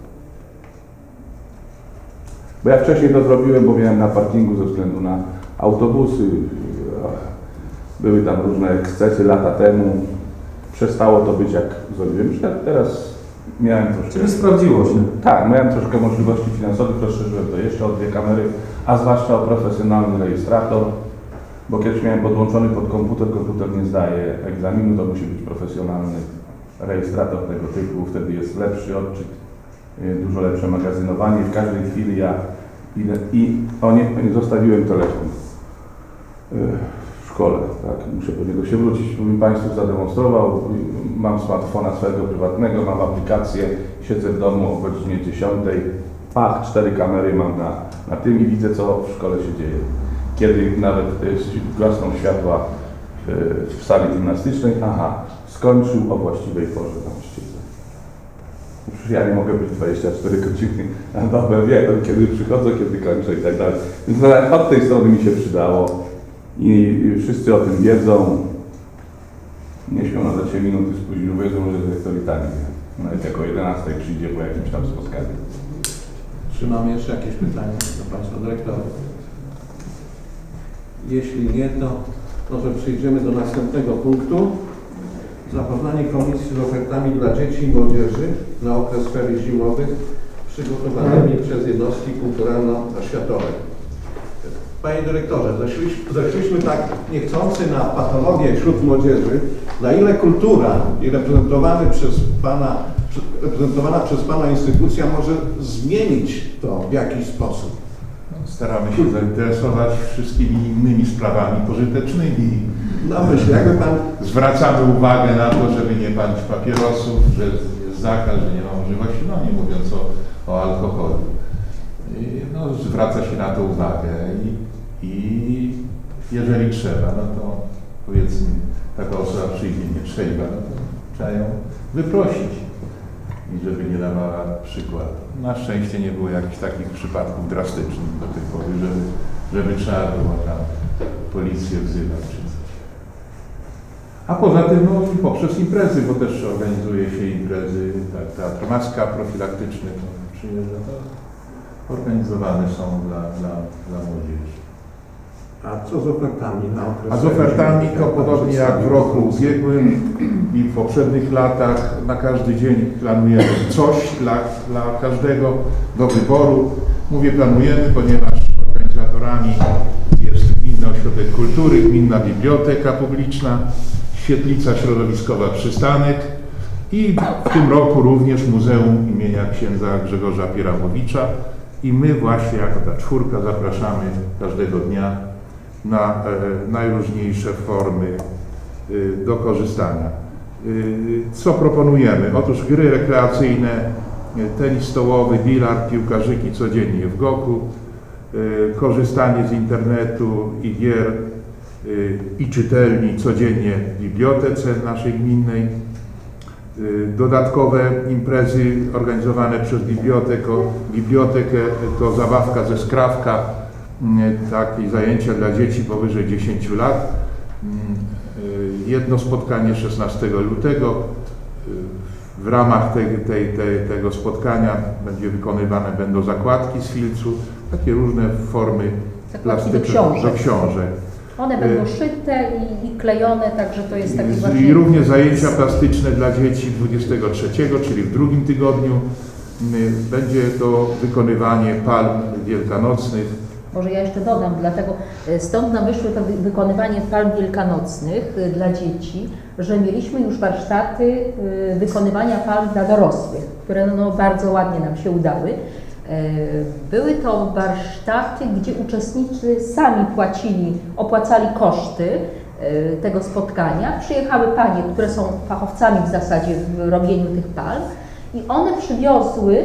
Bo ja wcześniej to zrobiłem, bo miałem na parkingu ze względu na autobusy. Były tam różne ekscesy lata temu. Przestało to być jak zrobiłem. Teraz miałem troszkę... Czyli sprawdziło się. Tak, miałem troszkę możliwości finansowych, rozszerzyłem to jeszcze o dwie kamery, a zwłaszcza o profesjonalny rejestrator, bo kiedyś miałem podłączony pod komputer, komputer nie zdaje egzaminu, to musi być profesjonalny rejestrator tego typu, wtedy jest lepszy odczyt, dużo lepsze magazynowanie. W każdej chwili ja idę i o nie, zostawiłem telefon w szkole, tak, muszę po niego się wrócić, bym Państwu zademonstrował. Mam smartfona swojego prywatnego, mam aplikację, siedzę w domu o godzinie dziesiątej, pach, cztery kamery mam na, na tym i widzę, co w szkole się dzieje. Kiedy nawet gasną światła w sali gimnastycznej, aha, skończył o właściwej porze na ścieżce. Przecież ja nie mogę być dwadzieścia cztery godziny na dobę, wiem, kiedy przychodzę, kiedy kończę i tak dalej. Więc od tej strony mi się przydało i wszyscy o tym wiedzą. Nie śpią na się minuty spóźnił, wiedzą, że dyrektor i tak wie. Nawet jako jedenastej przyjdzie po jakimś tam spotkaniu. Czy mamy jeszcze jakieś pytania do Państwa dyrektorów? Jeśli nie, to może przejdziemy do następnego punktu. Zapoznanie Komisji z ofertami dla dzieci i młodzieży na okres ferii zimowych przygotowanymi przez jednostki kulturalno-oświatowe. Panie Dyrektorze, zeszliśmy, zeszliśmy tak niechcący na patologię wśród młodzieży. Na ile kultura i reprezentowany przez Pana, reprezentowana przez Pana instytucja może zmienić to w jakiś sposób? Staramy się zainteresować wszystkimi innymi sprawami pożytecznymi. No myślę, jakby Pan... Zwracamy uwagę na to, żeby nie palić papierosów, że jest zakaz, że nie ma możliwości, no nie mówiąc o, o alkoholu. I, no, zwraca się na to uwagę i, i jeżeli trzeba, no to powiedzmy, taka osoba przyjdzie nie trzeźwa, no to trzeba ją wyprosić i żeby nie dawała przykładu. Na szczęście nie było jakichś takich przypadków drastycznych do tej pory, żeby, żeby trzeba było tam policję wzywać czy coś. A poza tym no, poprzez imprezy, bo też organizuje się imprezy, tak, teatr Maska profilaktyczny, to przyjeżdża, to organizowane są dla, dla, dla młodzieży. A co z ofertami na okres? A z ofertami to podobnie jak w roku ubiegłym i w poprzednich latach, na każdy dzień planujemy coś dla, dla każdego do wyboru. Mówię planujemy, ponieważ organizatorami jest Gminny Ośrodek Kultury, Gminna Biblioteka Publiczna, Świetlica Środowiskowa Przystanek i w tym roku również Muzeum imienia księdza Grzegorza Pieramowicza. I my właśnie jako ta czwórka zapraszamy każdego dnia na e, najróżniejsze formy e, do korzystania. E, co proponujemy? Otóż gry rekreacyjne tenis stołowy, bilard, piłkarzyki codziennie w Goku, korzystanie z internetu i gier i czytelni codziennie w bibliotece naszej gminnej, dodatkowe imprezy organizowane przez bibliotekę, bibliotekę to zabawka ze skrawka, takie zajęcia dla dzieci powyżej dziesięciu lat, jedno spotkanie szesnastego lutego. W ramach tej, tej, tej, tego spotkania będzie wykonywane będą zakładki z filcu, takie różne formy zakładki plastyczne do książek. do książek. One będą szyte i, i klejone, także to jest taki właśnie... I również zajęcia plastyczne dla dzieci dwudziestego trzeciego, czyli w drugim tygodniu. Będzie to wykonywanie palm wielkanocnych. Może ja jeszcze dodam, dlatego stąd nam wyszło to wykonywanie palm wielkanocnych dla dzieci, że mieliśmy już warsztaty wykonywania palm dla dorosłych, które no bardzo ładnie nam się udały. Były to warsztaty, gdzie uczestnicy sami płacili, opłacali koszty tego spotkania. Przyjechały panie, które są fachowcami w zasadzie w robieniu tych palm i one przywiozły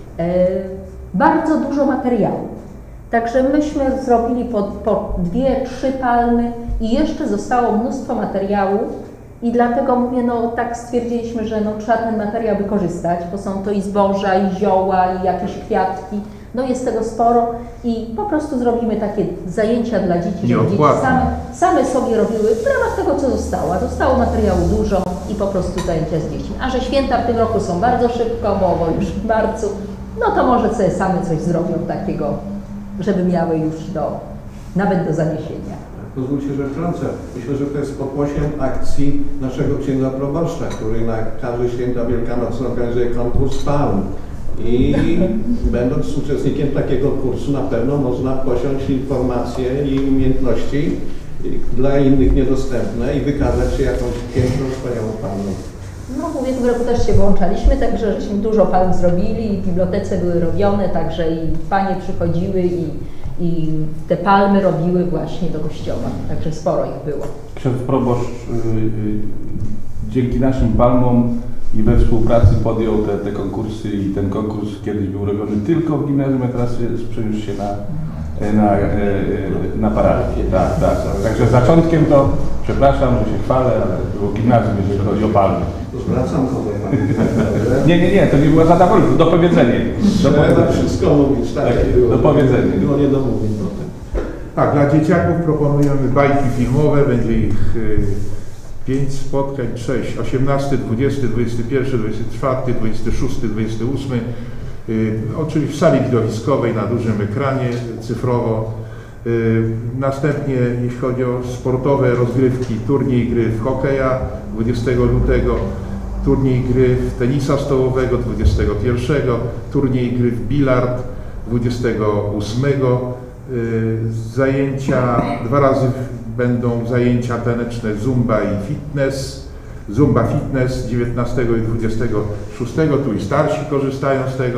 bardzo dużo materiału. Także myśmy zrobili po, po dwie, trzy palmy i jeszcze zostało mnóstwo materiału i dlatego mówię, no tak stwierdziliśmy, że no, trzeba ten materiał wykorzystać, bo są to i zboża, i zioła, i jakieś kwiatki, no jest tego sporo i po prostu zrobimy takie zajęcia dla dzieci, żeby dzieci same, same sobie robiły w ramach tego, co zostało. Zostało materiału dużo i po prostu zajęcia z dziećmi. A że święta w tym roku są bardzo szybko, bo, bo już w marcu, no to może sobie same coś zrobią takiego, żeby miały już do, nawet do zaniesienia. Pozwólcie, że wtrącę. Myślę, że to jest pokłosiem akcji naszego księdza proboszcza, który na każde święta wielkanocne organizuje konkurs palm. I będąc uczestnikiem takiego kursu na pewno można posiąść informacje i umiejętności dla innych niedostępne i wykazać się jakąś piękną, wspaniałą palmą. No w ubiegłym roku też się włączaliśmy, także żeśmy dużo palm zrobili i w bibliotece były robione, także i panie przychodziły i, i te palmy robiły właśnie do kościoła, także sporo ich było. Ksiądz proboszcz yy, yy, dzięki naszym palmom i we współpracy podjął te, te konkursy i ten konkurs kiedyś był robiony tylko w gimnazjum, a teraz przeniósł się na, na, na parafię. Tak, tak. Także zaczątkiem to, przepraszam, że się chwalę, ale było gimnazjum, jeżeli chodzi o palmy. Zwracam kolegę. Nie, nie, nie, to nie było zadowolone, to dopowiedzenie. Trzeba wszystko mówić, tak? Dopowiedzenie. Było nie domówień potem. Tak, dla dzieciaków proponujemy bajki filmowe, będzie ich y, pięć spotkań, sześć, osiemnasty, dwudziesty, dwudziesty pierwszy, dwudziesty czwarty, dwudziesty szósty, dwudziesty ósmy. Y, oczywiście w sali widowiskowej na dużym ekranie cyfrowo. Y, następnie, jeśli chodzi o sportowe rozgrywki, turniej gry w hokeja dwudziestego lutego, turniej gry w tenisa stołowego dwudziestego pierwszego, turniej gry w bilard dwudziestego ósmego, y, zajęcia, dwa razy będą zajęcia taneczne zumba i fitness, zumba fitness dziewiętnastego i dwudziestego szóstego, tu i starsi korzystają z tego.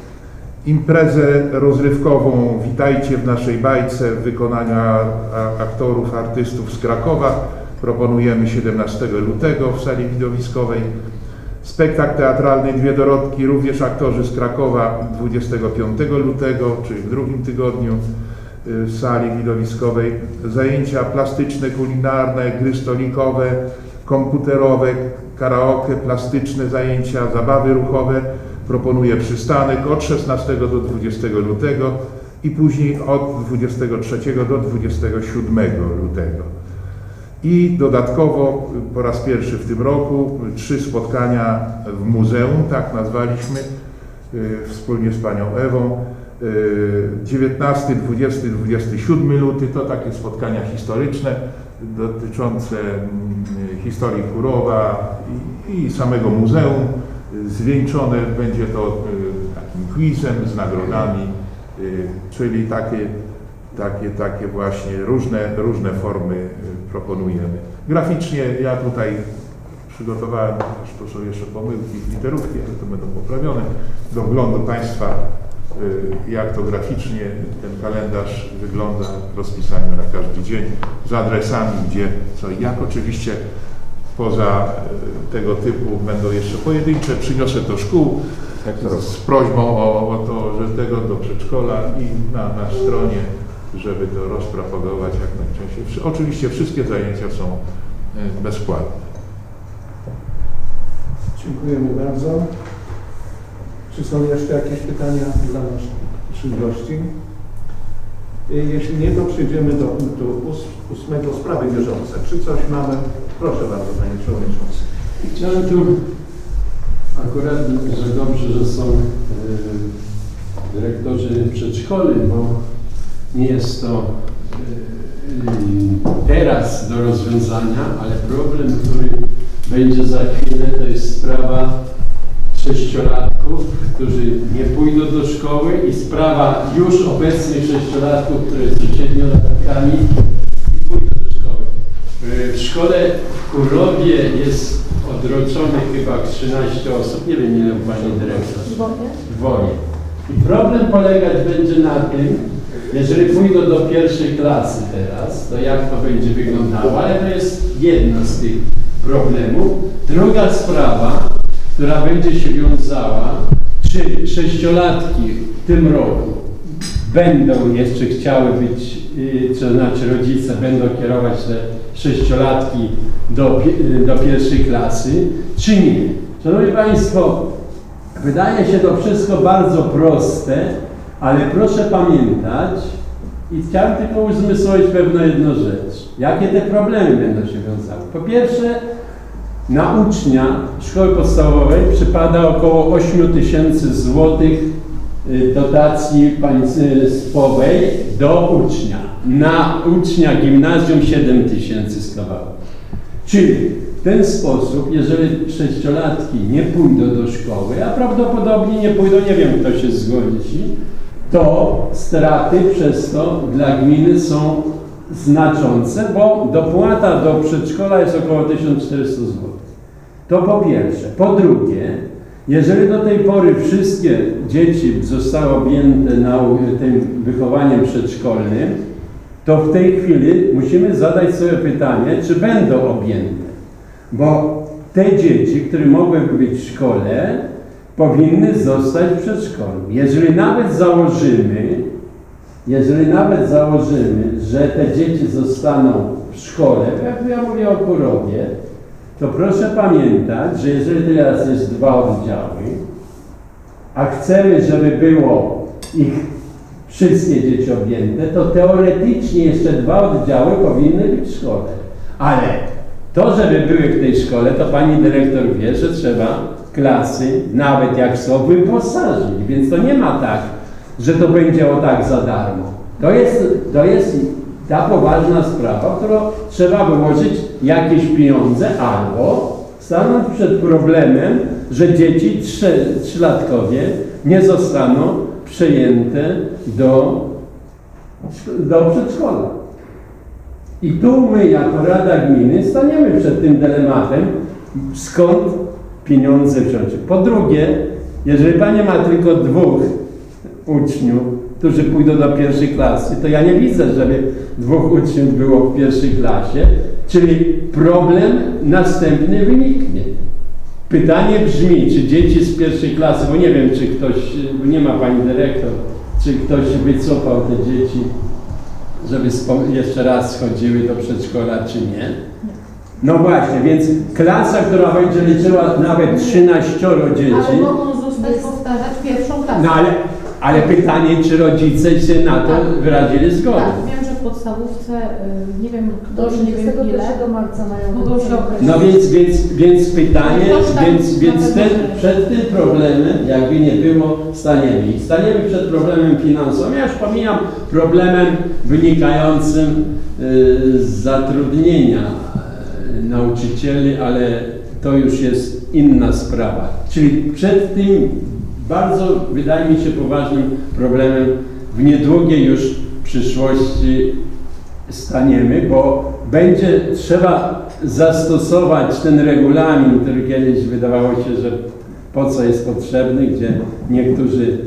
Imprezę rozrywkową Witajcie w naszej bajce w wykonaniu aktorów, artystów z Krakowa proponujemy siedemnastego lutego w sali widowiskowej. Spektakl teatralny Dwie Dorotki, również aktorzy z Krakowa dwudziestego piątego lutego, czyli w drugim tygodniu w sali widowiskowej. Zajęcia plastyczne, kulinarne, gry stolikowe, komputerowe, karaoke, plastyczne zajęcia, zabawy ruchowe. Proponuję przystanek od szesnastego do dwudziestego lutego i później od dwudziestego trzeciego do dwudziestego siódmego lutego. I dodatkowo po raz pierwszy w tym roku trzy spotkania w muzeum, tak nazwaliśmy, wspólnie z panią Ewą. dziewiętnasty, dwudziesty, dwudziesty siódmy luty to takie spotkania historyczne dotyczące historii Kurowa i, i samego muzeum. Zwieńczone będzie to takim quizem z nagrodami, czyli takie, takie, takie właśnie różne, różne formy proponujemy. Graficznie ja tutaj przygotowałem, aż tu są jeszcze pomyłki, literówki, ale to będą poprawione, do wglądu Państwa, jak to graficznie ten kalendarz wygląda w rozpisaniu na każdy dzień, z adresami, gdzie co i jak. Oczywiście poza tego typu będą jeszcze pojedyncze, przyniosę do szkół z prośbą o, o to, że tego do przedszkola i na, na stronie, żeby to rozpropagować jak najczęściej. Oczywiście wszystkie zajęcia są bezpłatne. Dziękujemy bardzo. Czy są jeszcze jakieś pytania dla naszych gości? Jeśli nie, to przejdziemy do punktu ósmego, sprawy bieżące. Czy coś mamy? Proszę bardzo, Panie Przewodniczący. Chciałem tu akurat, że dobrze, że są y, dyrektorzy przedszkoli, bo nie jest to y, y, teraz do rozwiązania, ale problem, który będzie za chwilę, to jest sprawa sześciolatków, którzy nie pójdą do szkoły i sprawa już obecnych sześciolatków, które są siedmiolatkami i pójdą do szkoły. W szkole w Kurowie jest odroczonych chyba trzynaście osób, nie wiem ile Pani Dyrektor. W Wonie? W Wonie. I problem polegać będzie na tym, jeżeli pójdą do pierwszej klasy teraz, to jak to będzie wyglądało, ale to jest jedna z tych problemów. Druga sprawa, która będzie się wiązała, czy sześciolatki w tym roku będą jeszcze chciały być, to znaczy rodzice będą kierować te sześciolatki do, do pierwszej klasy, czy nie. Szanowni Państwo, wydaje się to wszystko bardzo proste, ale proszę pamiętać i chciałem tylko uzmysłowić pewną jedną rzecz. Jakie te problemy będą się wiązały? Po pierwsze, na ucznia szkoły podstawowej przypada około osiem tysięcy złotych dotacji państwowej do ucznia. Na ucznia gimnazjum siedem tysięcy z kawałek. Czyli w ten sposób, jeżeli sześciolatki nie pójdą do szkoły, a prawdopodobnie nie pójdą, nie wiem kto się zgodzi, to straty przez to dla gminy są znaczące, bo dopłata do przedszkola jest około tysiąc czterysta złotych. To po pierwsze. Po drugie, jeżeli do tej pory wszystkie dzieci zostały objęte na tym wychowaniem przedszkolnym, to w tej chwili musimy zadać sobie pytanie, czy będą objęte. Bo te dzieci, które mogłyby być w szkole, powinny zostać w przedszkolu. Jeżeli nawet założymy, jeżeli nawet założymy, że te dzieci zostaną w szkole, jak ja mówię o Kurowie, to proszę pamiętać, że jeżeli teraz jest dwa oddziały, a chcemy, żeby było ich wszystkie dzieci objęte, to teoretycznie jeszcze dwa oddziały powinny być w szkole. Ale to, żeby były w tej szkole, to pani dyrektor wie, że trzeba klasy, nawet jak są, wyposażyć. Więc to nie ma tak, że to będzie o tak za darmo. To jest, to jest ta poważna sprawa, którą trzeba wyłożyć jakieś pieniądze albo stanąć przed problemem, że dzieci trzy, trzylatkowie nie zostaną przejęte do, do przedszkola. I tu my jako Rada Gminy staniemy przed tym dylematem, skąd pieniądze wziąć. Po drugie, jeżeli Pani ma tylko dwóch uczniów, którzy pójdą do pierwszej klasy, to ja nie widzę, żeby dwóch uczniów było w pierwszej klasie, czyli problem następny wyniknie. Pytanie brzmi, czy dzieci z pierwszej klasy, bo nie wiem, czy ktoś, bo nie ma Pani dyrektor, czy ktoś wycofał te dzieci, żeby jeszcze raz chodziły do przedszkola, czy nie. No właśnie, więc klasa, która będzie liczyła nawet trzynaścioro dzieci. Ale mogą zostać powtarzać pierwszą klasę. No ale, ale pytanie, czy rodzice się na to tak. wyrazili zgodę. Tak, wiem, że w podstawówce, nie wiem, kto, nie wiem ile, dwudziestego marca mają mogą się określić. No więc, więc, więc pytanie, więc, więc ten, przed tym problemem, jakby nie było, staniemy. I staniemy przed problemem finansowym. Ja już pomijam problemem wynikającym y, z zatrudnienia y, nauczycieli, ale to już jest inna sprawa. Czyli przed tym bardzo, wydaje mi się, poważnym problemem w niedługiej już przyszłości staniemy, bo będzie trzeba zastosować ten regulamin, który kiedyś wydawało się, że po co jest potrzebny, gdzie niektórzy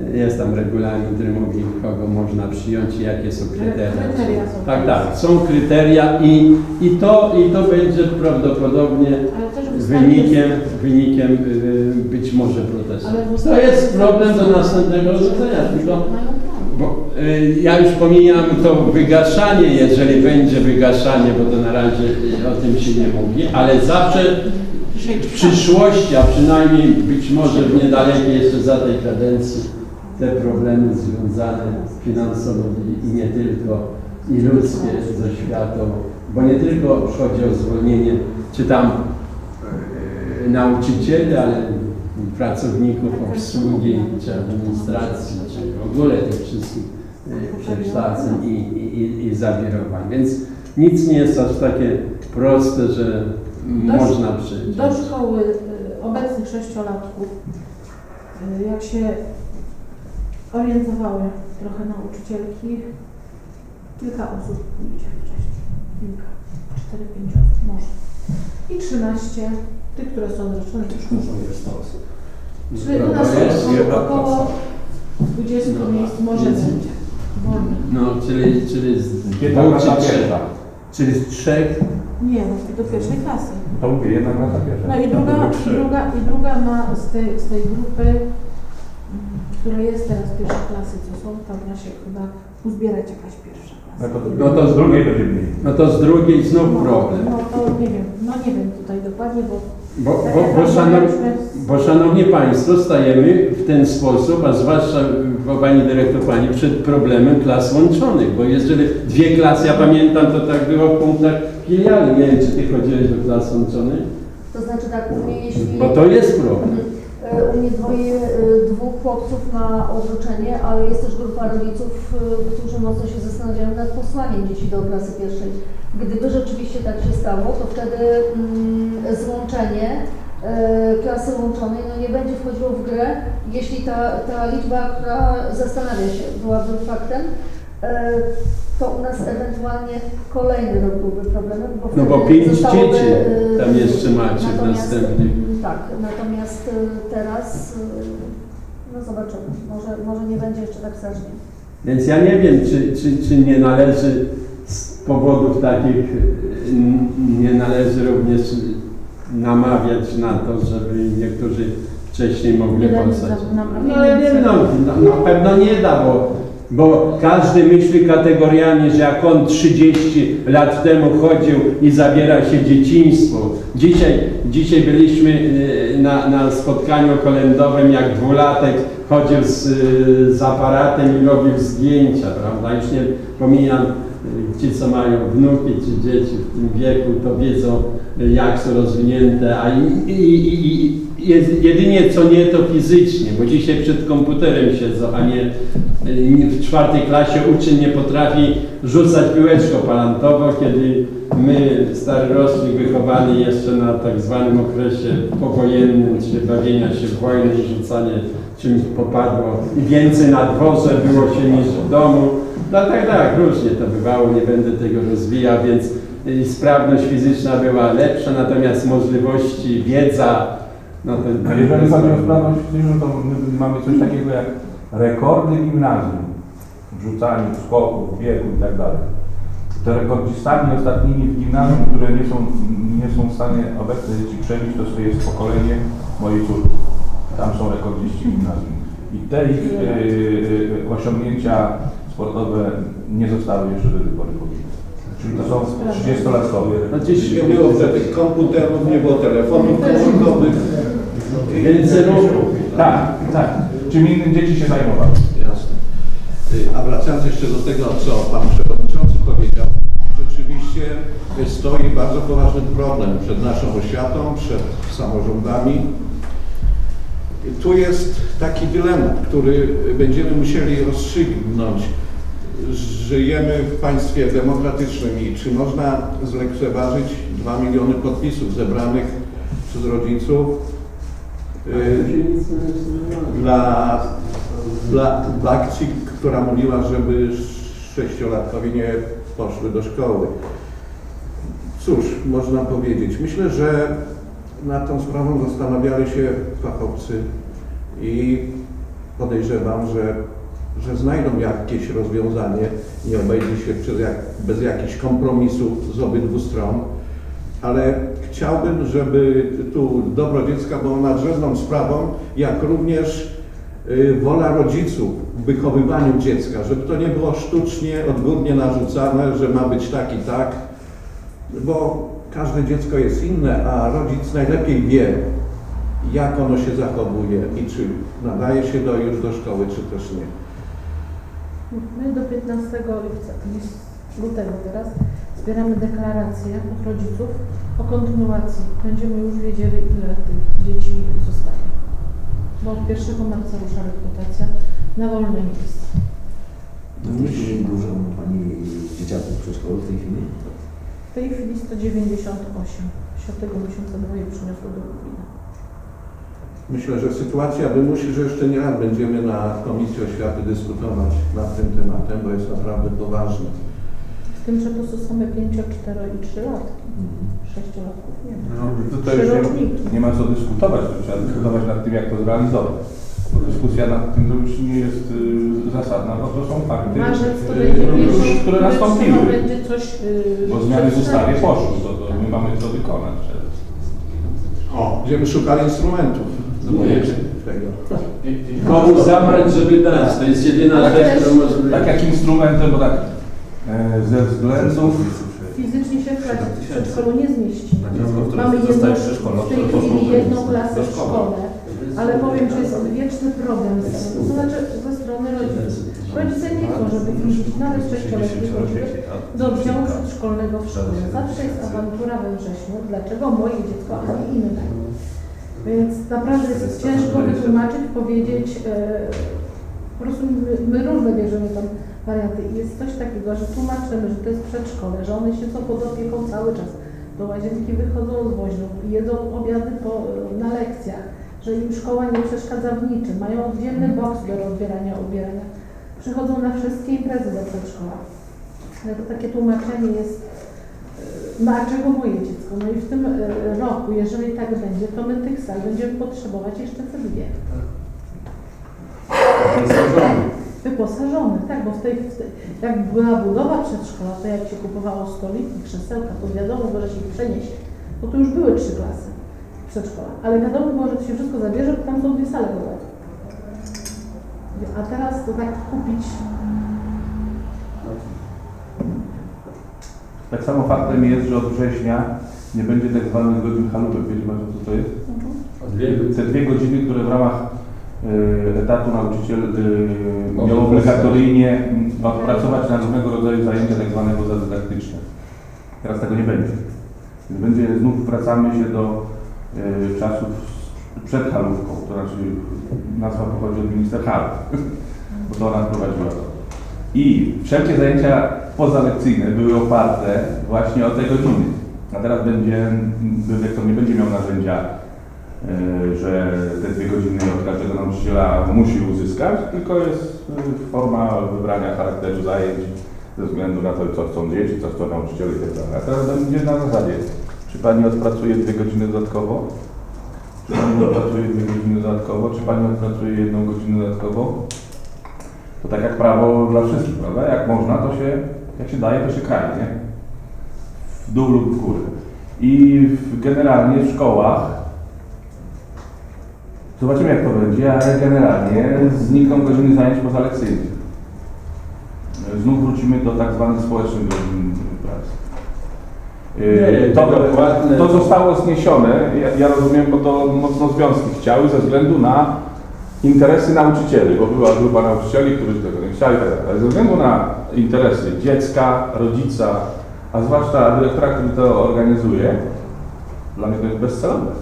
Jest tam regulamin, który mówi, kogo można przyjąć i jakie są kryteria. Kryteria są. Tak, tak, są kryteria i, i, to, i to będzie prawdopodobnie wynikiem, wynikiem yy, być może protestu. To jest problem do następnego rodzenia, tylko bo, yy, ja już pomijam to wygaszanie, jeżeli będzie wygaszanie, bo to na razie o tym się nie mówi, ale zawsze w przyszłości, a przynajmniej być może w niedalekiej jeszcze za tej kadencji, te problemy związane finansowo i nie tylko, i ludzkie z oświatą, bo nie tylko chodzi o zwolnienie, czy tam e, nauczycieli, ale pracowników obsługi, czy administracji, czy w ogóle tych wszystkich e, przekształceń i, i, i zawirowań. Więc nic nie jest aż takie proste, że do, można przyjść. Do szkoły y, obecnych sześciolatków, y, jak się orientowały trochę nauczycielki, kilka osób pójdzie wcześniej. Kilka, cztery, pięć osób może. I trzynaście, tych, które są zrzeczone, już muszą być sto osób. Czyli u nas jest około dwudziestu miejsc może będzie. Wolne. No, czyli, czyli z dwóch czy trzech. Czyli z trzech. Nie, no do pierwszej klasy. To mówię, jedna klasa pierwsza. No i druga, druga, i druga ma z tej, z tej grupy, która jest teraz pierwszej klasy, co są, tam ma się chyba uzbierać jakaś pierwsza klasa. No to z drugiej będzie mniej. No to z drugiej znów problem. No to nie wiem, no nie wiem tutaj dokładnie, bo... Bo, bo, bo, szanow, bo szanowni Państwo, stajemy w ten sposób, a zwłaszcza Pani Dyrektor, Pani, przed problemem klas łączonych, bo jeżeli dwie klasy, ja pamiętam, to tak było w punktach filiali, nie wiem, czy Ty chodziłeś do klas łączonych? To znaczy tak, u mnie jeśli... Bo to jest problem. U mnie dwoje, dwóch chłopców ma odroczenie, ale jest też grupa rodziców, którzy mocno się zastanawiają nad posłaniem dzieci do klasy pierwszej. Gdyby rzeczywiście tak się stało, to wtedy mm, złączenie e, klasy łączonej no nie będzie wchodziło w grę, jeśli ta, ta liczba, która zastanawia się, byłaby faktem, e, to u nas ewentualnie kolejny rok byłby problemem. Bo no bo pięć zostałoby, dzieci tam jeszcze macie w następnych. Tak, natomiast teraz no zobaczymy, może, może nie będzie jeszcze tak strasznie. Więc ja nie wiem, czy, czy, czy nie należy z powodów takich, nie należy również namawiać na to, żeby niektórzy wcześniej mogli powstać. No ja wiem, no, no, na pewno nie da, bo, bo każdy myśli kategoriami, że jak on trzydzieści lat temu chodził i zabiera się dzieciństwo. Dzisiaj, dzisiaj byliśmy na, na spotkaniu kolędowym, jak dwulatek chodził z, z aparatem i robił zdjęcia, prawda? Już nie pomijam, ci co mają wnuki czy dzieci w tym wieku, to wiedzą jak są rozwinięte, a i, i, i, jedynie co nie to fizycznie, bo dzisiaj przed komputerem siedzą, a nie w czwartej klasie uczeń nie potrafi rzucać piłeczką palantowo, kiedy my, stary rocznik wychowany jeszcze na tak zwanym okresie powojennym, czy bawienia się w wojnę i rzucanie czymś popadło i więcej na dworze było się niż w domu. No tak, tak, różnie to bywało, nie będę tego rozwijał, więc sprawność fizyczna była lepsza, natomiast możliwości, wiedza, no to... A jeżeli chodzi o sprawność fizyczną, to my mamy coś takiego jak rekordy gimnazjum w rzucaniu, w skoku, w biegu i tak dalej. Te rekordzistami ostatnimi w gimnazjum, które nie są, nie są w stanie obecne dzieci przebić, to jest pokolenie mojej córki. Tam są rekordziści gimnazjum. I te ich yy, osiągnięcia sportowe nie zostały jeszcze do tej pory powinne. Czyli to są trzydziestolatkowie. No dziś nie było wtedy komputerów, nie było telefonów komórkowych. Więcej ruchu. Tak, tak. Czym innym dzieci się zajmowały. Jasne. A wracając jeszcze do tego, co Pan Przewodniczący powiedział, rzeczywiście stoi bardzo poważny problem przed naszą oświatą, przed samorządami. Tu jest taki dylemat, który będziemy musieli rozstrzygnąć. Żyjemy w państwie demokratycznym i czy można zlekceważyć dwa miliony podpisów zebranych przez rodziców yy, dla, dla, dla akcji, która mówiła, żeby sześciolatkowie nie poszły do szkoły. Cóż, można powiedzieć. Myślę, że nad tą sprawą zastanawiali się fachowcy i podejrzewam, że, że znajdą jakieś rozwiązanie, nie obejdzie się przez jak, bez jakichś kompromisów z obydwu stron, ale chciałbym, żeby tu dobro dziecka było nadrzędną sprawą, jak również y, wola rodziców w wychowywaniu dziecka, żeby to nie było sztucznie, odgórnie narzucane, że ma być tak i tak, bo każde dziecko jest inne, a rodzic najlepiej wie, jak ono się zachowuje i czy nadaje się do, już do szkoły, czy też nie. My do piętnastego lipca, lutego teraz, zbieramy deklaracje od rodziców o kontynuacji. Będziemy już wiedzieli, ile tych dzieci zostaje. Bo od pierwszego marca rusza rekrutacja na wolne miejsce. Jak dużo ma Pani dzieciaków w przedszkolu w tej chwili? W tej chwili sto dziewięćdziesiąt osiem. Siódmego miesiąca dwoje przyniosło do Lublina. Myślę, że sytuacja wymusi, że jeszcze nie raz będziemy na Komisji Oświaty dyskutować nad tym tematem, bo jest naprawdę poważny. Z tym, że to są same pięcio, cztero i trzylatki. Sześciolatków nie ma. No, to już nie, nie ma co dyskutować, trzeba dyskutować nad tym, jak to zrealizować. Bo dyskusja nad tym to już nie jest y, zasadna, bo to są fakty, Marzec to y, będzie miesiąc, już, które nastąpiły. będzie coś, yy, bo zmiany w ustawie poszły, to, to my mamy to wykonać. O, będziemy szukali instrumentów. Komu zabrać, żeby dać? To jest jedyna rzecz, którą może być. Tak jak instrumentem, bo tak e, ze względów... Fizycznie się w przedszkolu nie zmieści. Mamy jedną, zostaje w przedszkolu, w tej chwili jedną klasę w szkole, ale powiem, że jest odwieczny problem, z, to znaczy ze strony rodziców. Rodzice nie chcą, żeby ich nawet sześcioletnie chodziły do oddziału przedszkolnego w szkole. Zawsze jest awantura we wrześniu, dlaczego moje dziecko, a nie inne. Więc naprawdę jest ciężko wytłumaczyć, powiedzieć, e, po prostu my, my różne bierzemy tam warianty i jest coś takiego, że tłumaczymy, że to jest przedszkole, że one siedzą pod opieką cały czas, do łazienki wychodzą z woźniów, jedzą obiady po, na lekcjach, że im szkoła nie przeszkadza w niczym, mają oddzielny boks do odbierania, odbierania, przychodzą na wszystkie imprezy do przedszkola. To takie tłumaczenie jest, no a czego moje dziecko? No i w tym roku, jeżeli tak będzie, to my tych sal będziemy potrzebować jeszcze te dwie. Wyposażone. Wyposażone, tak, bo w tej, w tej, jak była budowa przedszkola, to jak się kupowało stoliki, krzesełka, to wiadomo było, że się ich przeniesie. Bo tu już były trzy klasy przedszkola, ale wiadomo było, że to się wszystko zabierze, bo tam są dwie sale gotowe. A teraz to tak kupić. Tak samo faktem jest, że od września nie będzie tak zwanych godzin halówek. Wiecie Państwo, co to jest? Mhm. Te dwie godziny, które w ramach y, etatu nauczyciel y, miał obligatoryjnie odpracować na różnego rodzaju zajęcia tak zwane pozadydaktyczne. Teraz tego nie będzie. Więc będzie, znów wracamy się do y, czasów przed halówką, to znaczy nazwa pochodzi od minister Hal, bo to ona prowadziła to. I wszelkie zajęcia pozalekcyjne były oparte właśnie o te godziny. A teraz będzie, dyrektor nie będzie miał narzędzia, yy, że te dwie godziny od każdego nauczyciela musi uzyskać, tylko jest yy, forma wybrania charakteru zajęć ze względu na to, co chcą dzieci, co chcą nauczyciele itd. A teraz będzie na zasadzie, czy Pani odpracuje dwie godziny dodatkowo, czy Pani odpracuje dwie godziny dodatkowo, czy Pani odpracuje jedną godzinę dodatkowo. To tak jak prawo dla wszystkich, prawda? Jak można, to się, jak się daje, to się kraje, nie? W dół lub w górę. I w, generalnie w szkołach, zobaczymy jak to będzie, ale generalnie znikną godziny zajęć pozalekcyjnych. Znów wrócimy do tak zwanych społecznych godzin pracy. Yy, to, to zostało zniesione, ja, ja rozumiem, bo to mocno związki chciały ze względu na interesy nauczycieli, bo była grupa nauczycieli, którzy tego nie chcieli, ale ze względu na interesy dziecka, rodzica, a zwłaszcza dyrektora, który to organizuje, dla mnie to jest bezcelowe,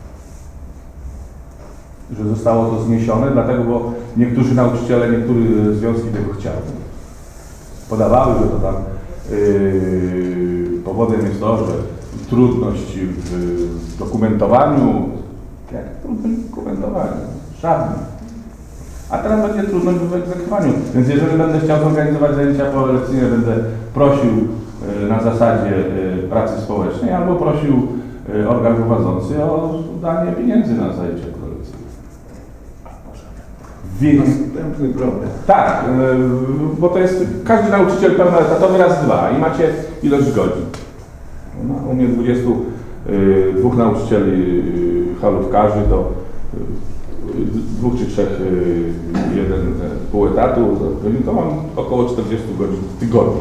że zostało to zniesione, dlatego, bo niektórzy nauczyciele, niektóre związki tego chciały. Podawały, że to tam yy, powodem jest to, że trudność w dokumentowaniu, jak trudność w dokumentowaniu? Żadnych. A teraz będzie trudność w egzekwowaniu. Więc jeżeli będę chciał zorganizować zajęcia polekcyjne, będę prosił y, na zasadzie y, pracy społecznej albo prosił y, organ prowadzący o danie pieniędzy na zajęcia polekcyjne. Więc, Następny problem. tak, y, bo to jest każdy nauczyciel pełnoetatowy raz dwa i macie ilość godzin. No, u mnie dwudziestu dwóch nauczycieli y, halówkarzy to y, dwóch czy trzech, y, jeden y, pół etatu, to mam około czterdziestu godzin w tygodniu,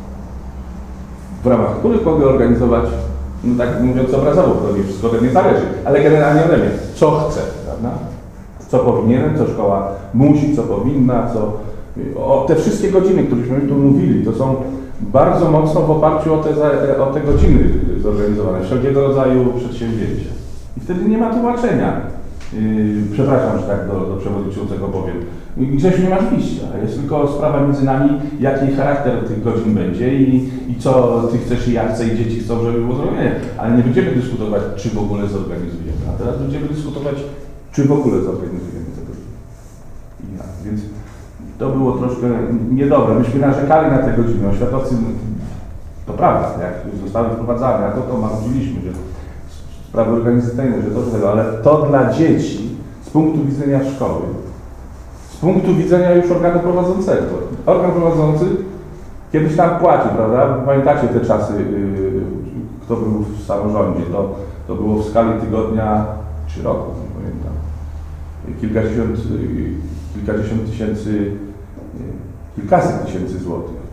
w ramach których mogę organizować, no tak mówiąc obrazowo, to nie wszystko ode mnie zależy, ale generalnie ode mnie, co chcę, prawda? Co powinienem, co szkoła musi, co powinna, co... O, te wszystkie godziny, któreśmy tu mówili, to są bardzo mocno w oparciu o te, o te godziny zorganizowane, wszelkiego rodzaju przedsięwzięcia. I wtedy nie ma tłumaczenia. Yy, przepraszam, że tak do, do przewodniczącego powiem. Grzesiu, nie masz wyjścia. Jest tylko sprawa między nami, jaki charakter tych godzin będzie i, i co ty chcesz i ja chcę i dzieci chcą, żeby było zrobione. Ale nie będziemy dyskutować, czy w ogóle zorganizujemy. A teraz będziemy dyskutować, czy w ogóle zorganizujemy te godziny. I ja, więc to było troszkę niedobre. Myśmy narzekali na te godziny. Oświatowcy, to prawda, jak zostały wprowadzane, a to to marudziliśmy, że sprawy organizacyjne, że to tego, ale to dla dzieci z punktu widzenia szkoły, z punktu widzenia już organu prowadzącego. Organ prowadzący kiedyś tam płacił, prawda? Pamiętacie te czasy, yy, kto był w samorządzie, to, to było w skali tygodnia czy roku, nie pamiętam. Kilkadziesiąt, yy, kilkadziesiąt tysięcy, yy, kilkaset tysięcy złotych.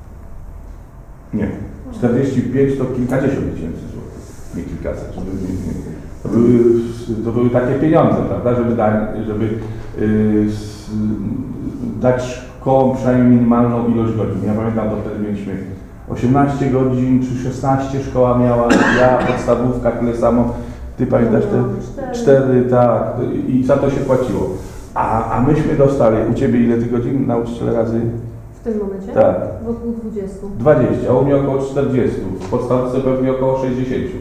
Nie, czterdzieści pięć to kilkadziesiąt tysięcy złotych. Nie kilkaset, żeby, nie, nie. To, były, to były takie pieniądze, prawda, żeby, da, żeby yy, s, dać szkołom przynajmniej minimalną ilość godzin. Ja pamiętam, to wtedy mieliśmy osiemnaście godzin, czy szesnaście szkoła miała, ja, podstawówka, tyle samo. Ty pamiętasz te cztery, tak, i za to się płaciło. A, a myśmy dostali, u Ciebie ile tych godzin nauczyciele razy? W tym momencie? Tak. Wokół dwudziestu. dwadzieścia, a u mnie około czterdziestu, w podstawce pewnie około sześćdziesięciu.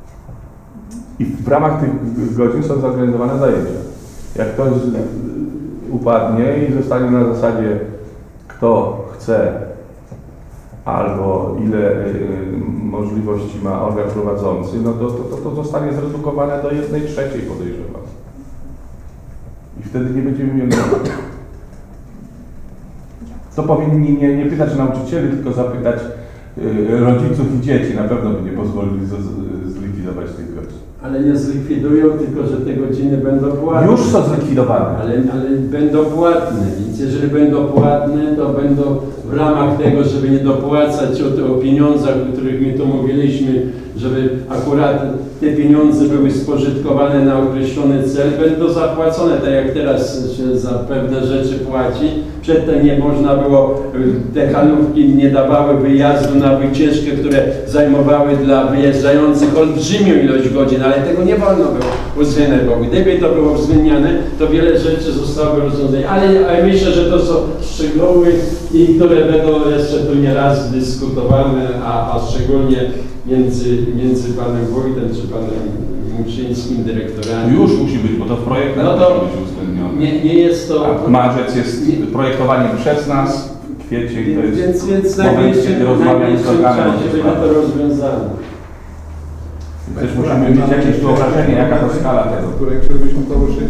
I w ramach tych godzin są zorganizowane zajęcia. Jak ktoś upadnie i zostanie na zasadzie, kto chce, albo ile y, możliwości ma organ prowadzący, no to, to, to zostanie zredukowane do jednej trzeciej, podejrzewam. I wtedy nie będziemy mieli... To powinni nie, nie pytać nauczycieli, tylko zapytać y, rodziców i dzieci. Na pewno by nie pozwolili z, z, zlikwidować tych godzin. Ale nie zlikwidują, tylko że te godziny będą płatne. Już są zlikwidowane. Ale, ale będą płatne, więc jeżeli będą płatne, to będą w ramach tego, żeby nie dopłacać o, o pieniądzach, o których my tu mówiliśmy, żeby akurat te pieniądze były spożytkowane na określony cel, będą zapłacone, tak jak teraz się za pewne rzeczy płaci. Przedtem nie można było, te halówki nie dawały wyjazdu na wycieczkę, które zajmowały dla wyjeżdżających olbrzymią ilość godzin, ale tego nie wolno było uwzględniać, bo gdyby to było uwzględniane, to wiele rzeczy zostałoby rozwiązane. Ale, ale myślę, że to są szczegóły, i które będą jeszcze tu nieraz dyskutowane, a, a szczególnie między, między panem wójtem czy panem Muszyńskim, dyrektorami. Już musi być, bo to w projekcie no to musi być uwzględnione. Nie, nie jest to... A marzec jest projektowaniem przez nas, kwiecień to jest Więc, więc moment, kiedy rozmawiamy z organem. będzie to rozwiązane. Też musimy mieć jakieś wyobrażenie, jaka to skala tego. Które chcielibyśmy poruszyć.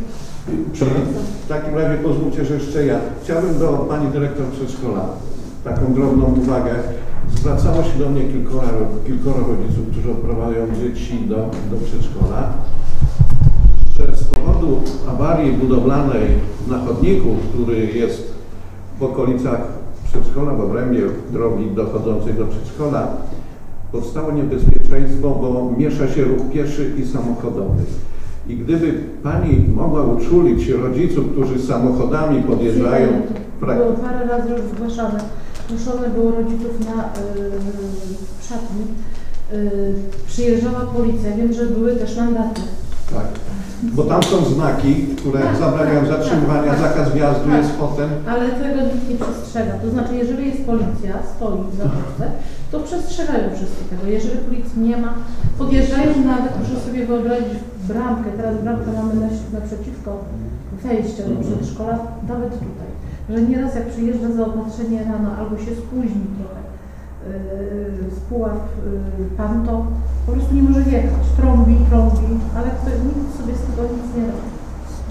W takim razie pozwólcie, że jeszcze ja. Chciałbym do pani dyrektor przedszkola taką drobną uwagę. Zwracało się do mnie kilkoro, kilkoro rodziców, którzy odprowadzają dzieci do, do przedszkola, że z powodu awarii budowlanej na chodniku, który jest w okolicach przedszkola, w obrębie drogi dochodzącej do przedszkola, powstało niebezpieczeństwo, bo miesza się ruch pieszy i samochodowy. I gdyby pani mogła uczulić rodziców, którzy samochodami podjeżdżają... Było parę razy już zgłaszane. Proszone było rodziców na yy, szatni. Yy, przyjeżdżała policja. Wiem, że były też mandaty. Tak. Bo tam są znaki, które tak, zabraniają tak, zatrzymywania, tak, zakaz wjazdu tak, jest potem. Ale tego nikt nie przestrzega. To znaczy, jeżeli jest policja, stoi w zawodce, to przestrzegają wszyscy tego. Jeżeli policji nie ma, podjeżdżają nawet, proszę sobie wyobrazić, bramkę. Teraz bramkę mamy na, naprzeciwko wejścia do przedszkola, nawet tutaj. Że nieraz jak przyjeżdża zaopatrzenie rano albo się spóźni trochę yy, z Puław yy, pan, to po prostu nie może wjechać. Trąbi, trąbi, ale kto, nikt sobie z tego nic nie robi.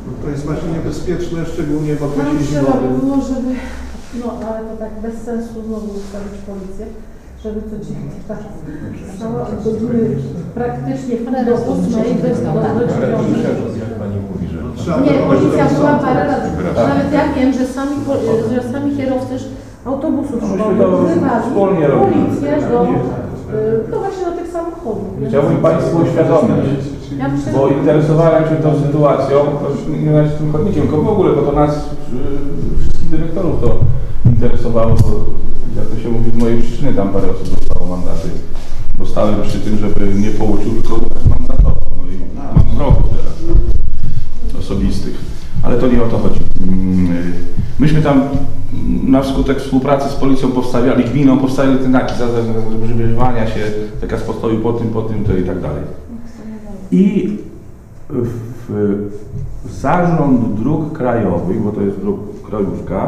To jest właśnie niebezpieczne, szczególnie w Tam okresie trzeba by zimowym. było, żeby, no ale to tak bez sensu znowu ustawić policję, żeby to ci tak stała od godziny praktycznie do ósmej do, do, do dziewiątej. Jak pani mówi, że... Nie, policja była parę razy. Nawet ja wiem, że sami, po- że sami kierowcy autobusów szkolnych wspólnie wywali robimy. policję do, y, no właśnie do tych samochodów. Więc Chciałbym Państwu uświadomić, ja myślę, bo że interesowałem się tą sytuacją, to nie na tym chodnikiem, tylko w ogóle, bo to nas, y, wszystkich dyrektorów to interesowało, bo jak to się mówi, z mojej przyczyny tam parę osób dostało mandaty. Bo stałem przy tym, żeby nie pouczył, tylko mandatował. No i mam wrogów teraz osobistych. Ale to nie o to chodzi. Myśmy tam na skutek współpracy z policją powstawiali, gminą powstawiali te znaki zażywania się, zakaz postoju po tym, po tym, to i tak dalej. I w, w Zarząd Dróg Krajowych, bo to jest dróg krajówka,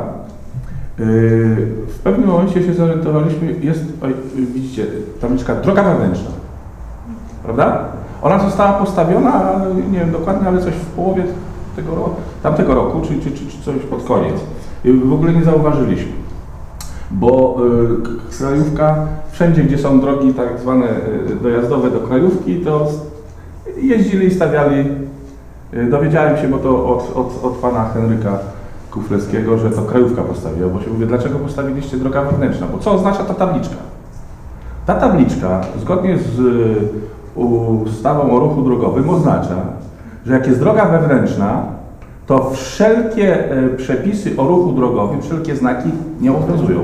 w pewnym momencie się zorientowaliśmy, jest, oj, widzicie, tabliczka droga wewnętrzna, prawda? Ona została postawiona, nie wiem dokładnie, ale coś w połowie tego roku, tamtego roku, czy, czy, czy, czy coś pod koniec. W ogóle nie zauważyliśmy, bo y, krajówka, wszędzie gdzie są drogi tak zwane y, dojazdowe do krajówki, to jeździli i stawiali, y, dowiedziałem się, bo to od, od, od pana Henryka Kufleckiego, że to krajówka postawiła, bo się mówię, dlaczego postawiliście droga wewnętrzna, bo co oznacza ta tabliczka? Ta tabliczka, zgodnie z y, ustawą o ruchu drogowym, oznacza, że jak jest droga wewnętrzna, to wszelkie y, przepisy o ruchu drogowym, wszelkie znaki nie obowiązują.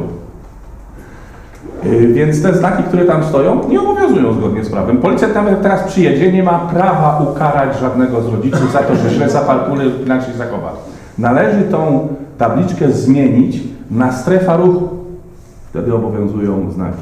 Y, więc te znaki, które tam stoją, nie obowiązują zgodnie z prawem. Policjant nawet teraz przyjedzie, nie ma prawa ukarać żadnego z rodziców za to, że źle zapalkuje lub inaczej zachowa. Należy tą tabliczkę zmienić na strefa ruchu. Wtedy obowiązują znaki.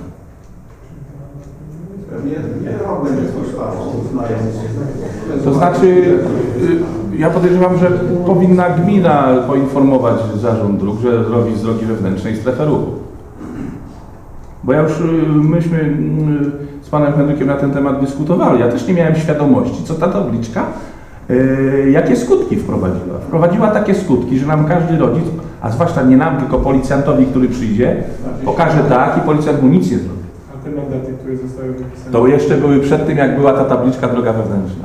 Nie, nie rok będzie kosztowało, znając. To znaczy, ja podejrzewam, że powinna gmina poinformować Zarząd Dróg, że robi z drogi wewnętrznej strefę ruchu. Bo ja już, myśmy z panem Henrykiem na ten temat dyskutowali. Ja też nie miałem świadomości, co ta tabliczka, yy, jakie skutki wprowadziła. Wprowadziła takie skutki, że nam każdy rodzic, a zwłaszcza nie nam, tylko policjantowi, który przyjdzie, pokaże tak i policjant mu nic nie zrobi. A te mandaty, które zostały wypisane? To jeszcze były przed tym, jak była ta tabliczka droga wewnętrzna.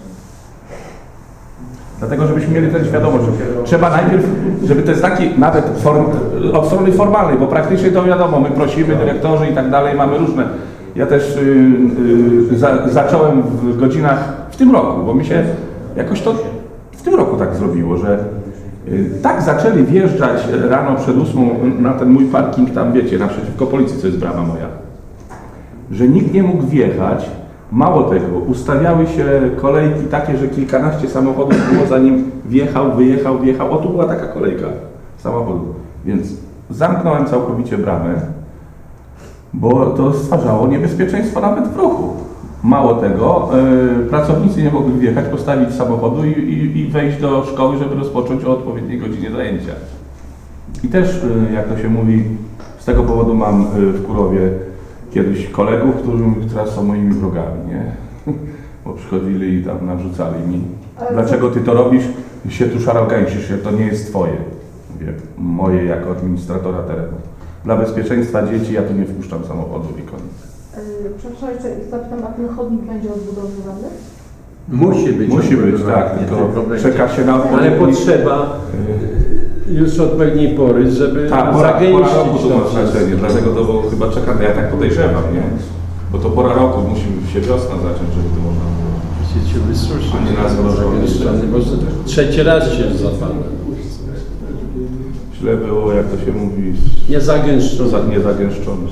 Dlatego, żebyśmy mieli tę świadomość. Trzeba najpierw, żeby te znaki, nawet form, od strony formalnej, bo praktycznie to wiadomo, my prosimy, dyrektorzy i tak dalej, mamy różne. Ja też yy, yy, za, zacząłem w godzinach w tym roku, bo mi się jakoś to w tym roku tak zrobiło, że yy, tak zaczęli wjeżdżać rano przed ósmą na ten mój parking, tam wiecie, naprzeciwko policji, co jest brama moja, że nikt nie mógł wjechać. Mało tego, ustawiały się kolejki takie, że kilkanaście samochodów było zanim wjechał, wyjechał, wjechał. O, tu była taka kolejka samochodów. Więc zamknąłem całkowicie bramę, bo to stwarzało niebezpieczeństwo nawet w ruchu. Mało tego, yy, pracownicy nie mogli wjechać, postawić samochodu i, i, i wejść do szkoły, żeby rozpocząć o odpowiedniej godzinie zajęcia. I też, yy, jak to się mówi, z tego powodu mam yy, w Kurowie kiedyś kolegów, którzy teraz są moimi wrogami, nie? Bo przychodzili i tam narzucali mi. Dlaczego ty to robisz? Się tu szarogęsisz, się to nie jest twoje. Mówię, moje jako administratora terenu. Dla bezpieczeństwa dzieci ja tu nie wpuszczam samochodów i koni. Yy, przepraszam, jeszcze zapytam, a ten chodnik będzie odbudowywany? Musi być. Musi być, tak, tylko czeka się na ale potrzeba już od pewnej pory, żeby tak, pora, zagęścić pora roku to ma to znaczenie, dlatego to było chyba czeka, ja tak podejrzewam, nie? Bo to pora roku, musi się wiosna zacząć, żeby to można było. Musi się wysuszyć. A nie na zmrożony. Bo trzeci raz się zapada. Źle było, jak to się mówi, nie zagęszczony. Nie zagęszczony.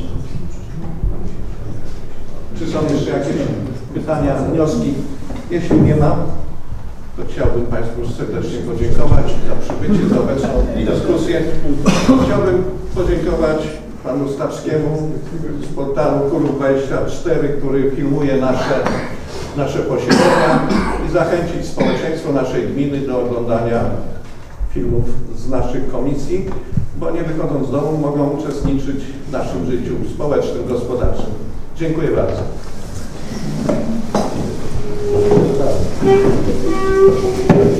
Czy są jeszcze jakieś pytania, wnioski? Jeśli nie ma, to chciałbym Państwu serdecznie podziękować za przybycie, za obecną dyskusję. Chciałbym podziękować Panu Stawskiemu z portalu Kurów dwadzieścia cztery, który filmuje nasze, nasze posiedzenia i zachęcić społeczeństwo naszej gminy do oglądania filmów z naszych komisji, bo nie wychodząc z domu mogą uczestniczyć w naszym życiu społecznym, gospodarczym. Dziękuję bardzo. Thank you.